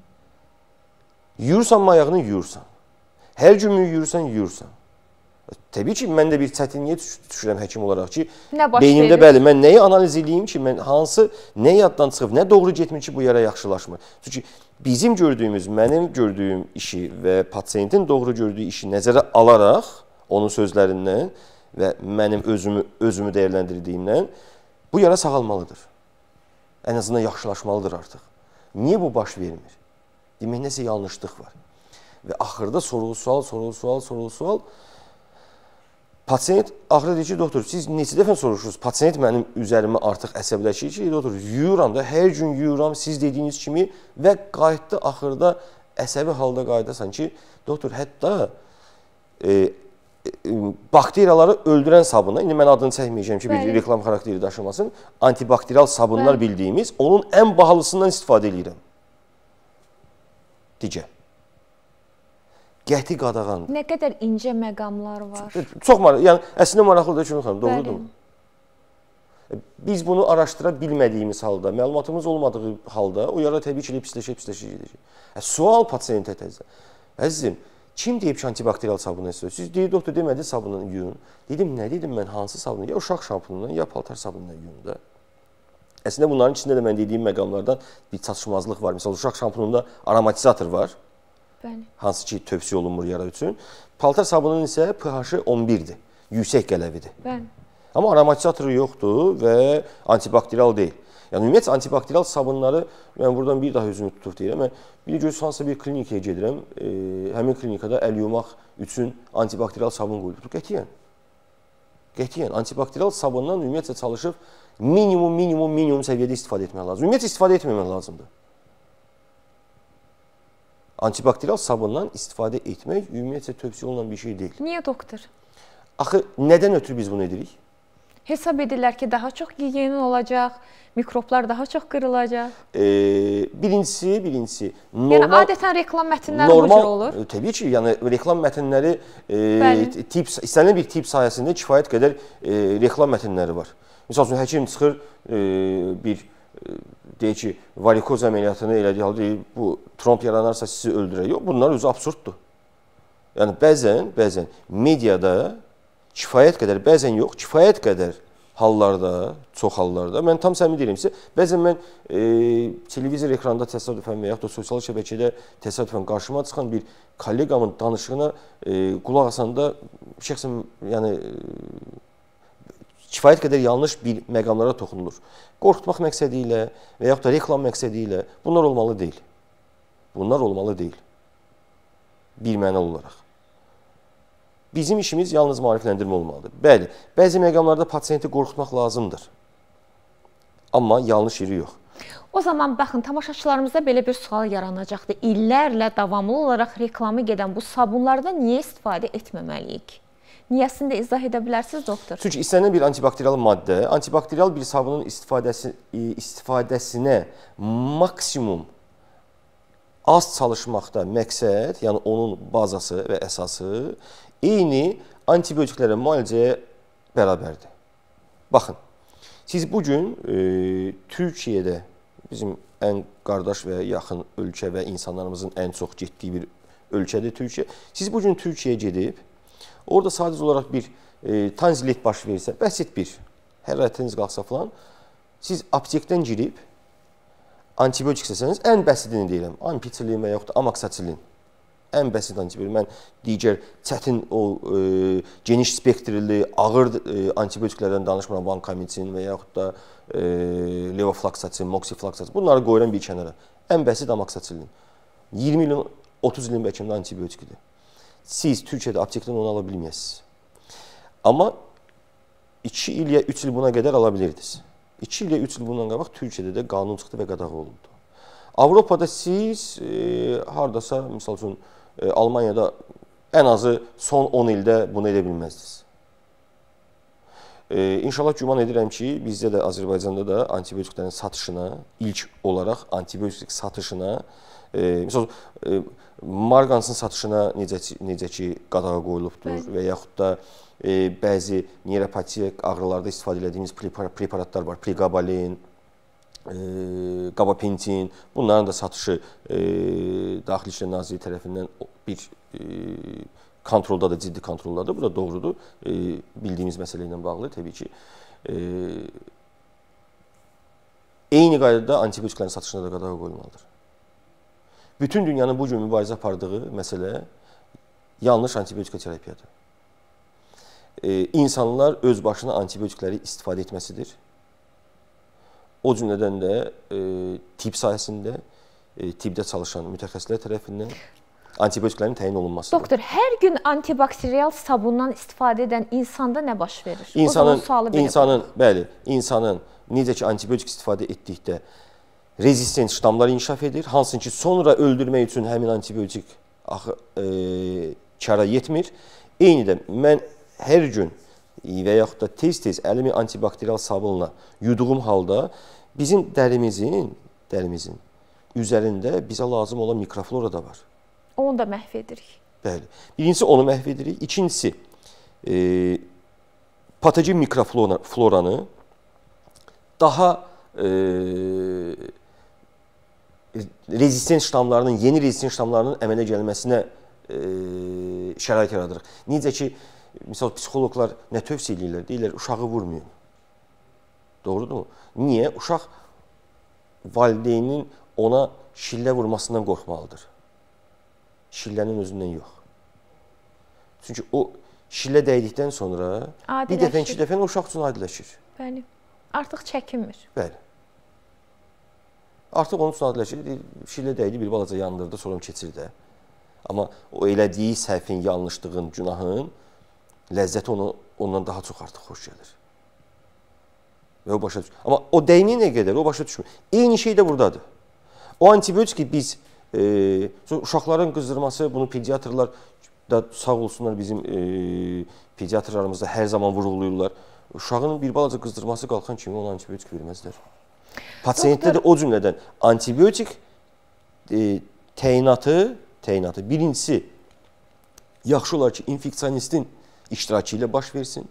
Yuyursan mı ayağını yuyursan. Hər gün mü yuyursan, yuyursan. Təbii ki, mən də bir çətinliyə düşürəm həkim olaraq ki, beynimdə verir? Bəli, mən nəyi analiz edeyim ki, mən hansı, nə yaddan çıxıb, nə doğru getmir ki, bu yara yaxşılaşmır. Çünki bizim gördüyümüz, mənim gördüyüm işi və pasiyentin doğru gördüyü işi nəzərə alaraq, onun sözlərindən və mənim özümü, özümü dəyərləndirdiyimdən, bu yara sağalmalıdır. Ən azından yaxşılaşmalıdır artıq. Niyə bu baş vermir? Demək, nəsə yanlışlıq var. Və axırda sorğu sual, sorğu sual, sorğu sual. Pasiyent axırda deyir ki, doktor, siz neçə dəfə soruşursunuz, pasiyent mənim üzərimə artıq əsəbləşir ki, doktor, yuyuram da, hər gün yuyuram, siz dediyiniz kimi və qayıtdı axırda əsəbi halda qayıdasan ki, doktor, hətta e, e, bakteriyaları öldürən sabunlar, indi mən adını çəkməyəcəm ki, bir reklam xarakteri daşımasın, antibakteriyal sabunlar Bəli. bildiyimiz, onun ən bahalısından istifadə edirəm. Digər. Qəti qadağandır. Nə qədər incə məqamlar var. Çox maraqlı. Yəni əslində maraqlıdır Şünun xanım, doğrudur. Biz bunu araşdıra bilmədiyimiz halda, məlumatımız olmadığı halda o yara təbii ki, pisləşə pisləşə gedəcək. Sual pasiyentə təzə. Əzizim, kim deyib ki, antibakteriyal sabunu istəyir? Siz deyir, doktor demədi sabunu yuyun. Dedim, nə dedim mən, hansı sabunu? Ya uşaq şampunundan, ya paltar sabunundan yuyun da. Əslində bunların içində də mən dediyim məqamlardan bir çatışmazlıq var. Məsələn, uşaq şampununda aromatizator var. Bəli. Hansı ki, tövsiyə olunmur yara üçün. Paltar sabununun isə pH-ı on birdir. Yüksək qələvidir. Bəli. Amma aromatizatoru yoxdur və antibakteriyal deyil. Yəni, ümumiyyətlə, antibakteriyal sabunları, mən buradan bir daha özümü tutub deyirəm, mən bir göz hansısa bir klinikaya gedirəm, e, həmin klinikada əl yumaq üçün antibakteriyal sabun qoyulubdur. Qətiyyən. Qətiyyən. Antibakteriyal sabundan ümumiyyətlə çalışıb minimum, minimum, minimum səviyyədə istifadə etmək lazım. Ümumiyyətlə, istifadə etməmək lazımdır. Antibakteriyal sabundan istifadə etmək ümumiyyətlə tövsiyə olunan bir şey deyil. Niyə doktor? Axı, nədən ötürü biz bunu edirik? Hesab edirlər ki, daha çox gigiyenin olacaq, mikroblar daha çox qırılacaq. E, birincisi, birincisi, normal... Yəni, adətən reklam mətnləri bu cür olur. Təbii ki, yəni reklam mətnləri, e, tip, istənilən bir tip sayəsində kifayət qədər e, reklam mətnləri var. Misal üçün, həkim çıxır e, bir... deyir ki, varikoz əməliyyatını elədiyi halda deyir, bu tromb yaranarsa sizi öldürər. Yox, bunlar özü absurddur. Yəni, bəzən, bəzən mediada kifayət qədər, bəzən yox, kifayət qədər hallarda, çox hallarda, mən tam səmimi deyirəm sizə, bəzən mən e, televizor ekranda təsadüfən və yaxud da sosial şəbəkədə təsadüfən qarşıma çıxan bir kolleqamın danışığına e, qulaq asanda şəxsən, yəni, kifayət qədər yanlış bir məqamlara toxunulur. Qorxutmaq məqsədi ilə və yaxud da reklam məqsədi ilə bunlar olmalı deyil. Bunlar olmalı deyil. Bir mənalı olaraq. Bizim işimiz yalnız maarifləndirmə olmalıdır. Bəli, bəzi məqamlarda pasiyenti qorxutmaq lazımdır. Amma yanlış yeri yox. O zaman baxın, tamaşaçılarımızda belə bir sual yaranacaqdır. İllərlə davamlı olaraq reklamı gedən bu sabunlardan niyə istifadə etməməliyik? Niyəsini də izah edə bilərsiniz, doktor? Çünki istənilən bir antibakteriyal maddə, antibakteriyal bir sabunun istifadəsi, istifadəsinə maksimum az çalışmaqda məqsəd, yəni onun bazası və əsası eyni antibiotiklərə müalicəyə bərabərdir. Baxın, siz bugün e, Türkiyədə bizim ən qardaş və yaxın ölkə və insanlarımızın ən çox getdiyi bir ölkədir Türkiyə. Siz bugün Türkiyəyə gedib, orada sadəcə olaraq bir e, tanzilit baş verirsə, bəsit bir, hərarətiniz qalsa falan, siz aptekdən girib, antibiotik istəsəniz, ən bəsidini deyirəm, ampitsilin və yaxud da amoksatsilin, ən bəsit antibiotik. Mən digər çətin, o e, geniş spektrli, ağır e, antibiotiklərdən danışmıram, vankomitin və yaxud da e, levofloxacin, moxifloxacin, bunları qoyuram bir kənara. Ən bəsit amoksatsilin. iyirmi ilin, otuz ilin bəlkə antibiotikidir. Siz Türkiyədə aptekdən onu ala bilməyəsiniz. Amma iki il ya üç il buna qədər ala bilirdiniz. iki il ya üç il bundan qabaq Türkiyədə də qanun çıxdı və qadağa olundu. Avropada siz e, hardasa, misal üçün, e, Almaniyada ən azı son on ildə bunu edə bilməzdiniz. E, İnşallah güman edirəm ki, bizdə də Azərbaycanda da antibiotiklərin satışına, ilk olaraq antibiotik satışına, e, misal e, marqansın satışına necə, necə ki qadağa qoyulubdur Bəli. Və yaxud da e, bəzi neuropatiya ağrılarda istifadə edədiyimiz preparatlar var. Pregabalin, e, gabapentin, bunların da satışı e, Daxili İşlər Nazirliyi tərəfindən bir e, kontrolda da, ciddi kontroldadır. Bu da doğrudur. E, bildiyimiz məsələ ilə bağlı təbii ki. E, eyni qaydada antibiotiklərin satışına da qadağa qoyulmalıdır. Bütün dünyanın bu gün mübarizə apardığı məsələ yanlış antibiotika terapiyadır. E, insanlar öz başına antibiotikləri istifadə etməsidir. O cümlədən də e, tibb sahəsində, e, tibbdə çalışan mütəxəssislər tərəfindən antibiotiklərin təyin olunmasıdır. Doktor, hər gün antibakteriyal sabundan istifadə edən insanda nə baş verir? İnsanın, insanın, bəli, insanın necə ki antibiotik istifadə etdikdə rezistent ştamlar inkişaf edir, hansını ki sonra öldürmək üçün həmin antibiotik axı, e, kara yetmir. Eyni də mən hər gün və yaxud da tez-tez əlimi antibakteriyal sabunla yuduğum halda bizim dərimizin, dərimizin üzərində bizə lazım olan mikroflora da var. Onu da məhv edirik. Bəli. Birincisi onu məhv edirik. İkincisi e, patogen mikrofloranı daha e, rezistent ştamlarının, yeni rezistent ştamlarının əmələ gəlməsinə e, şərait yaradırıq. Necə ki, misal psixologlar nə tövsiyə edirlər? Deyirlər, uşağı vurmayın. Doğrudurmu? Niyə? Uşaq valideynin ona şillə vurmasından qorxmalıdır. Şillənin özündən yox. Çünki o şillə dəydikdən sonra bir dəfə, iki dəfə o uşaq üçün adiləşir. Bəli. Artıq çəkinmir. Bəli. Artıq onun üçün adiləşir. Şillə dəydi, bir balaca yandırdı, sonra keçir də. Amma o elədiyi səhvin, yanlışlığın, günahın ləzzəti ona, ondan daha çox artıq xoş gəlir. Və o başa düşür. Amma o dəyməyinə qədər o başa düşmür. Eyni şey də buradadır. O antibiotik biz e, uşaqların qızdırması, bunu pediatrlar da sağ olsunlar bizim e, pediatrlarımızda hər zaman vurğulayırlar. Uşağın bir balaca qızdırması qalxan kimi ona antibiotik verməzlər. Pasiyentdə də o cümlədən antibiotik e, təyinatı, təyinatı birincisi yaxşı olar ki, infeksionistin iştirakı ilə baş versin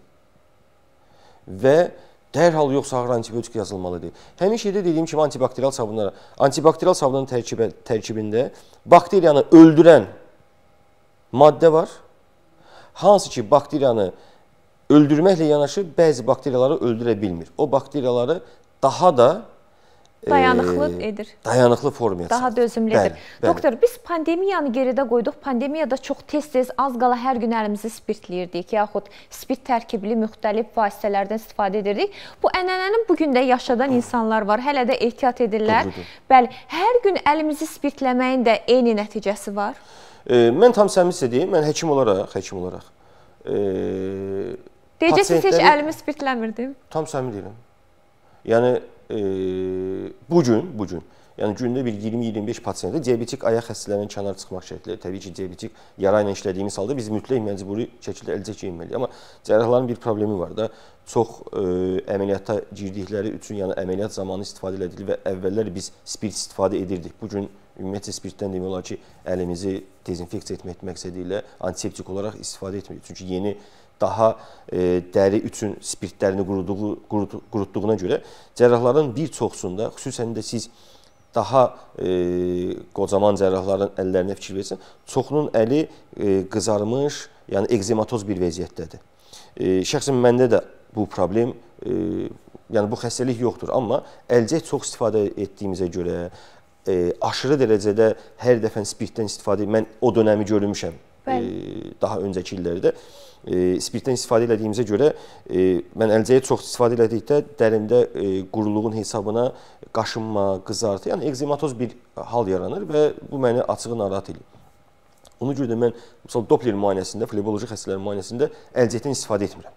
və dərhal yoxsa ağır antibiotik yazılmalıdır. Həmin şeydə dediyim kimi antibakteriyal sabunlara, antibakteriyal sabunların tərkibə, tərkibində bakteriyanı öldürən maddə var. Hansı ki, bakteriyanı öldürməklə yanaşı bəzi bakteriyaları öldürə bilmir. O bakteriyaları daha da dayanıqlı e, edir. Dayanıqlı formaya Daha dözümlüdür. Bəli, bəli. Doktor, biz pandemiyanı geridə qoyduq. Pandemiyada çox tez-tez az qala hər gün əlimizi spirtləyirdik, yaxud spirt tərkibli müxtəlif vasitələrdən istifadə edirdik. Bu ənənəni bugün də yaşadan insanlar var, hələ də ehtiyat edirlər. Doğrudur. Bəli, hər gün əlimizi spirtləməyin də eyni nəticəsi var. E, mən tam səmimi sizə deyim, mən həkim olaraq, həkim olaraq e, Deyəcəksiniz, heç əlimi spirtləmirdim. Tam səmimi deyirəm. Yəni, e, bugün, bugün, yəni gündə bir iyirmi iyirmi beş pasiyentə diabetik ayaq xəstələrindən kənar çıxmaq şəkli, təbii ki, diabetik yara ilə işlədiyimiz halda biz mütləq məcburi şəkildə əlcək yeyilməliyik. Amma cərrahların bir problemi var da, çox e, əməliyyata girdikləri üçün, yəni əməliyyat zamanı istifadə edilir və əvvəllər biz spirt istifadə edirdik. Bugün ümumiyyətlə spirtdən demək olar ki, əlimizi dezinfeksiya etmək məqsədi ilə antiseptik olaraq istifadə etmirik. Çünki yeni daha e, dəri üçün spirtlərini quruduğu, qurut, qurutduğuna görə cərrahların bir çoxsunda, xüsusən də siz daha e, qocaman cərrahların əllərinə fikir versin, çoxunun əli e, qızarmış, yəni ekzematoz bir vəziyyətdədir. E, şəxsən məndə də bu problem, e, yəni bu xəstəlik yoxdur, amma əlcək çox istifadə etdiyimizə görə, e, aşırı dərəcədə hər dəfə spirtdən istifadə, mən o dönəmi görmüşəm e, daha öncəki illərdə. E, spirtdən istifadə etdiyimizə görə e, mən əlcəyi çox istifadə etdikdə dərimdə e, quruluğun hesabına qaşınma, qızartı, yəni ekzematoz bir hal yaranır və bu məni açığı narahat edir. Ona görə də mən məsəl Doppler müayinəsində, fleboloji xəstələrin müayinəsində əlcəkdən istifadə etmirəm.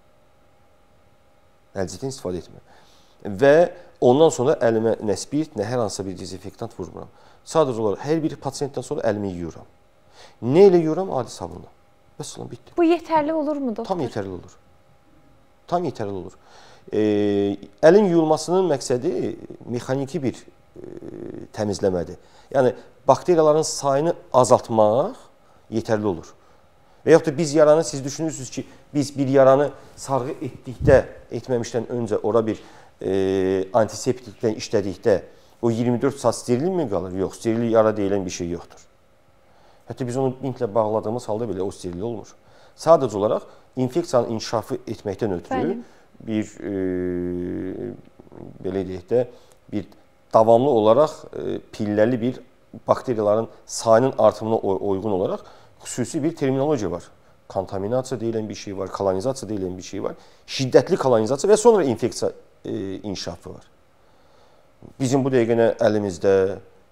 Əlcəkdən istifadə etmirəm. Və ondan sonra əlimə nə spirt, nə hər hansısa bir dezinfektant vurmuram. Sadəcə olaraq hər bir pasiyentdən sonra əlimi yuyuram. Nə ilə yuyuram? Adi sabunla. Bəs olan bitdi. Bu yetərli olurmu, doktor? Tam yetərli olur. Tam yetərli olur. E, əlin yuyulmasının məqsədi mexaniki bir e, təmizləmədir. Yəni, bakteriyaların sayını azaltmaq yetərli olur. Və yaxud da biz yaranı, siz düşünürsünüz ki, biz bir yaranı sarğı etdikdə, etməmişdən öncə ora bir e, antiseptikdən işlədikdə o iyirmi dörd saat steril mi qalır? Yox, steril yara deyilən bir şey yoxdur. Hətta biz onu lintlə bağladığımız halda belə o steril olmur. Sadəcə olaraq infeksiyanın inkişafı etməkdən ötürü Bəli. bir e, belə deyək də bir davamlı olaraq e, pilləli bir bakteriyaların sayının artımına uyğun olaraq xüsusi bir terminologiya var. Kontaminasiya deyilən bir şey var, kolonizasiya deyilən bir şey var, şiddətli kolonizasiya və sonra infeksiya e, inkişafı var. Bizim bu dəqiqə nə əlimizdə,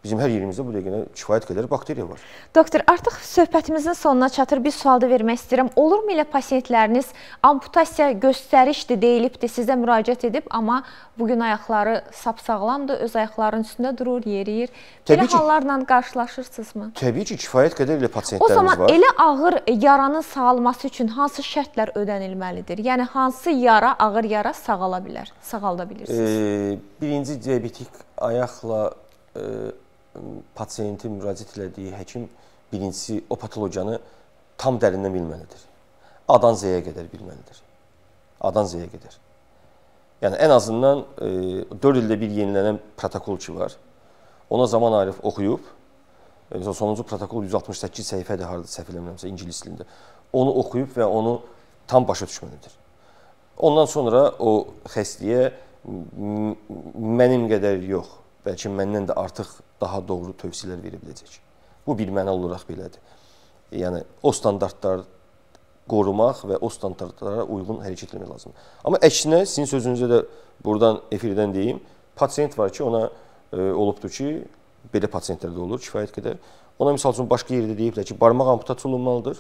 Bizim hər yerimizdə bu dəqiqə kifayət qədər bakteriya var. Doktor, artıq söhbətimizin sonuna çatır. Bir sual da vermək istəyirəm. Olurmu elə pasiyentləriniz amputasiya göstərişdir, deyilibdir, sizə müraciət edib, amma bugün ayaqları sapsağlamdır, öz ayaqlarının üstündə durur, yeriyir. Belə hallarla qarşılaşırsınızmı? Təbii ki, kifayət qədər elə pasiyentlərimiz var. O zaman var. elə ağır yaranın sağalması üçün hansı şərtlər ödənilməlidir? Yəni, hansı yara, ağır yara sağala bilər, sağalda bilirsiniz? E, birinci diabetik ayaqla e, pasiyenti müraciət elədiyi həkim birincisi o patologiyanı tam dərindən bilməlidir. A-dan Z-yə qədər bilməlidir. A-dan Z-yə qədər. Yəni, ən azından e, dörd ildə bir yenilənən protokol ki var. Ona zaman ayırıb oxuyub, e, sonuncu protokol yüz altmış səkkiz səhifədir, harada səhv eləmirəmsə, ingilis dilində. Onu oxuyub və onu tam başa düşməlidir. Ondan sonra o xəstəyə mənim qədər yox, bəlkə məndən də artıq daha doğru tövsiyələr verə biləcək. Bu bir mənə olaraq belədir. Yəni, o standartlar qorumaq və o standartlara uyğun hərəkət etmək lazımdır. Amma əksinə, sizin sözünüzə də buradan, efirdən deyim, pasiyent var ki, ona e, olubdur ki, belə pasiyentlərdə olur, kifayət qədər. Ona misal üçün başqa yerdə deyiblər ki, barmaq amputasiya olunmalıdır.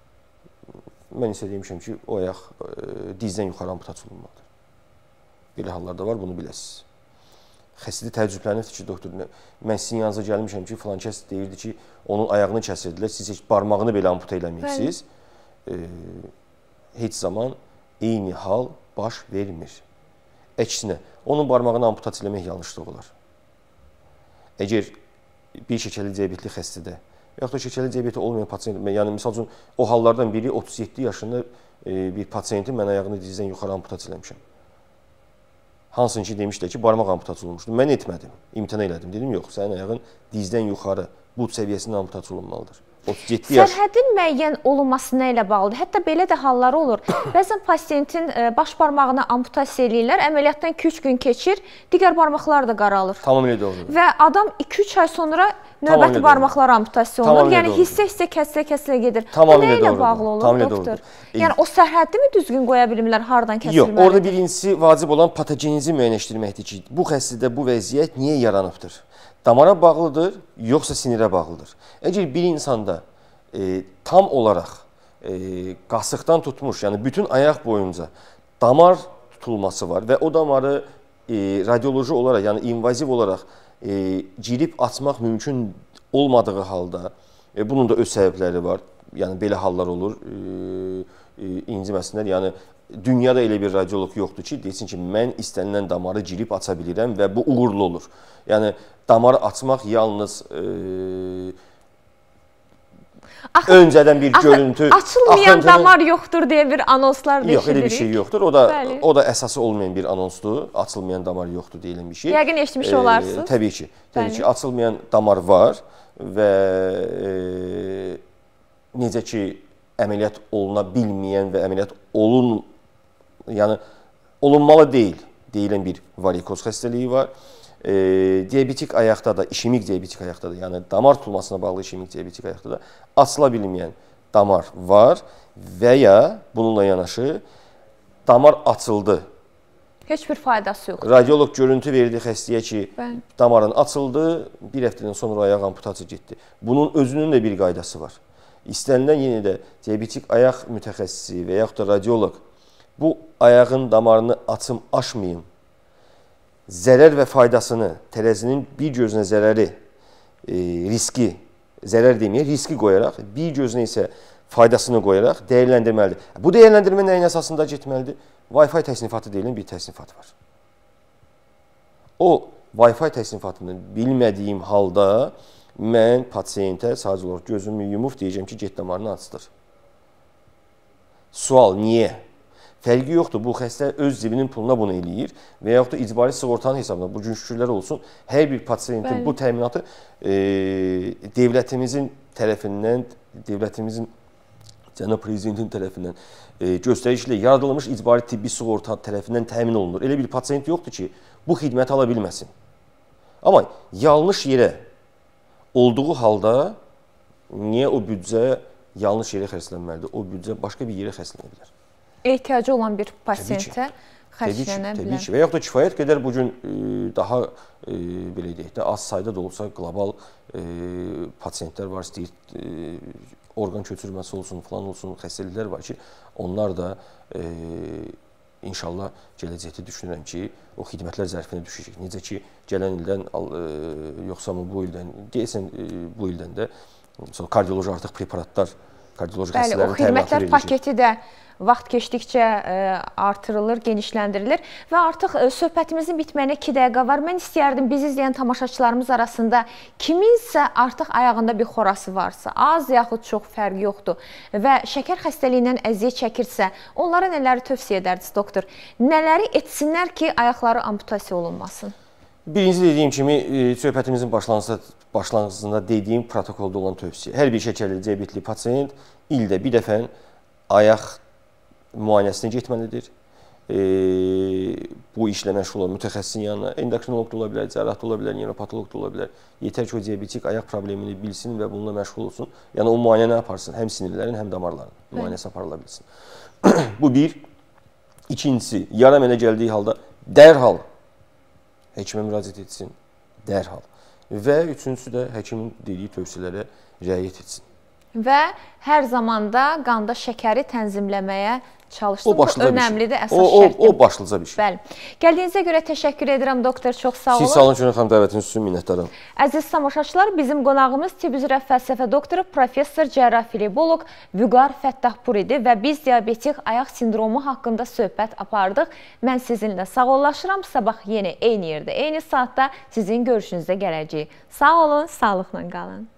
Mən isə demişəm ki, o ayaq e, dizdən yuxarı amputasiya olunmalıdır. Belə hallarda var, bunu biləsiniz. Xəstədə təəccüblənirdi ki, doktor, mən sizin yanınıza gəlmişəm ki, filan kəs deyirdi ki, onun ayağını kəsirdilər, siz heç barmağını belə amputa eləməyibsiniz. E, heç zaman eyni hal baş vermir. Əksinə, onun barmağını amputasiya eləmək yanlışlıq olar. Əgər bir şəkərli diabetli xəstədə, yaxud da şəkərli diabeti olmayan pasiyent, yəni misal üçün o hallardan biri otuz yeddi yaşında e, bir pasiyentin mən ayağını dizdən yuxarı amputasiya eləmişəm. Hansın ki, demişlər ki, barmaq amputasiya olunmuşdur. Mən etmədim, imtina elədim. Dedim, yox, sənin ayağın dizdən yuxarı bud səviyyəsində amputasiya olunmalıdır. otuz yeddi yaş. Sərhədin müəyyən olunması nə ilə bağlıdır? Hətta belə də hallar olur. Bəzən pasiyentin baş barmağına amputasiya eləyirlər, əməliyyatdan iki üç gün keçir, digər barmaqlar da qaralır. Tamamilə doğrudur. Və adam iki üç ay sonra növbəti barmaqlar amputasiya olunur. Yəni hissə-hissə, kəsilə-kəsilə gedir. Bu nə ilə bağlı olur, doktor? Yəni o sərhəddi mi düzgün qoya bilmirlər, hardan kəsilməlidir? Yox, orada birincisi vacib olan patogenizi müəyyənləşdirməkdir ki, bu xəstədə bu vəziyyət niyə yaranıbdır? Damara bağlıdır, yoxsa sinirə bağlıdır. Əgər bir insanda e, tam olaraq e, qasıqdan tutmuş, yəni bütün ayaq boyunca damar tutulması var və o damarı e, radioloji olaraq, yəni invaziv olaraq e, girib açmaq mümkün olmadığı halda, e, bunun da öz səbəbləri var, yəni belə hallar olur, e, e, inciməsinlər, yəni dünyada elə bir radiolog yoxdur ki, desin ki, mən istənilən damarı girib aça bilirəm və bu uğurlu olur. Yəni, damarı açmaq yalnız e, axı, öncədən bir axı, görüntü... Açılmayan axıntının... damar yoxdur deyə bir anonslar da yox, elə bir şey yoxdur. O da, o da əsası olmayan bir anonsdur. Açılmayan damar yoxdur deyilən bir şey. Yəqin eşitmiş e, olarsınız. Təbii ki. Təbii ki, açılmayan damar var və e, necə ki, əməliyyat oluna bilməyən və əməliyyat olun, yəni olunmalı deyil, deyilən bir varikoz xəstəliyi var. E, diabetik ayaqda da, işemik diabetik ayaqda da, yəni damar tutulmasına bağlı işemik diabetik ayaqda da açıla bilməyən damar var və ya bununla yanaşı damar açıldı. Heç bir faydası yoxdur. Radiolog görüntü verdi xəstəyə ki, Bəli. damarın açıldı, bir həftədən sonra ayaq amputasiya getdi. Bunun özünün də bir qaydası var. İstənilən yenə də diabetik ayaq mütəxəssisi və yaxud da radiolog bu ayağın damarını açım, aşmayım, zərər və faydasını, tərəzinin bir gözünə zərəri, e, riski, zərər deməyək, riski qoyaraq, bir gözünə isə faydasını qoyaraq dəyərləndirməlidir. Bu dəyərləndirmə nəyin əsasında getməlidir? Wi-Fi təsnifatı deyilən bir təsnifat var. O Wi-Fi təsnifatını bilmədiyim halda mən pasiyentə sadəcə olaraq gözümü yumub deyəcəm ki, get damarını açdır. Sual, niyə? Fərqi yoxdur, bu xəstə öz cibinin puluna bunu eləyir və yaxud da icbari sığortanın hesabına, bu gün şükürlər olsun, hər bir pasiyentin Bəli. bu təminatı e, devlətimizin tərəfindən, devlətimizin cənab prezidentin tərəfindən e, göstərişlə yaradılmış icbari tibbi sığorta tərəfindən təmin olunur. Elə bir pasiyent yoxdur ki, bu xidməti ala bilməsin. Amma yanlış yerə olduğu halda niyə o büdcə yanlış yerə xərclənməlidir? O büdcə başqa bir yerə xərclənə bilər. Ehtiyacı olan bir pasiyentə xərclənə bilər. Təbii ki, və yaxud da kifayət qədər bu gün daha belə deyək də az sayda da olsa qlobal pasiyentlər var, istəyir orqan köçürməsi olsun, falan olsun, xəstəliklər var ki, onlar da inşallah gələcəkdə düşünürəm ki, o xidmətlər zərfinə düşəcək. Necə ki, gələn ildən, yoxsa mı bu ildən, deyəsən bu ildən də kardioloji artıq preparatlar, kardioloji xəstələrin təminatı veriləcək. O xidmətlər paketi də vaxt keçdikcə artırılır, genişləndirilir və artıq söhbətimizin bitməyinə iki dəqiqə var. Mən istəyərdim bizi izləyən tamaşaçılarımız arasında kiminsə artıq ayağında bir xorası varsa, az yaxud çox fərq yoxdur və şəkər xəstəliyindən əziyyət çəkirsə, onlara nələri tövsiyə edərdiniz, doktor? Nələri etsinlər ki, ayaqları amputasiya olunmasın? Birinci dediyim kimi, söhbətimizin başlanğıcında dediyim protokolda olan tövsiyə. Hər bir şəkərli diabetli pasiyent ildə bir dəfə ayaq müayinəsinə getməlidir. E, bu işlə məşğul olan mütəxəssisin yanına endokrinoloq da ola bilər, cərrah da ola bilər, neuropatoloq da ola bilər. Yetər ki, o diabetik ayaq problemini bilsin və bununla məşğul olsun. Yəni, o müayinə aparsın, həm sinirlərin, həm damarların müayinəsi aparıla bilsin. Bu bir. İkincisi, yara əmələ gəldiyi halda dərhal həkimə müraciət etsin, dərhal. Və üçüncüsü də həkimin dediyi tövsiyələrə riayət etsin. Və hər zamanda qanda şəkəri tənzimləməyə çalışsın. Bu önəmlidir, əsas şərtdir. O başlıca bir şey. Bəli. Gəldiyinizə görə təşəkkür edirəm, doktor. Çox sağ olun. Siz sağ olun, Günel xanım, dəvətiniz üçün minnətdaram. Əziz tamaşaçılar, bizim qonağımız tibb üzrə fəlsəfə doktoru, professor cərrah fleboloq Vüqar Fəttahpur idi və biz diabetik ayaq sindromu haqqında söhbət apardıq. Mən sizinlə sağollaşıram. Sabah yenə eyni yerdə, eyni saatda sizin görüşünüzdə gələcəyik. Sağ olun, sağlıqla qalın.